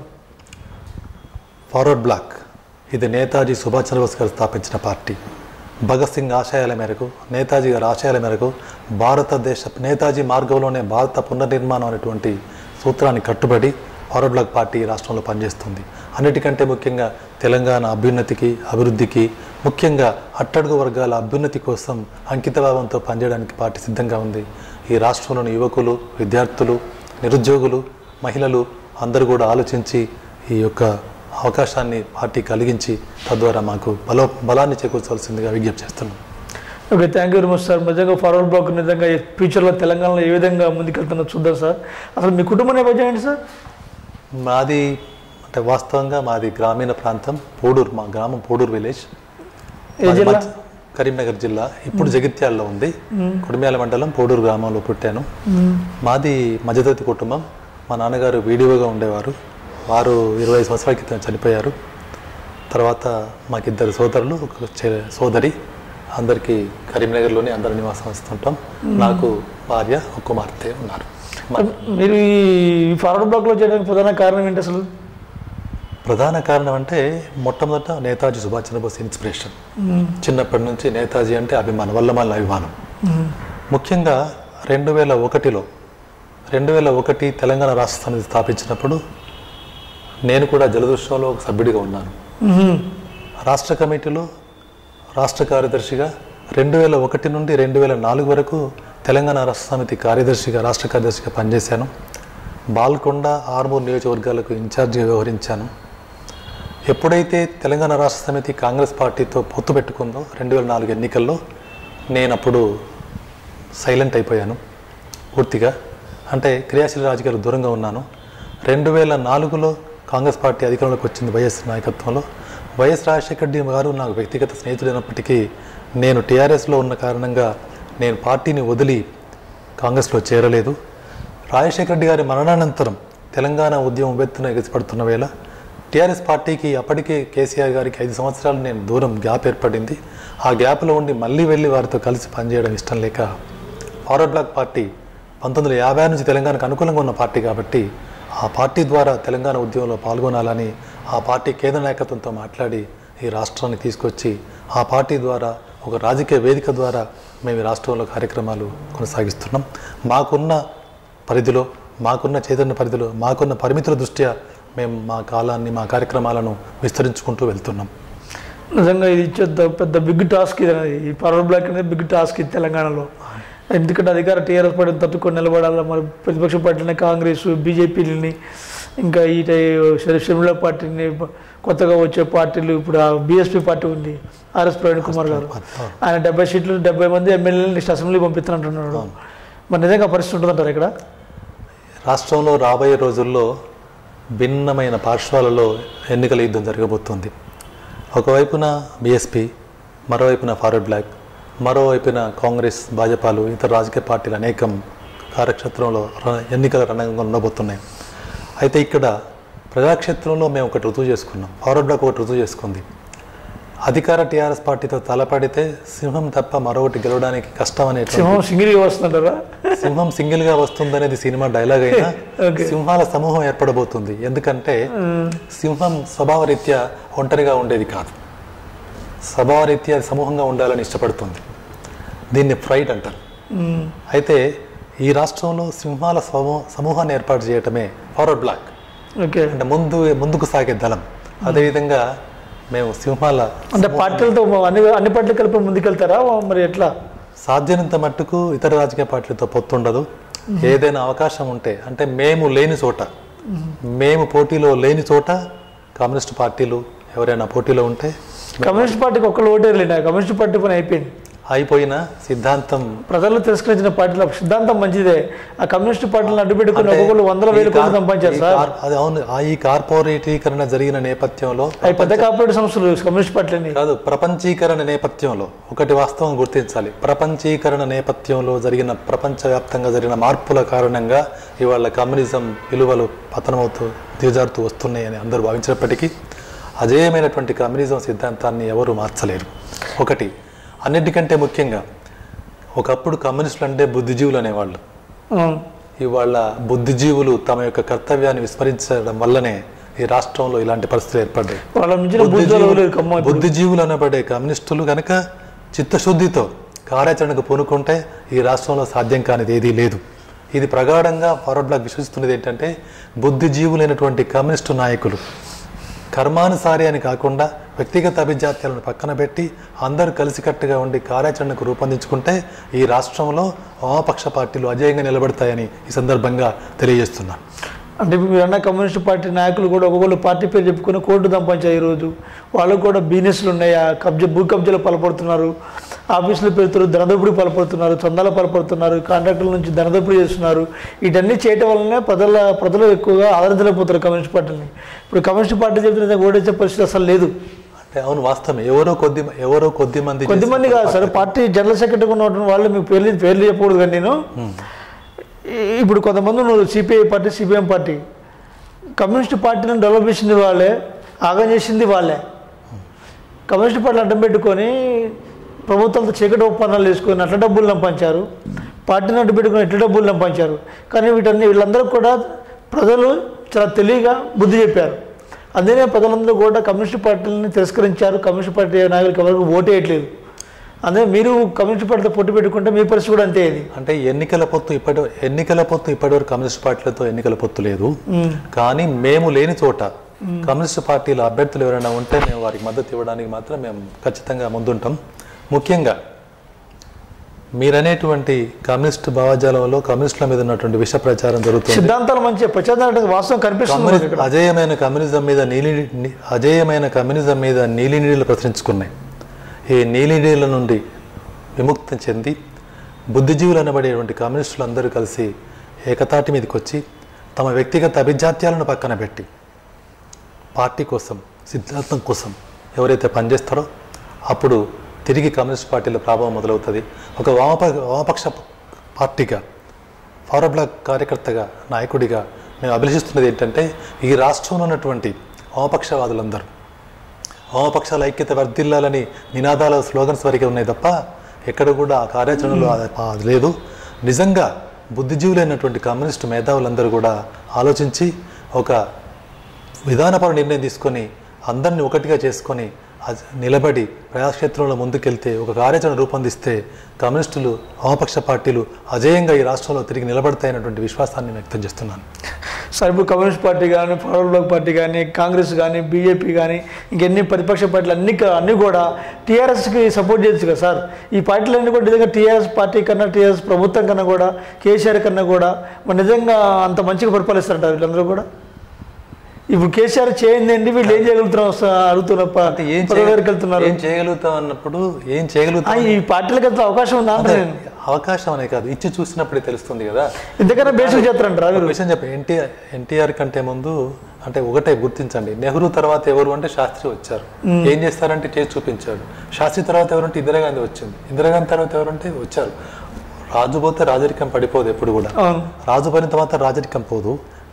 ఫార్వర్డ్ బ్లాక్ ఇది నేతాజీ సుభాష్ చంద్రబోస్ గారు స్థాపించిన పార్టీ. భగత్ సింగ్ ఆశయాల మేరకు, నేతాజీ గారి ఆశయాల మేరకు భారతదేశ నేతాజీ మార్గంలోనే భారత పునర్నిర్మాణం అనేటువంటి సూత్రాన్ని కట్టుబడి ఫార్వర్డ్ బ్లాక్ పార్టీ రాష్ట్రంలో పనిచేస్తుంది. అన్నిటికంటే ముఖ్యంగా తెలంగాణ అభ్యున్నతికి, అభివృద్ధికి, ముఖ్యంగా అట్టడుగు వర్గాల అభ్యున్నతి కోసం అంకితభావంతో పనిచేయడానికి పార్టీ సిద్ధంగా ఉంది. ఈ రాష్ట్రంలోని యువకులు, విద్యార్థులు, నిరుద్యోగులు, మహిళలు అందరూ కూడా ఆలోచించి ఈ యొక్క అవకాశాన్ని పార్టీ కలిగించి తద్వారా మాకు బలో బలాన్ని చేకూర్చాల్సిందిగా విజ్ఞప్తి చేస్తున్నాం. Okay, thank you very much sir. నిజంగా ఫార్వర్డ్ బ్లాక్ నిజంగా ఫ్యూచర్లో తెలంగాణలో ఏ విధంగా ముందుకెళ్తుందో చూద్దాం సార్. అసలు మీ కుటుంబ నేపథ్యం ఏంటి సార్? మాది అంటే వాస్తవంగా మాది గ్రామీణ ప్రాంతం, పోడూరు. మా గ్రామం పోడూరు విలేజ్, ఏ జిల్లా? కరీంనగర్ జిల్లా. ఇప్పుడు జగిత్యాలలో ఉంది. కుడిమ్యాల మండలం పోడూరు గ్రామంలో పుట్టాను. మాది మధ్యతరగతి కుటుంబం. మా నాన్నగారు వీడియోగా ఉండేవారు. వారు ఇరవై సంవత్సరాల క్రితం చనిపోయారు. తర్వాత మాకిద్దరు సోదరులు, ఒక చె- సోదరి. అందరికీ కరీంనగర్లోనే అందరు నివాసం వస్తుంటాం. నాకు భార్య, ఒక కుమార్తె ఉన్నారు. మీరు ఈ ఫార్వర్డ్ బ్లాక్లో చేయడానికి ప్రధాన కారణం ఏంటి అసలు? ప్రధాన కారణం అంటే మొట్టమొదట నేతాజీ సుభాష్ చంద్రబోస్ ఇన్స్పిరేషన్. చిన్నప్పటి నుంచి నేతాజీ అంటే అభిమానం, వల్లమాల అభిమానం. ముఖ్యంగా రెండు వేల ఒకటిలో రెండు వేల ఒకటి తెలంగాణ రాష్ట్ర సమితి స్థాపించినప్పుడు నేను కూడా జలదృశ్యంలో ఒక సభ్యుడిగా ఉన్నాను. రాష్ట్ర కమిటీలో రాష్ట్ర కార్యదర్శిగా రెండు వేల ఒకటి నుండి రెండు వేల నాలుగు వరకు తెలంగాణ రాష్ట్ర సమితి కార్యదర్శిగా, రాష్ట్ర కార్యదర్శిగా పనిచేశాను. బాల్కొండ, ఆర్మూర్ నియోజకవర్గాలకు ఇన్ఛార్జిగా వ్యవహరించాను. ఎప్పుడైతే తెలంగాణ రాష్ట్ర సమితి కాంగ్రెస్ పార్టీతో పొత్తు పెట్టుకుందో రెండు వేల నాలుగు ఎన్నికల్లో, నేను అప్పుడు సైలెంట్ అయిపోయాను పూర్తిగా. అంటే క్రియాశీల రాజకీయాలకు దూరంగా ఉన్నాను. రెండు వేల నాలుగులో కాంగ్రెస్ పార్టీ అధికారంలోకి వచ్చింది వైఎస్ నాయకత్వంలో. వైఎస్ రాజశేఖర రెడ్డి గారు నాకు వ్యక్తిగత స్నేహితుడైనప్పటికీ నేను టీఆర్ఎస్లో ఉన్న కారణంగా నేను పార్టీని వదిలి కాంగ్రెస్లో చేరలేదు. రాజశేఖర రెడ్డి గారి మరణానంతరం తెలంగాణ ఉద్యమం వెత్తున ఎగసిపడుతున్న వేళ టీఆర్ఎస్ పార్టీకి అప్పటికే కేసీఆర్ గారికి ఐదు సంవత్సరాలు నేను దూరం గ్యాప్ ఏర్పడింది. ఆ గ్యాప్లో ఉండి మళ్ళీ వెళ్ళి వారితో కలిసి పనిచేయడం ఇష్టం లేక ఫార్వర్డ్ బ్లాక్ పార్టీ పంతొమ్మిది వందల యాభై నుంచి తెలంగాణకు అనుకూలంగా ఉన్న పార్టీ కాబట్టి ఆ పార్టీ ద్వారా తెలంగాణ ఉద్యమంలో పాల్గొనాలని ఆ పార్టీ కేంద్ర నాయకత్వంతో మాట్లాడి ఈ రాష్ట్రాన్ని తీసుకొచ్చి ఆ పార్టీ ద్వారా ఒక రాజకీయ వేదిక ద్వారా మేము ఈ రాష్ట్రంలో కార్యక్రమాలు కొనసాగిస్తున్నాం. మాకున్న పరిధిలో, మాకున్న చైతన్య పరిధిలో, మాకున్న పరిమితుల దృష్ట్యా మేము మా కాలాన్ని, మా కార్యక్రమాలను విస్తరించుకుంటూ వెళ్తున్నాం. నిజంగా ఇది పెద్ద పెద్ద బిగ్ టాస్క్. ఇది ఈ ఫార్వర్డ్ బ్లాక్ అనేది బిగ్ టాస్క్ ఇది తెలంగాణలో. ఎందుకంటే అధికార టీఆర్ఎస్ పార్టీని తట్టుకొని నిలబడాలి, మరి ప్రతిపక్ష పార్టీని కాంగ్రెస్, బీజేపీని, ఇంకా ఈ షర్మిల పార్టీని, కొత్తగా వచ్చే పార్టీలు, ఇప్పుడు బీఎస్పీ పార్టీ ఉంది, ఆర్ఎస్ ప్రవీణ్ కుమార్ గారు, ఆయన డెబ్బై సీట్లు డెబ్బై మంది ఎమ్మెల్యేలు నెక్స్ట్ అసెంబ్లీ పంపిస్తున్నట్టున్నాడు. మరి నిజంగా పరిస్థితి ఉంటుందంటారు ఇక్కడ? రాష్ట్రంలో రాబోయే రోజుల్లో భిన్నమైన పార్శ్వాలలో ఎన్నికల యుద్ధం జరగబోతుంది. ఒకవైపున బీఎస్పీ, మరోవైపున ఫార్వర్డ్ బ్లాక్, మరోవైపున కాంగ్రెస్, భాజపాలు, ఇతర రాజకీయ పార్టీలు అనేకం కార్యక్షేత్రంలో ఎన్నికల రణంగా ఉండబోతున్నాయి. అయితే ఇక్కడ ప్రజాక్షేత్రంలో మేము ఒకటి రుజువు చేసుకున్నాం, ఫార్వర్డ్ బ్లాక్ ఒకటి రుజువు చేసుకుంది. అధికార టీఆర్ఎస్ పార్టీతో తలపడితే సింహం తప్ప మరొకటి గెలవడానికి కష్టం అనే సింహం సింగిల్గా వస్తుంటారా? సింహం సింగిల్గా వస్తుందనేది సినిమా డైలాగ్ అయినా సింహాల సమూహం ఏర్పడబోతుంది. ఎందుకంటే సింహం స్వభావరీత్యా ఒంటరిగా ఉండేది కాదు, స్వభావరీత్యా సమూహంగా ఉండాలని ఇష్టపడుతుంది. దీన్ని ఫ్రైట్ అంటారు. అయితే ఈ రాష్ట్రంలో సింహాల సమూహ సమూహాన్ని ఏర్పాటు చేయటమే ఫార్వర్డ్ బ్లాక్. అంటే ముందు ముందుకు సాగే దళం. అదేవిధంగా మేము సింహాల అంటే పార్టీలతో అన్ని అన్ని పార్టీలు కలిపి ముందుకెళ్తారా మరి ఎట్లా? సాధ్యనంత మట్టుకు ఇతర రాజకీయ పార్టీలతో పొత్తుండదు. ఏదైనా అవకాశం ఉంటే, అంటే మేము లేని చోట, మేము పోటీలో లేని చోట కమ్యూనిస్ట్ పార్టీలు ఎవరైనా పోటీలో ఉంటే, కమ్యూనిస్ట్ పార్టీకి ఒక్కళ్ళు ఓటేరు లేండి, కమ్యూనిస్ట్ పార్టీ పని అయిపోయింది. అయిపోయిన సిద్ధాంతం ప్రజలు తిరస్కరించిన పార్టీల సిద్ధాంతం మంచిదే. ఆ కమ్యూనిస్ట్ పార్టీలను అడ్డుపెట్టుకుని ఒక్కొక్కరు వందల వేల కోట్లు సంపాదించారు సార్. అది అవును. ఈ కార్పొరేటీకరణ జరిగిన నేపథ్యంలో అవి పెద్ద కార్పొరేట్ సంస్థలు కమ్యూనిస్ట్ పార్టీలని కాదు, ప్రపంచీకరణ నేపథ్యంలో ఒకటి వాస్తవం గుర్తించాలి. ప్రపంచీకరణ నేపథ్యంలో జరిగిన ప్రపంచవ్యాప్తంగా జరిగిన మార్పుల కారణంగా ఇవాళ కమ్యూనిజం విలువలు పతనమవుతూ దిగజారుతూ వస్తున్నాయని అందరూ భావించినప్పటికీ అజేయమైనటువంటి కమ్యూనిజం సిద్ధాంతాన్ని ఎవరు మార్చలేరు. ఒకటి, అన్నిటికంటే ముఖ్యంగా ఒకప్పుడు కమ్యూనిస్టులు అంటే బుద్ధిజీవులు అనేవాళ్ళు. ఇవాళ బుద్ధిజీవులు తమ యొక్క కర్తవ్యాన్ని విస్మరించడం వల్లనే ఈ రాష్ట్రంలో ఇలాంటి పరిస్థితులు ఏర్పడ్డాయి. బుద్ధిజీవులు అనబడే కమ్యూనిస్టులు కనుక చిత్తశుద్ధితో కార్యాచరణకు పూనుకుంటే ఈ రాష్ట్రంలో సాధ్యం కానిది ఏదీ లేదు. ఇది ప్రగాఢంగా ఫార్వర్డ్ బ్లాక్ విశ్వసిస్తున్నది ఏంటంటే, బుద్ధిజీవులైనటువంటి కమ్యూనిస్టు నాయకులు కర్మానుసారి అని కాకుండా వ్యక్తిగత అభిజాత్యాలను పక్కన పెట్టి అందరూ కలిసికట్టుగా ఉండి కార్యాచరణకు రూపొందించుకుంటే ఈ రాష్ట్రంలో వామపక్ష పార్టీలు అజేయంగా నిలబడతాయని ఈ సందర్భంగా తెలియజేస్తున్నాను. అంటే మీరన్న కమ్యూనిస్ట్ పార్టీ నాయకులు కూడా ఒక్కొక్కరు పార్టీ పేరు చెప్పుకుని కోర్టు దంపించారు. ఈరోజు వాళ్ళకు కూడా బిజినెస్లు ఉన్నాయి, ఆ కబ్జా భూ కబ్జాలు పాల్పడుతున్నారు, ఆఫీసులు పెడుతున్నారు, ధనదోపిడీ పాల్పడుతున్నారు, చందాలు పాల్పడుతున్నారు, కాంట్రాక్టుల నుంచి ధనదోపిడీ చేస్తున్నారు. వీటన్నీ చేయటం వల్లనే ప్రజల ప్రజలు ఎక్కువగా ఆదరించలేకపోతారు కమ్యూనిస్ట్ పార్టీని. ఇప్పుడు కమ్యూనిస్ట్ పార్టీ చెప్తున్న ఓడించే పరిస్థితి అసలు లేదు. అంటే అవును, వాస్తవం. ఎవరో కొద్ది ఎవరో కొద్ది మంది కొద్ది మంది కాదు సార్, పార్టీ జనరల్ సెక్రటరీ ఉన్నటువంటి వాళ్ళు మీకు పేర్లు పేర్లు చెప్పకూడదు. కానీ నేను ఇప్పుడు కొంతమంది నువ్వు CPI party, CPM party, communist పార్టీలను డెవలప్ చేసింది వాళ్ళే, ఆగం చేసింది వాళ్ళే. కమ్యూనిస్ట్ పార్టీలు అడ్డం పెట్టుకొని ప్రభుత్వంతో చీకటి ఒప్పందాలు వేసుకొని అట్ల డబ్బులు నంపించారు, పార్టీని అడ్డు పెట్టుకొని ఎట్ల డబ్బులు నంపించారు. కానీ వీటన్ని వీళ్ళందరూ కూడా ప్రజలు చాలా తెలివిగా బుద్ధి చెప్పారు. అందుకే ప్రజలందరూ కూడా కమ్యూనిస్ట్ పార్టీలని తిరస్కరించారు. కమ్యూనిస్ట్ పార్టీ నాయకులకు ఎవరికి ఓటు వేయట్లేదు. అదే మీరు కమ్యూనిస్ట్ పార్టీతో పొట్టు పెట్టుకుంటే మీ పరిస్థితి కూడా అంతే. ఇది అంటే ఎన్నికల పొత్తు ఇప్పటి ఎన్నికల పొత్తు ఇప్పటివరకు కమ్యూనిస్ట్ పార్టీలతో ఎన్నికల పొత్తు లేదు. కానీ మేము లేని చోట కమ్యూనిస్ట్ పార్టీల అభ్యర్థులు ఎవరైనా ఉంటే మేము వారికి మద్దతు ఇవ్వడానికి మాత్రం మేము ఖచ్చితంగా ముందుంటాం. ముఖ్యంగా మీరనేటువంటి కమ్యూనిస్ట్ భావజాలంలో కమ్యూనిస్టుల మీద ఉన్నటువంటి విష ప్రచారం జరుగుతుంది. సిద్ధాంతాలు మంచి ప్రచారం వాస్తవం కనిపిస్తుంది. అజేయమైన కమ్యూనిజం మీద నీలి అజేయమైన కమ్యూనిజం మీద నీలి నీళ్ళు ప్రసరించుకున్నాయి. ఈ నీలి నీళ్ళ నుండి విముక్తి చెంది బుద్ధిజీవులు అనబడేటువంటి కమ్యూనిస్టులు అందరూ కలిసి ఏకతాటి మీదకి వచ్చి తమ వ్యక్తిగత అభిజాత్యాలను పక్కన పెట్టి పార్టీ కోసం, సిద్ధాంతం కోసం ఎవరైతే పనిచేస్తారో అప్పుడు తిరిగి కమ్యూనిస్ట్ పార్టీల ప్రభావం మొదలవుతుంది. ఒక వామప వామపక్ష పార్టీగా, ఫార్వర్డ్ బ్లాక్ కార్యకర్తగా, నాయకుడిగా మేము అభిలషిస్తున్నది ఏంటంటే, ఈ రాష్ట్రంలో ఉన్నటువంటి వామపక్షవాదులందరూ వామపక్షాల ఐక్యత వర్ధిల్లాలని నినాదాల స్లోగన్స్ వరకే ఉన్నాయి తప్ప ఎక్కడ కూడా ఆ కార్యాచరణలో అది లేదు. నిజంగా బుద్ధిజీవులైనటువంటి కమ్యూనిస్టు మేధావులందరూ కూడా ఆలోచించి ఒక విధానపర నిర్ణయం తీసుకొని అందరినీ ఒకటిగా చేసుకొని నిలబడి ప్రజాక్షేత్రంలో ముందుకెళ్తే, ఒక కార్యాచరణ రూపొందిస్తే కమ్యూనిస్టులు, వామపక్ష పార్టీలు అజేయంగా ఈ రాష్ట్రంలో తిరిగి నిలబడతాయన్నటువంటి విశ్వాసాన్ని వ్యక్తం చేస్తున్నాను. సార్, ఇప్పుడు కమ్యూనిస్ట్ పార్టీ కానీ, ఫార్వర్డ్ బ్లాక్ పార్టీ కానీ, కాంగ్రెస్ కానీ, బీజేపీ కానీ, ఇంకెన్ని ప్రతిపక్ష పార్టీలు అన్ని అన్నీ కూడా టీఆర్ఎస్కి సపోర్ట్ చేయొచ్చు కదా సార్. ఈ పార్టీలన్నీ కూడా నిజంగా టీఆర్ఎస్ పార్టీ కన్నా, టీఆర్ఎస్ ప్రభుత్వం కన్నా కూడా, కేసీఆర్ కన్నా కూడా మరి నిజంగా అంత మంచిగా పరిపాలిస్తారంటారు వీళ్ళందరూ కూడా. ఇప్పుడు కేసీఆర్ చేయండి, వీళ్ళు ఏం చేయగలుగుతున్నాం అడుగుతున్నప్ప ఏం చేయగలుగుతాం అన్నప్పుడు ఏం చేయగలుగుతాం. ఈ పార్టీలకు ఎంత అవకాశం ఉందా అంటే అవకాశం అనే కాదు, ఇచ్చి చూసినప్పుడే తెలుస్తుంది కదా. ఇంతకన్నా బేసిక్ చేస్తారంటారా విషయం చెప్పి ఎన్టీఆర్ ఎన్టీఆర్ కంటే ముందు అంటే ఒకటే గుర్తించండి, నెహ్రూ తర్వాత ఎవరు అంటే శాస్త్రి వచ్చారు. ఏం చేస్తారంటే చేసి చూపించాడు. శాస్త్రి తర్వాత ఎవరంటే ఇందిరాగాంధీ వచ్చింది. ఇందిరాగాంధీ తర్వాత ఎవరంటే వచ్చారు. రాజు పోతే రాజరికం పడిపోదు ఎప్పుడు కూడా. రాజు పోయిన తర్వాత రాజరికం పోదు.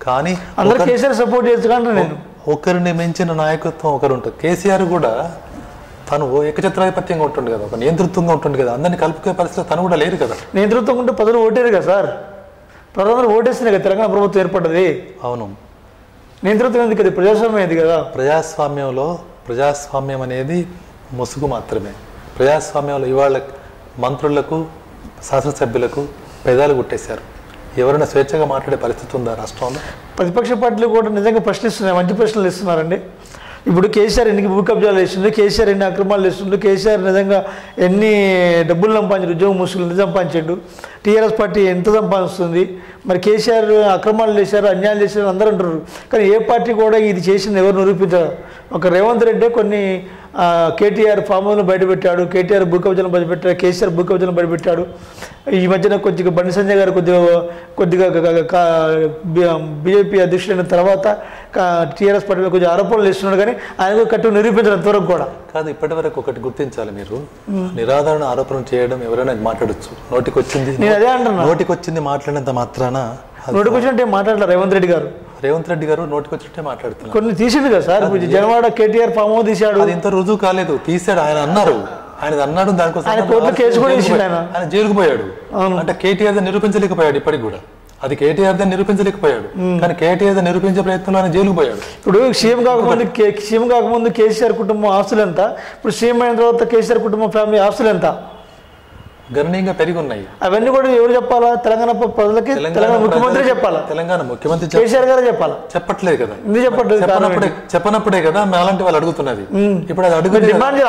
కానీ అందరూ కేసీఆర్ సపోర్ట్ చేస్తాను నేను. ఒకరిని మించిన నాయకత్వం ఒకరు ఉంటుంది. కేసీఆర్ కూడా తను ఏకఛత్రాధిపత్యంగా ఉంటుంది కదా, ఒక నియంతృత్వంగా ఉంటుంది కదా, అందరినీ కలుపుకునే పరిస్థితి తను కూడా లేరు కదా. నియంతృత్వం ఉంటే ప్రజలు ఓటేరు కదా సార్, ప్రజలందరూ ఓటేస్తున్నాయి కదా తెలంగాణ ప్రభుత్వం ఏర్పడ్డది. అవును, నియంతృత్వం ఎందుకు కదా, ప్రజాస్వామ్యం ఇది కదా. ప్రజాస్వామ్యంలో ప్రజాస్వామ్యం అనేది ముసుగు మాత్రమే. ప్రజాస్వామ్యంలో ఇవాళ మంత్రులకు శాసనసభ్యులకు పెదాలు గుట్టేశారు. ఎవరైనా స్వేచ్ఛగా మాట్లాడే పరిస్థితి ఉందా రాష్ట్రంలో? ప్రతిపక్ష పార్టీలు కూడా నిజంగా ప్రశ్నిస్తున్నాయి, మంచి ప్రశ్నలు ఇస్తున్నారండి. ఇప్పుడు కేసీఆర్ ఎన్ని భూ కబ్జాలు వేస్తుండే, కేసీఆర్ ఎన్ని అక్రమాలు వేస్తుండే, కేసీఆర్ నిజంగా ఎన్ని డబ్బులు సంపాదించాడు, ఉద్యోగ ముసుగులు ఎంత సంపాదించాడు, టీఆర్ఎస్ పార్టీ ఎంత సంపాదిస్తుంది, మరి కేసీఆర్ అక్రమాలు చేశారు, అన్యాయాలు చేశారు అందరూ అంటారు. కానీ ఏ పార్టీ కూడా ఇది చేసింది ఎవరు నిరూపించారు? ఒక రేవంత్ రెడ్డి కొన్ని కేటీఆర్ ఫామ్ హౌస్ను బయటపెట్టాడు, కేటీఆర్ భూ కబ్జాలను బయటపెట్టాడు, కేసీఆర్ భూ కబ్జాలను బయటపెట్టాడు. ఈ మధ్యన కొద్దిగా బండి సంజయ్ గారు కొద్దిగా కొద్దిగా బీజేపీ అధ్యక్షుడైన తర్వాత టీఆర్ఎస్ పార్టీ కొద్దిగా ఆరోపణలు ఇస్తున్నాడు, కానీ ఆయన కట్టు నిరూపించడం ఎంతవరకు కూడా కాదు. ఇప్పటి వరకు ఒకటి గుర్తించాలి మీరు, నిరాధారణ ఆరోపణ చేయడం ఎవరైనా మాట్లాడచ్చు, నోటికి వచ్చింది నేను అదే అంటున్నా, నోటికి వచ్చింది మాట్లాడినంత మాత్రాన నోటికి వచ్చినట్టే మాట్లాడలే రేవంత్ రెడ్డి గారు. రేవంత్ రెడ్డి గారు నోటికి వచ్చినట్టే మాట్లాడుతున్నారు. కొన్ని తీసిండు కదా sir, Janwada KTR farm house తీశాడు, అది ఇంత రుజువు కాలేదు, తీసాడు ఆయన అన్నారు, ఆయన అన్నాడు, దానికోసం ఆయన కోర్టులో కేసు కూడా వేసిండు, ఆయన ఆయన జైలుకు పోయాడు. అంటే కేటీఆర్ దా నిరూపించలేకపోయాడు, ఇప్పటికి కూడా అది కేటీఆర్ దా నిరూపించలేకపోయాడు, కానీ కేటీఆర్ దా నిరూపించే ప్రయత్నంలో ఆయన జైలుకు పోయాడు. ఇప్పుడు సీఎం కాకముందు సీఎం కాకముందు కేసీఆర్ కుటుంబం ఆస్తులు ఎంత, ఇప్పుడు సీఎం అయిన తర్వాత కేసీఆర్ కుటుంబం ఫ్యామిలీ ఆస్తులు ఎంత గణనీయంగా పెరిగి ఉన్నాయి. అవన్నీ కూడా ఎవరు చెప్పాలా? తెలంగాణ ప్రజలకి తెలంగాణ ముఖ్యమంత్రి చెప్పాలా? తెలంగాణ ముఖ్యమంత్రి కేసీఆర్ గారు చెప్పాలా? చెప్పట్లేదు కదా, ఎందుకు చెప్పట్లేదు? చెప్పనప్పుడే చెప్పనప్పుడే కదా అలాంటి వాళ్ళు అడుగుతున్నది. ఇప్పుడు అది అడుగు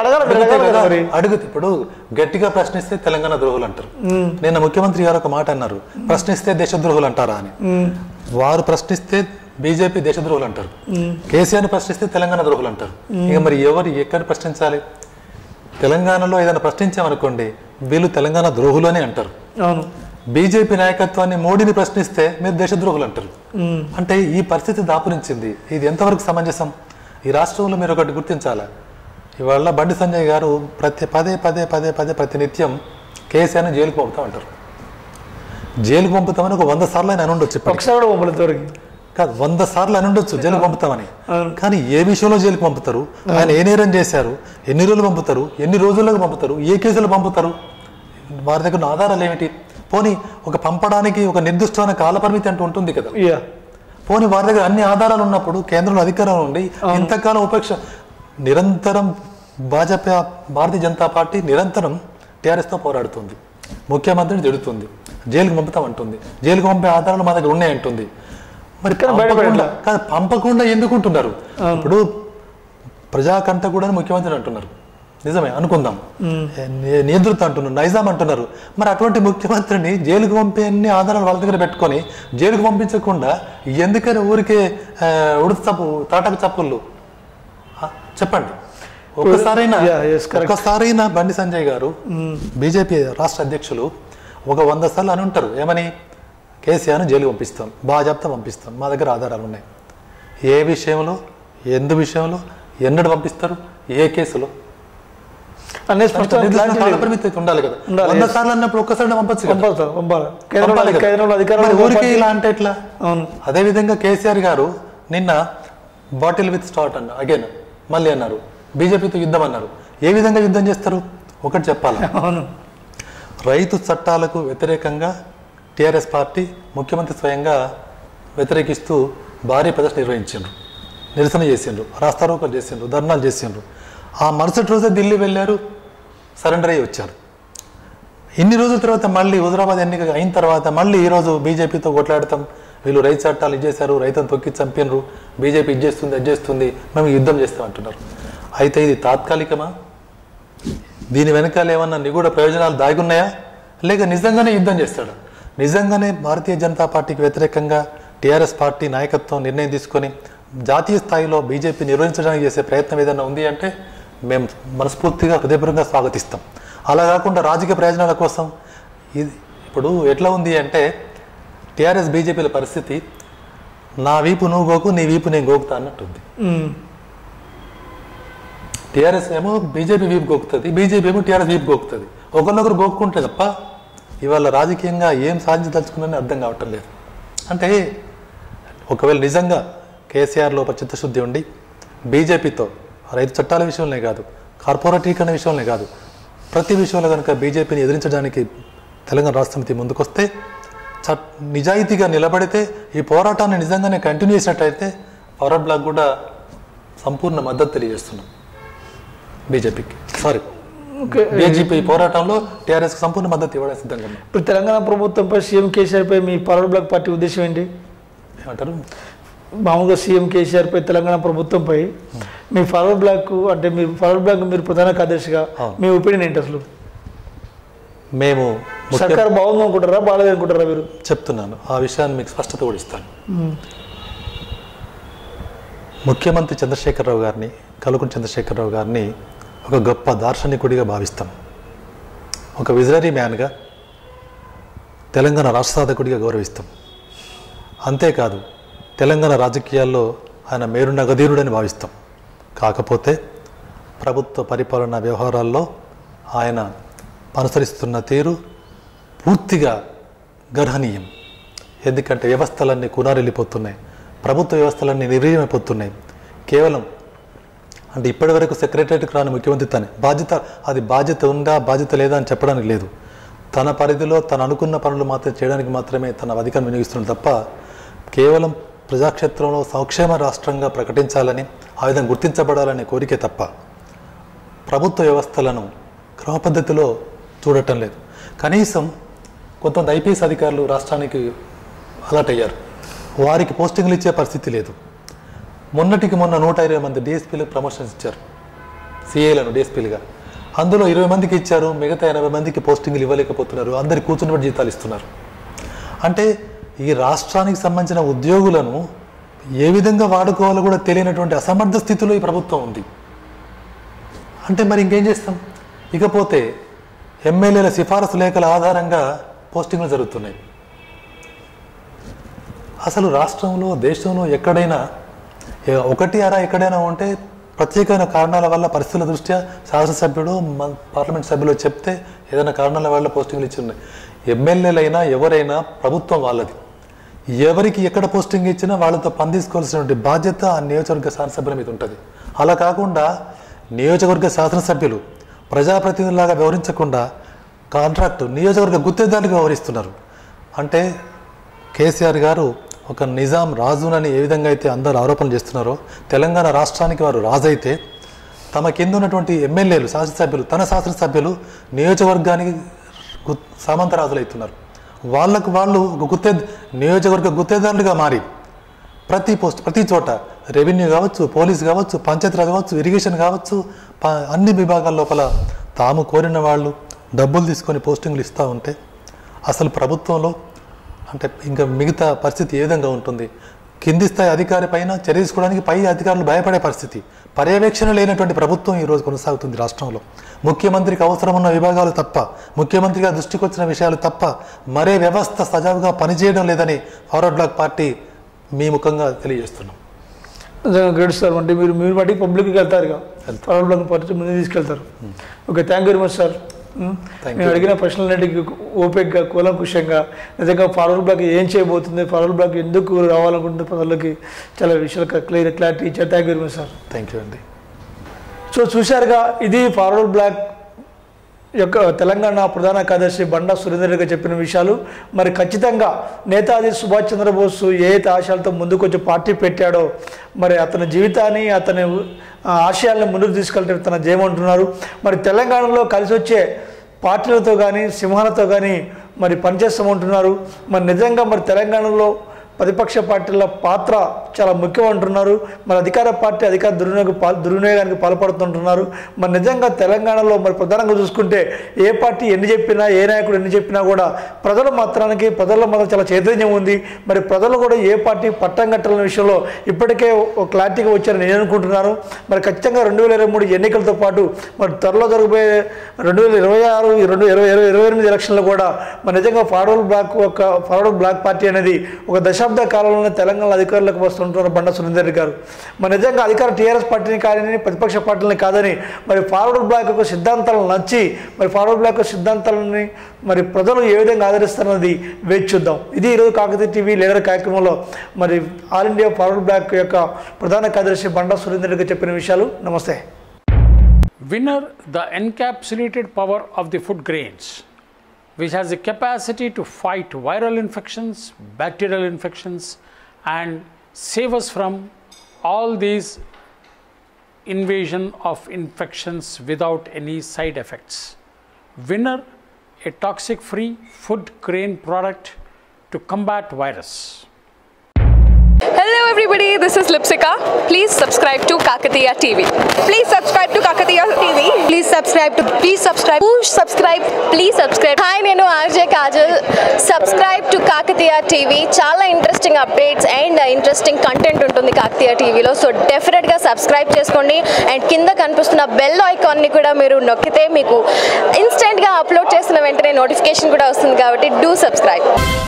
అడుగు ఇప్పుడు గట్టిగా ప్రశ్నిస్తే తెలంగాణ ద్రోహులు అంటారు. నిన్న ముఖ్యమంత్రి గారు ఒక మాట అన్నారు, ప్రశ్నిస్తే దేశద్రోహులు అంటారా అని. వారు ప్రశ్నిస్తే బీజేపీ దేశద్రోహులు అంటారు, కేసీఆర్ ప్రశ్నిస్తే తెలంగాణ ద్రోహులు అంటారు. ఇక మరి ఎవరు ఎక్కడ ప్రశ్నించాలి? తెలంగాణలో ఏదైనా ప్రశ్నించామనుకోండి వీళ్ళు తెలంగాణ ద్రోహులు అని అంటారు. అవును, బీజేపీ నాయకత్వాన్ని మోడీని ప్రశ్నిస్తే మీరు దేశద్రోహులు అంటారు. అంటే ఈ పరిస్థితి దాపురించింది. ఇది ఎంతవరకు సమంజసం? ఈ రాష్ట్రంలో మీరు ఒకటి గుర్తించాలా, ఇవాళ బండి సంజయ్ గారు ప్రతి పదే పదే పదే పదే ప్రతి నిత్యం కేసీఆర్ని జైలుకు పంపుతా అంటారు. జైలుకు పంపుతామని ఒక వంద సార్లు ఆయన అనుండొచ్చు, కాదు వంద సార్లు అని ఉండొచ్చు జైలుకు పంపుతామని, కానీ ఏ విషయంలో జైలుకు పంపుతారు, ఆయన ఏ నేరం చేశారు, ఎన్ని రోజులు పంపుతారు, ఎన్ని రోజులకు పంపుతారు, ఏ కేసులు పంపుతారు, వారి దగ్గర ఆధారాలు ఏమిటి? పోనీ ఒక పంపడానికి ఒక నిర్దిష్టమైన కాలపరిమితి అంటూ ఉంటుంది కదా, పోనీ వారి దగ్గర అన్ని ఆధారాలు ఉన్నప్పుడు కేంద్రంలో అధికారం ఉండి ఇంతకాలం ఉపేక్ష నిరంతరం భాజపా భారతీయ జనతా పార్టీ నిరంతరం టీఆర్ఎస్తో పోరాడుతుంది, ముఖ్యమంత్రిని తిడుతుంది, జైలుకు పంపుతామంటుంది, జైలుకు పంపే ఆధారాలు మా దగ్గర ఉన్నాయంటుంది. మరి పంపకుండా కాదు పంపకుండా ఎందుకుంటున్నారు? ఇప్పుడు ప్రజాకంట కూడా ముఖ్యమంత్రి అంటున్నారు, నిజమే అనుకుందాం, నియంతృత్వం అంటున్నారు, నైజాం అంటున్నారు. మరి అటువంటి ముఖ్యమంత్రిని జైలుకు పంపే అన్ని ఆధారాలు వాళ్ళ దగ్గర పెట్టుకొని జైలుకు పంపించకుండా ఎందుకని ఊరికే ఉడత చప్పు తాటక చప్పుళ్ళు చెప్పండి. ఒక్కసారైనా ఒక్కసారైనా బండి సంజయ్ గారు బీజేపీ రాష్ట్ర అధ్యక్షులు ఒక వంద సార్లు అని ఉంటారు, ఏమని? కేసీఆర్ను జైలు పంపిస్తాం, బాజాప్తా పంపిస్తాం, మా దగ్గర ఆధారాలు ఉన్నాయి. ఏ విషయంలో, ఎందు విషయంలో, ఎన్నడు పంపిస్తారు, ఏ కేసులో పరిమితి ఉండాలి కదా. వంద సార్లు అన్నప్పుడు ఒక్కసారి పంపచ్చు, ఊరికి ఇలా అంటే ఎట్లా? అదే విధంగా కేసీఆర్ గారు నిన్న బాటిల్ విత్ స్టార్ట్ అన్న అగైన్ మళ్ళీ అన్నారు, బీజేపీతో యుద్ధం అన్నారు. ఏ విధంగా యుద్ధం చేస్తారు? ఒకటి చెప్పాలి, రైతు చట్టాలకు వ్యతిరేకంగా టీఆర్ఎస్ పార్టీ ముఖ్యమంత్రి స్వయంగా వ్యతిరేకిస్తూ భారీ ప్రదర్శన నిర్వహించారు, నిరసన చేసిండ్రు, రాస్తారోకలు చేసిండ్రు, ధర్నాలు చేసిండ్రు. ఆ మరుసటి రోజే ఢిల్లీ వెళ్ళారు, సరెండర్ అయ్యి వచ్చారు. ఇన్ని రోజుల తర్వాత మళ్ళీ హుజరాబాద్ ఎన్నిక అయిన తర్వాత మళ్ళీ ఈరోజు బీజేపీతో కొట్లాడతాం, వీళ్ళు రైతు చట్టాలు ఇచ్చేశారు, రైతును తొక్కి చంపినరు, బీజేపీ ఇచ్చేస్తుంది అడ్జేస్తుంది, మేము యుద్ధం చేస్తాం అంటున్నారు. అయితే ఇది తాత్కాలికమా? దీని వెనకాల ఏమన్నా నిగూఢ ప్రయోజనాలు దాగున్నాయా, లేక నిజంగానే యుద్ధం చేస్తాడా? నిజంగానే భారతీయ జనతా పార్టీకి వ్యతిరేకంగా టీఆర్ఎస్ పార్టీ నాయకత్వం నిర్ణయం తీసుకొని జాతీయ స్థాయిలో బీజేపీ నిర్వహించడానికి చేసే ప్రయత్నం ఏదైనా ఉంది అంటే మేము మనస్ఫూర్తిగా హృదయపూర్వకంగా స్వాగతిస్తాం. అలా కాకుండా రాజకీయ ప్రయోజనాల కోసం ఇది ఇప్పుడు ఎట్లా ఉంది అంటే టీఆర్ఎస్ బీజేపీల పరిస్థితి నా వీపు నువ్వు గోకు, నీ వీపు నేను గోకుతా అన్నట్టుంది. టీఆర్ఎస్ ఏమో బీజేపీ వీపు గోకుతుంది, బీజేపీ ఏమో టీఆర్ఎస్ వీపు గోకుతుంది. ఒకరినొకరు గోక్కుంటే తప్ప ఇవాళ రాజకీయంగా ఏం సాధించదలుచుకున్నారని అర్థం కావటం లేదు. అంటే ఒకవేళ నిజంగా కేసీఆర్ లోపల చిత్తశుద్ధి ఉండి బీజేపీతో రైతు చట్టాల విషయంలో కాదు, కార్పొరేటీకరణ విషయంలో కాదు, ప్రతి విషయంలో కనుక బీజేపీని ఎదిరించడానికి తెలంగాణ రాష్ట్ర సమితి ముందుకొస్తే, చట్ నిజాయితీగా నిలబడితే, ఈ పోరాటాన్ని నిజంగానే కంటిన్యూ చేసినట్టయితే ఫార్వర్డ్ బ్లాక్ కూడా సంపూర్ణ మద్దతు తెలియజేస్తున్నాం బీజేపీకి. సారీ బీజేపీ పోరాటంలో టీఆర్ఎస్కి సంపూర్ణ మద్దతు ఇవ్వడానికి సిద్ధంగా ఉన్నాం. ఇప్పుడు తెలంగాణ ప్రభుత్వంపై సీఎం కేసీఆర్పై మీ ఫార్వర్డ్ బ్లాక్ పార్టీ ఉద్దేశం ఏంటి? ఏమంటారు? మామూలుగా సీఎం కేసీఆర్పై తెలంగాణ ప్రభుత్వంపై మీ ఫార్వర్డ్ బ్లాక్ అంటే మీరు ఫార్వర్డ్ బ్లాక్ మీరు ప్రధాన కార్యదర్శిగా మీ ఒపీనియన్ ఏంటి? అసలు మేము సర్కారు బాగుంది అనుకుంటారా, బాగాలేదు అనుకుంటారా? మీరు చెప్తున్నాను, ఆ విషయాన్ని మీకు స్పష్టత కూడా ఇస్తాను. ముఖ్యమంత్రి చంద్రశేఖరరావు గారిని, కల్వకుంట్ల చంద్రశేఖరరావు గారిని ఒక గొప్ప దార్శనికుడిగా భావిస్తాం. ఒక విజనరీ మ్యాన్గా, తెలంగాణ రాష్ట్ర సాధకుడిగా గౌరవిస్తాం. అంతేకాదు తెలంగాణ రాజకీయాల్లో ఆయన మేరు నగధీరుడని భావిస్తాం. కాకపోతే ప్రభుత్వ పరిపాలనా వ్యవహారాల్లో ఆయన అనుసరిస్తున్న తీరు పూర్తిగా గర్హనీయం. ఎందుకంటే వ్యవస్థలన్నీ కునారెళ్ళిపోతున్నాయి, ప్రభుత్వ వ్యవస్థలన్నీ నిర్వీర్యమైపోతున్నాయి. కేవలం అంటే ఇప్పటి వరకు సెక్రటరీకి రాని ముఖ్యమంత్రి తనే బాధ్యత, అది బాధ్యత ఉందా బాధ్యత లేదా అని చెప్పడానికి లేదు. తన పరిధిలో తను అనుకున్న పనులు మాత్రం చేయడానికి మాత్రమే తన అధికారం వినియోగిస్తున్నాడు తప్ప కేవలం ప్రజాక్షేత్రంలో సంక్షేమ రాష్ట్రంగా ప్రకటించాలని, ఆ విధంగా గుర్తించబడాలనే కోరికే తప్ప ప్రభుత్వ వ్యవస్థలను క్రమ పద్ధతిలో చూడటం లేదు. కనీసం కొంతమంది ఐపీఎస్ అధికారులు రాష్ట్రానికి అలర్ట్ అయ్యారు, వారికి పోస్టింగ్లు ఇచ్చే పరిస్థితి లేదు. మొన్నటికి మొన్న నూట ఇరవై మంది డిఎస్పీలకు ప్రమోషన్స్ ఇచ్చారు, సిఏలను డిఎస్పీలుగా. అందులో ఇరవై మందికి ఇచ్చారు, మిగతా ఎనభై మందికి పోస్టింగ్లు ఇవ్వలేకపోతున్నారు. అందరికి కూర్చుని బట్టి జీతాలు ఇస్తున్నారు. అంటే ఈ రాష్ట్రానికి సంబంధించిన ఉద్యోగులను ఏ విధంగా వాడుకోవాలో కూడా తెలియనటువంటి అసమర్థ స్థితిలో ఈ ప్రభుత్వం ఉంది. అంటే మరి ఇంకేం చేస్తాం? ఇకపోతే ఎమ్మెల్యేల సిఫారసు లేఖల ఆధారంగా పోస్టింగ్లు జరుగుతున్నాయి. అసలు రాష్ట్రంలో, దేశంలో ఎక్కడైనా ఒకటి అరా ఎక్కడైనా ఉంటే ప్రత్యేకమైన కారణాల వల్ల, పరిస్థితుల దృష్ట్యా శాసనసభ్యుడు, పార్లమెంట్ సభ్యులు చెప్తే ఏదైనా కారణాల వల్ల పోస్టింగ్లు ఇచ్చి ఉన్నాయి. ఎమ్మెల్యేలైనా ఎవరైనా ప్రభుత్వం వాళ్ళది. ఎవరికి ఎక్కడ పోస్టింగ్ ఇచ్చినా వాళ్ళతో పని తీసుకోవాల్సినటువంటి బాధ్యత ఆ నియోజకవర్గ శాసనసభ్యుల మీద ఉంటుంది. అలా కాకుండా నియోజకవర్గ శాసనసభ్యులు ప్రజాప్రతినిధులాగా వ్యవహరించకుండా కాంట్రాక్టు నియోజకవర్గ గుత్తేదారులుగా వ్యవహరిస్తున్నారు. అంటే కేసీఆర్ గారు ఒక నిజాం రాజునని ఏ విధంగా అయితే అందరూ ఆరోపణలు చేస్తున్నారో, తెలంగాణ రాష్ట్రానికి వారు రాజు అయితే తమ కింద ఉన్నటువంటి ఎమ్మెల్యేలు, శాసనసభ్యులు, తన శాసనసభ్యులు నియోజకవర్గానికి గు సామంతరాజులు అవుతున్నారు. వాళ్ళకు వాళ్ళు ఒక గుత్తే నియోజకవర్గ గుత్తేదారులుగా మారి ప్రతి పోస్ట్ ప్రతి చోట రెవెన్యూ కావచ్చు, పోలీస్ కావచ్చు, పంచాయతీరాజ్ కావచ్చు, ఇరిగేషన్ కావచ్చు, అన్ని విభాగాల లోపల తాము కోరిన వాళ్ళు డబ్బులు తీసుకొని పోస్టింగ్లు ఇస్తూ ఉంటే అసలు ప్రభుత్వంలో అంటే ఇంకా మిగతా పరిస్థితి ఏ విధంగా ఉంటుంది? కింది స్థాయి అధికారి పైన చర్య తీసుకోవడానికి పై అధికారులు భయపడే పరిస్థితి. పర్యవేక్షణ లేనటువంటి ప్రభుత్వం ఈరోజు కొనసాగుతుంది రాష్ట్రంలో. ముఖ్యమంత్రికి అవసరం ఉన్న విభాగాలు తప్ప, ముఖ్యమంత్రిగా దృష్టికి వచ్చిన విషయాలు తప్ప మరే వ్యవస్థ సజావుగా పనిచేయడం లేదని ఫార్వర్డ్ బ్లాక్ పార్టీ మీ ముఖంగా తెలియజేస్తున్నాం. Great sir. అంటే మీరు మీరు మటుకు పబ్లిక్కి వెళ్తారు, ఫార్వర్డ్ బ్లాక్ పార్టీ ముందు తీసుకెళ్తారు. Okay, thank you very much sir. నేను అడిగిన ప్రశ్నలన్నిటికీ ఓపికగా, కూలంకుషంగా, నిజంగా ఫార్వర్డ్ బ్లాక్ ఏం చేయబోతుంది, ఫార్వర్డ్ బ్లాక్ ఎందుకు రావాలనుకుంటుంది ప్రజలకి చాలా విషయాలు క్లియర్ క్లారిటీ ఇచ్చారు. Thank you very much sir. Thank you అండి. సో చూశారుగా, ఇది ఫార్వర్డ్ బ్లాక్ యొక్క తెలంగాణ ప్రధాన కార్యదర్శి బండా సురేందర్ రెడ్డి చెప్పిన విషయాలు. మరి ఖచ్చితంగా నేతాజీ సుభాష్ చంద్రబోస్ ఏ అయితే ఆశయాలతో ముందుకు వచ్చి పార్టీ పెట్టాడో, మరి అతని జీవితాన్ని, అతని ఆశయాలను ముందుకు తీసుకెళ్తే తన జయమంటున్నారు. మరి తెలంగాణలో కలిసి వచ్చే పార్టీలతో కానీ, సింహాలతో కానీ మరి పనిచేస్తామంటున్నారు. మరి నిజంగా మరి తెలంగాణలో ప్రతిపక్ష పార్టీల పాత్ర చాలా ముఖ్యం అంటున్నారు. మరి అధికార పార్టీ అధికార దుర్వినియోగ పాల్ దుర్వినియోగానికి పాల్పడుతుంటున్నారు. మరి నిజంగా తెలంగాణలో మరి ప్రధానంగా చూసుకుంటే ఏ పార్టీ ఎన్ని చెప్పినా, ఏ నాయకుడు ఎన్ని చెప్పినా కూడా ప్రజల మాత్రానికి ప్రజల్లో మాత్రం చాలా చైతన్యం ఉంది. మరి ప్రజలు కూడా ఏ పార్టీ పట్టం కట్టాలనే విషయంలో ఇప్పటికే ఒక క్లారిటీగా వచ్చారని నేను అనుకుంటున్నాను. మరి ఖచ్చితంగా రెండు వేల ఇరవై మూడు ఎన్నికలతో పాటు మరి త్వరలో జరగబోయే రెండు వేల ఇరవై ఆరు రెండు ఇరవై ఇరవై ఇరవై ఎనిమిది ఎలక్షన్లో కూడా మరి నిజంగా ఫార్వర్డ్ బ్లాక్ ఒక ఫార్వర్డ్ బ్లాక్ పార్టీ అనేది ఒక దశ దశాబ్ద కాలంలోనే తెలంగాణ అధికారులకు వస్తుంటున్నారు బండ సురేందర్ రెడ్డి గారు. మరి నిజంగా అధికార టీఆర్ఎస్ పార్టీని కాదని ప్రతిపక్ష పార్టీని కాదని మరి ఫార్వర్డ్ బ్లాక్ యొక్క సిద్ధాంతాలను నచ్చి మరి ఫార్వర్డ్ బ్లాక్ యొక్క సిద్ధాంతాలని మరి ప్రజలు ఏ విధంగా ఆదరిస్తున్నది వేచి చూద్దాం. ఇది ఈరోజు కాకతీయ టీవీ లీడర్ కార్యక్రమంలో మరి ఆల్ ఇండియా ఫార్వర్డ్ బ్లాక్ యొక్క ప్రధాన కార్యదర్శి బండ సురేందర్ రెడ్డి చెప్పిన విషయాలు. నమస్తే. Winner, the encapsulated power of the food grains, which has the capacity to fight viral infections, bacterial infections, and save us from all these invasion of infections without any side effects. Winner, a toxic-free food grain product to combat virus. Hello everybody, this is Lipsika. Please subscribe to Kakatiya T V. Please subscribe to Kakatiya T V. Please subscribe to please subscribe. Push subscribe. Please subscribe. Hi, nenu R J Kajal. Subscribe to Kakatiya T V. Chala interesting updates and uh, interesting content untundi Kakatiya T V lo. So definitely ga subscribe cheskondi and kinda kanipustunna bell icon ni kuda meeru nokkite meeku instant ga upload chesina ventane notification kuda vastundi kabatti do subscribe.